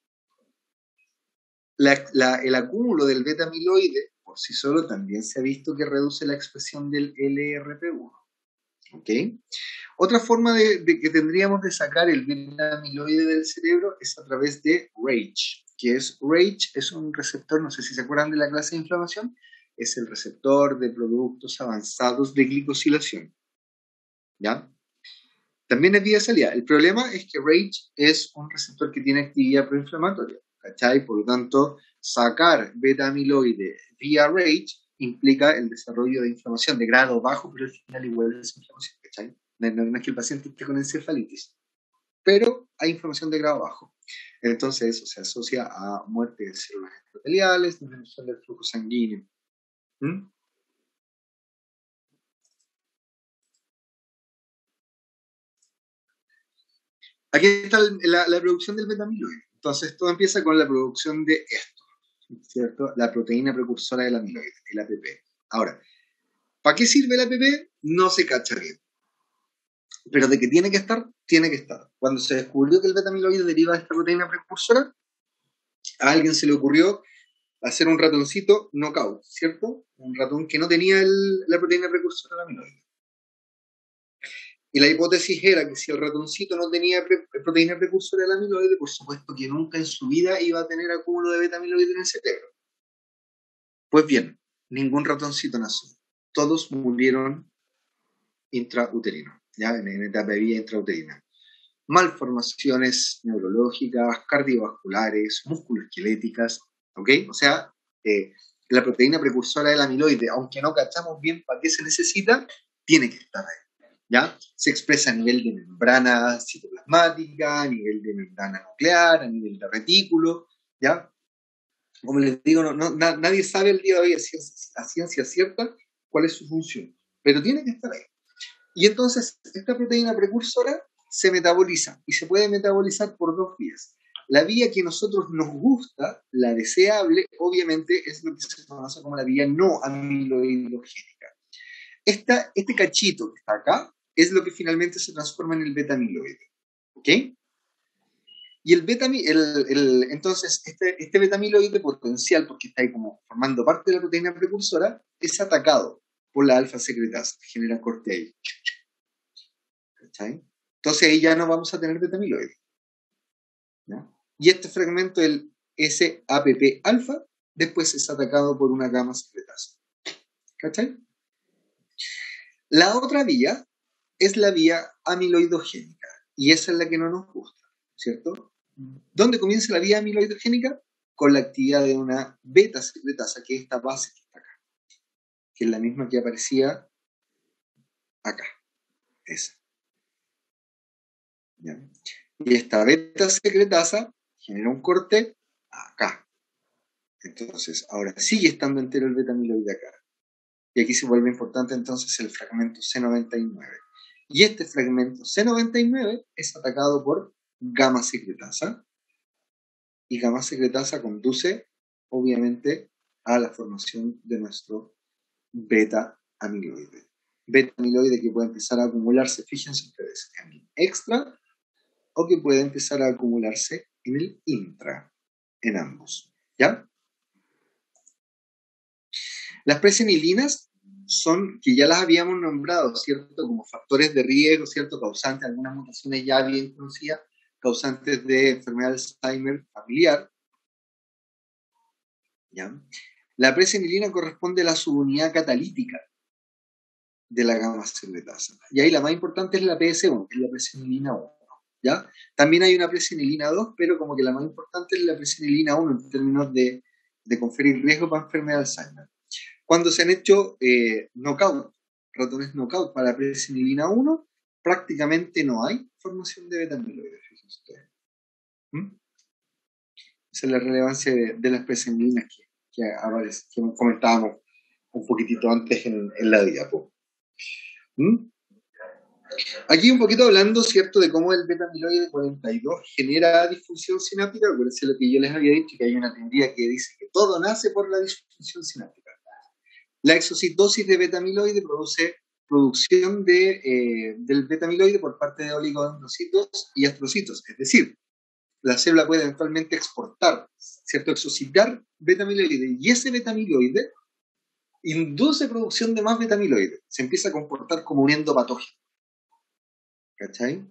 El acúmulo del beta-amiloide por sí solo también se ha visto que reduce la expresión del LRP1. ¿Ok? Otra forma de que tendríamos de sacar el beta-amiloide del cerebro es a través de RAGE, RAGE es un receptor, no sé si se acuerdan de la clase de inflamación, es el receptor de productos avanzados de glicosilación. ¿Ya? También es vía salida. El problema es que RAGE es un receptor que tiene actividad proinflamatoria, ¿cachai? Por lo tanto, sacar beta-amiloide vía RAGE implica el desarrollo de inflamación de grado bajo, pero al final igual es inflamación, ¿cachai? No es que el paciente esté con encefalitis, pero hay inflamación de grado bajo. Entonces, eso se asocia a muerte de células endoteliales, disminución del flujo sanguíneo. ¿Mm? Aquí está la producción del beta-amiloide. Entonces, todo empieza con la producción de esto, ¿cierto? La proteína precursora del amiloide, el APP. Ahora, ¿para qué sirve el APP? No se cacha bien. Pero de que tiene que estar, tiene que estar. Cuando se descubrió que el beta-amiloide deriva de esta proteína precursora, a alguien se le ocurrió hacer un ratoncito knockout, ¿cierto? Un ratón que no tenía la proteína precursora del amiloide. Y la hipótesis era que si el ratoncito no tenía proteína precursora del amiloide, por supuesto que nunca en su vida iba a tener acúmulo de beta-amiloide en el cerebro. Pues bien, ningún ratoncito nació. Todos murieron intrauterinos, ya en etapa de vida intrauterina. Malformaciones neurológicas, cardiovasculares, musculoesqueléticas, ¿ok? O sea, la proteína precursora del amiloide, aunque no cachamos bien para qué se necesita, tiene que estar ahí. ¿Ya? Se expresa a nivel de membrana citoplasmática, a nivel de membrana nuclear, a nivel de retículo, ¿ya? Como les digo, nadie sabe el día de hoy a ciencia cierta cuál es su función, pero tiene que estar ahí. Y entonces, esta proteína precursora se metaboliza, y se puede metabolizar por dos vías. La vía que a nosotros nos gusta, la deseable, obviamente, es lo que se conoce como la vía no amiloidogénica. Este cachito que está acá es lo que finalmente se transforma en el beta-amiloide. ¿Ok? Y entonces, este beta-amiloide potencial, porque está ahí como formando parte de la proteína precursora, es atacado por la alfa-secretasa, que genera corte ahí. ¿Cachai? Entonces ahí ya no vamos a tener beta-amiloide. ¿Ya? Y este fragmento, el SAPP-alfa, después es atacado por una gamma-secretasa. ¿Cachai? La otra vía es la vía amiloidogénica, y esa es la que no nos gusta, ¿cierto? ¿Dónde comienza la vía amiloidogénica? Con la actividad de una beta-secretasa, que es esta base que está acá, que es la misma que aparecía acá, esa. ¿Ya? Y esta beta-secretasa genera un corte acá. Entonces, ahora sigue estando entero el beta-amiloide acá. Y aquí se vuelve importante entonces el fragmento C99. Y este fragmento C99 es atacado por gamma-secretasa. Y gamma-secretasa conduce, obviamente, a la formación de nuestro beta-amiloide. Beta-amiloide que puede empezar a acumularse, fíjense ustedes, en el extra, o que puede empezar a acumularse en el intra, en ambos. ¿Ya? Las presenilinas son, que ya las habíamos nombrado, ¿cierto? Como factores de riesgo, ¿cierto? Causantes de algunas mutaciones ya bien conocidas, causantes de enfermedad de Alzheimer familiar. ¿Ya? La presenilina corresponde a la subunidad catalítica de la gamma-secretasa. Y ahí la más importante es la PS1, que es la presenilina 1. ¿Ya? También hay una presenilina 2, pero como que la más importante es la presenilina 1 en términos de conferir riesgo para enfermedad de Alzheimer. Cuando se han hecho ratones knockout para la presenilina 1, prácticamente no hay formación de beta-amiloide, fíjense ustedes. Esa es la relevancia de las presenilinas que comentábamos un poquitito antes en la diapo. Aquí un poquito hablando, ¿cierto?, de cómo el beta-amiloide 42 genera disfunción sináptica. Acuérdense lo que yo les había dicho, que hay una teoría que dice que todo nace por la disfunción sináptica. La exocitosis de beta-amiloide produce producción del beta-amiloide por parte de oligodendrocitos y astrocitos. Es decir, la célula puede eventualmente exportar, ¿cierto?, exocitar beta-amiloide, y ese beta-amiloide induce producción de más beta-amiloide. Se empieza a comportar como un endopatógeno. ¿Cachai?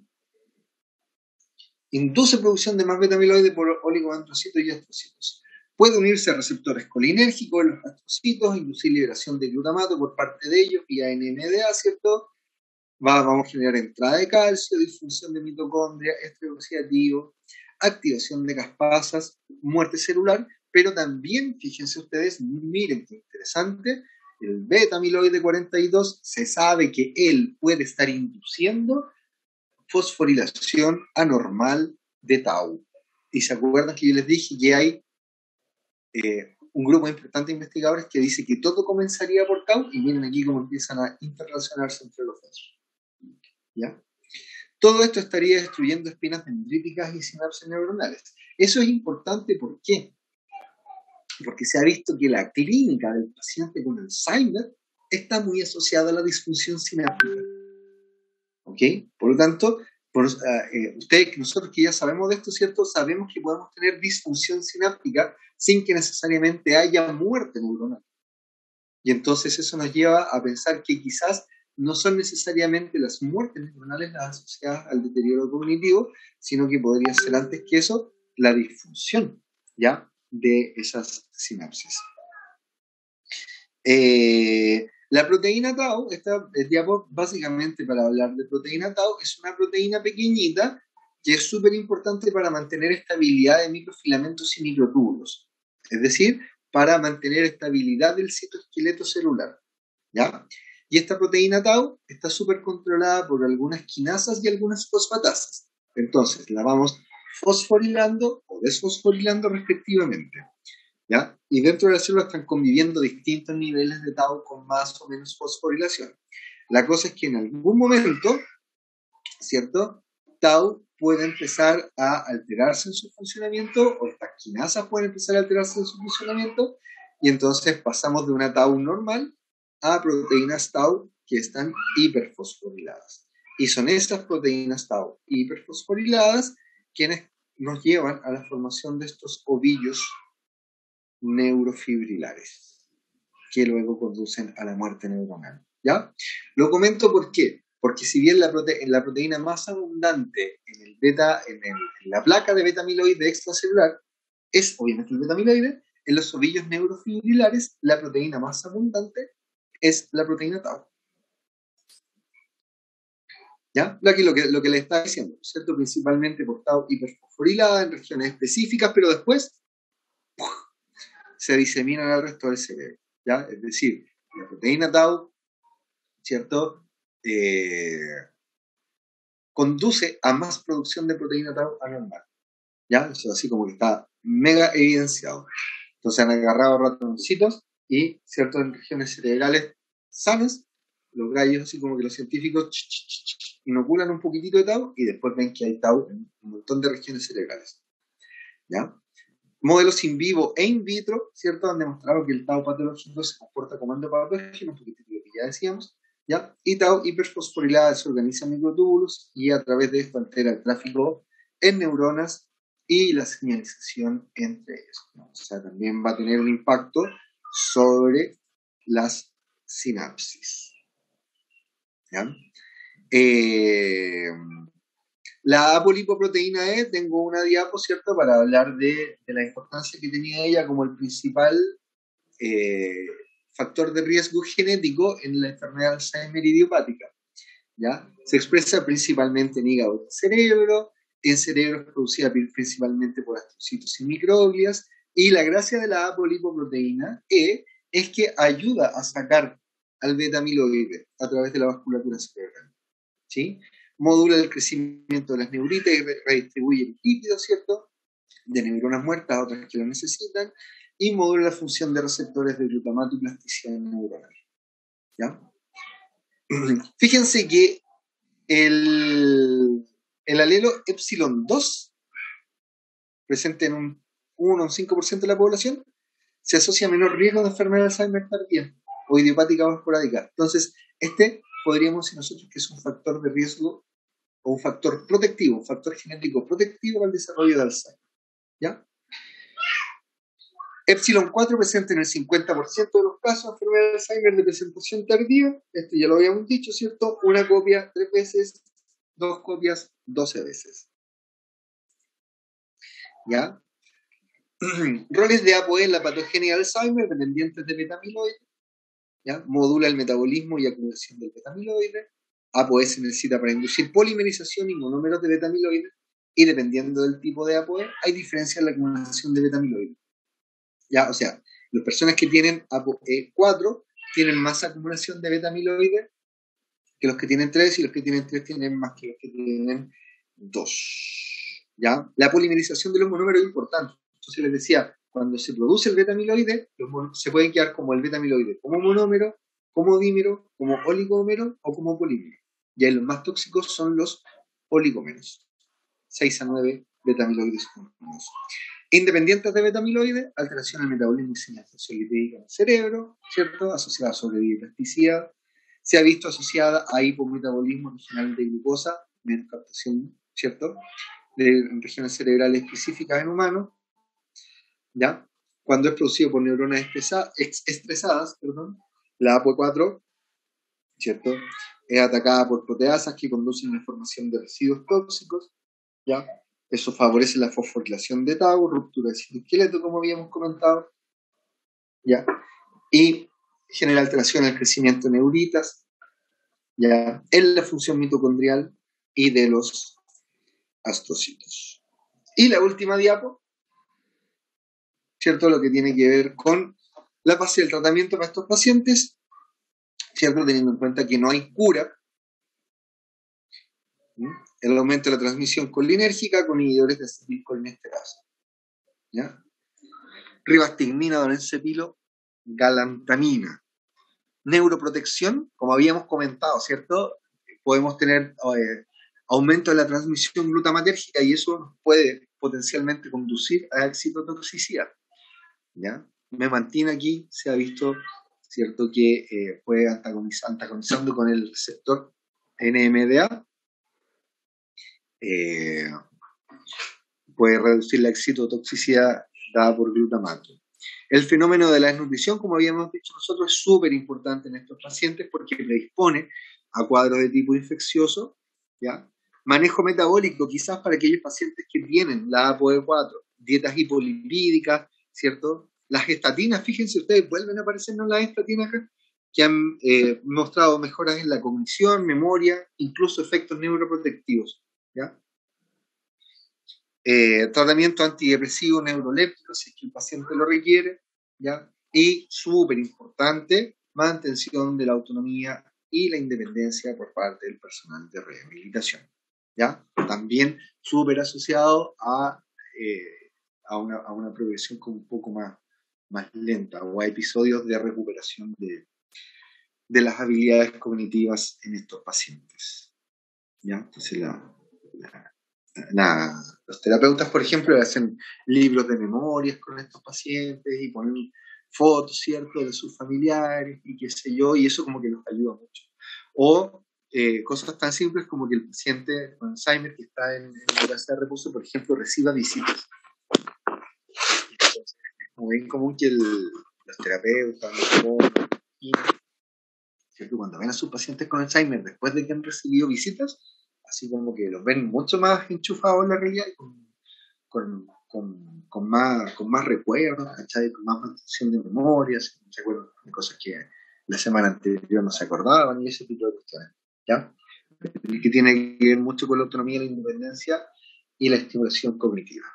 Induce producción de más beta-amiloide por oligodendrocitos y astrocitos. Puede unirse a receptores colinérgicos en los astrocitos, inducir liberación de glutamato por parte de ellos vía NMDA, ¿cierto? Vamos a generar entrada de calcio, disfunción de mitocondria, estrés oxidativo, activación de caspasas, muerte celular, pero también, fíjense ustedes, miren qué interesante, el beta-amiloide 42 se sabe que él puede estar induciendo fosforilación anormal de tau. Y se acuerdan que yo les dije que hay un grupo importante de investigadores que dice que todo comenzaría por tau, y miren aquí cómo empiezan a interrelacionarse entre los dos. ¿Ya? Todo esto estaría destruyendo espinas dendríticas y sinapsis neuronales. Eso es importante, ¿por qué? Porque se ha visto que la clínica del paciente con Alzheimer está muy asociada a la disfunción sináptica. ¿Ok? Por lo tanto, nosotros que ya sabemos de esto, ¿cierto? Sabemos que podemos tener disfunción sináptica sin que necesariamente haya muerte neuronal. Y entonces eso nos lleva a pensar que quizás no son necesariamente las muertes neuronales las asociadas al deterioro cognitivo, sino que podría ser antes que eso la disfunción, ¿ya?, de esas sinapsis. La proteína tau, esta diapo básicamente para hablar de proteína tau, es una proteína pequeñita que es súper importante para mantener estabilidad de microfilamentos y microtúbulos, es decir, para mantener estabilidad del citoesqueleto celular, ¿ya? Y esta proteína tau está súper controlada por algunas quinasas y algunas fosfatasas. Entonces, la vamos fosforilando o desfosforilando respectivamente, ¿ya? Y dentro de la célula están conviviendo distintos niveles de tau con más o menos fosforilación. La cosa es que en algún momento, ¿cierto?, tau puede empezar a alterarse en su funcionamiento, o estas quinasas pueden empezar a alterarse en su funcionamiento, y entonces pasamos de una tau normal a proteínas tau que están hiperfosforiladas. Y son estas proteínas tau hiperfosforiladas quienes nos llevan a la formación de estos ovillos neurofibrilares, que luego conducen a la muerte neuronal. ¿Ya? Lo comento ¿por qué? Porque si bien la proteína más abundante en la placa de beta-amiloide extracelular es obviamente el beta-amiloide, en los ovillos neurofibrilares la proteína más abundante es la proteína tau. ¿Ya? Aquí lo que les está diciendo, ¿cierto? Principalmente por tau hiperfosforilada en regiones específicas, pero después se diseminan al resto del cerebro, ¿ya? Es decir, la proteína tau, ¿cierto?, conduce a más producción de proteína tau anormal, ¿ya? Eso así como que está mega evidenciado. Entonces han agarrado ratoncitos y, ¿cierto?, en regiones cerebrales sanas, los gallos, así como que los científicos inoculan un poquitito de tau y después ven que hay tau en un montón de regiones cerebrales, ¿ya? Modelos in vivo e in vitro, ¿cierto?, han demostrado que el tau patológico se comporta como endopatógeno, un poquitito de lo que ya decíamos, ¿ya? Y tau hiperfosforilada se organiza en microtúbulos y a través de esto altera el tráfico en neuronas y la señalización entre ellos, ¿no? O sea, también va a tener un impacto sobre las sinapsis, ¿ya? La apolipoproteína E, tengo una diapo, ¿cierto?, para hablar de la importancia que tenía ella como el principal factor de riesgo genético en la enfermedad de Alzheimer idiopática, ¿ya? Se expresa principalmente en hígado y cerebro, en cerebro es producida principalmente por astrocitos y microglias, y la gracia de la apolipoproteína E es que ayuda a sacar al beta-amiloide a través de la vasculatura cerebral, ¿sí? Modula el crecimiento de las neuritas y redistribuye el lípido, ¿cierto?, de neuronas muertas a otras que lo necesitan, y modula la función de receptores de glutamato y plasticidad neuronal, ¿ya? Fíjense que El alelo epsilon 2, presente en un 1 o un 5% de la población, se asocia a menor riesgo de enfermedad de Alzheimer tardía o idiopática o esporádica. Entonces, podríamos decir nosotros que es un factor de riesgo o un factor protectivo, un factor genético protectivo para el desarrollo de Alzheimer. ¿Ya? Epsilon 4 presente en el 50% de los casos de enfermedad de Alzheimer de presentación tardía. Esto ya lo habíamos dicho, ¿cierto? Una copia 3 veces, 2 copias 12 veces. ¿Ya? Roles de ApoE en la patogenia de Alzheimer dependientes de beta-amiloide. ¿Ya? Modula el metabolismo y acumulación del beta-amiloide. ApoE se necesita para inducir polimerización y monómeros de beta-amiloide. Y dependiendo del tipo de ApoE, hay diferencia en la acumulación de beta-amiloide. ¿Ya? O sea, las personas que tienen ApoE 4 tienen más acumulación de beta-amiloide que los que tienen 3, y los que tienen 3 tienen más que los que tienen 2. ¿Ya? La polimerización de los monómeros es importante. Entonces les decía, cuando se produce el beta-amiloide, se pueden quedar como el beta-amiloide, como monómero, como dímero, como oligómero o como polímero. Y ahí los más tóxicos son los oligómeros. 6 a 9 beta-amiloides juntos. Independientes de beta-amiloide, alteración del metabolismo y señalización lipídica en el cerebro, ¿cierto? Asociada a sobrevivir plasticidad. Se ha visto asociada a hipometabolismo regional de glucosa, menos captación, ¿cierto?, de regiones cerebrales específicas en humanos, ¿ya? Cuando es producido por neuronas estresadas, la ApoE4, ¿cierto?, es atacada por proteasas que conducen a la formación de residuos tóxicos, ¿ya? Eso favorece la fosforilación de tau, ruptura del citoesqueleto, como habíamos comentado, ¿ya? Y genera alteración en el crecimiento de neuritas, ¿ya?, en la función mitocondrial y de los astrocitos. Y la última diapo, ¿cierto?, lo que tiene que ver con la fase del tratamiento para estos pacientes, ¿cierto?, teniendo en cuenta que no hay cura. El aumento de la transmisión colinérgica con inhibidores de acetilcolinesterasa, ¿ya? Ribastigmina, donencepilo, galantamina. Neuroprotección, como habíamos comentado, ¿cierto? Podemos tener aumento de la transmisión glutamatérgica y eso puede potencialmente conducir a excitotoxicidad, ¿ya? Memantina aquí se ha visto, ¿cierto?, que puede antagonizando con el receptor NMDA, puede reducir la excitotoxicidad dada por glutamato. El fenómeno de la desnutrición, como habíamos dicho nosotros, es súper importante en estos pacientes porque predispone a cuadros de tipo infeccioso, ¿ya? Manejo metabólico, quizás para aquellos pacientes que tienen la ApoE4, dietas hipolipídicas, ¿cierto? Las estatinas, fíjense ustedes, vuelven a aparecernos las estatinas acá, que han mostrado mejoras en la cognición, memoria, incluso efectos neuroprotectivos, ¿ya? Tratamiento antidepresivo neuroléptico si es que el paciente lo requiere, ¿ya? Y súper importante, mantención de la autonomía y la independencia por parte del personal de rehabilitación, ¿ya? También súper asociado a una progresión como un poco más lenta o a episodios de recuperación de las habilidades cognitivas en estos pacientes, ¿ya? Entonces los terapeutas, por ejemplo, hacen libros de memorias con estos pacientes y ponen fotos, ¿cierto?, de sus familiares y qué sé yo, y eso como que los ayuda mucho. O cosas tan simples como que el paciente con Alzheimer que está en la casa de reposo, por ejemplo, reciba visitas. Entonces, es como bien común que los terapeutas, ¿cierto?, cuando ven a sus pacientes con Alzheimer después de que han recibido visitas, así como que los ven mucho más enchufados en la realidad y con más recuerdos, ¿cachai?, con más mantención de memorias, se acuerdan de cosas que la semana anterior no se acordaban y ese tipo de cuestiones, ¿ya? Que tiene que ver mucho con la autonomía, la independencia y la estimulación cognitiva.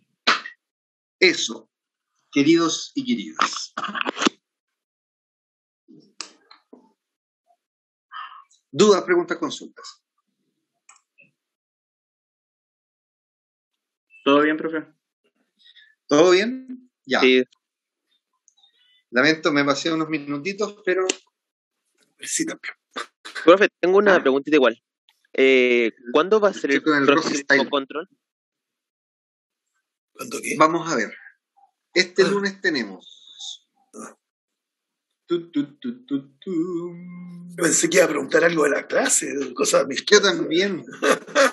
Eso, queridos y queridas. ¿Dudas, preguntas, consultas? ¿Todo bien, profe? ¿Todo bien? Ya. Sí. Lamento, me pasé unos minutitos, pero... Sí, también. Profe, tengo una preguntita igual. ¿Cuándo va a ser el Con el próximo Rockstyle. control? ¿Cuándo qué? Vamos a ver. Este lunes tenemos. Pensé que iba a preguntar algo de la clase, cosas Yo amistosas. también.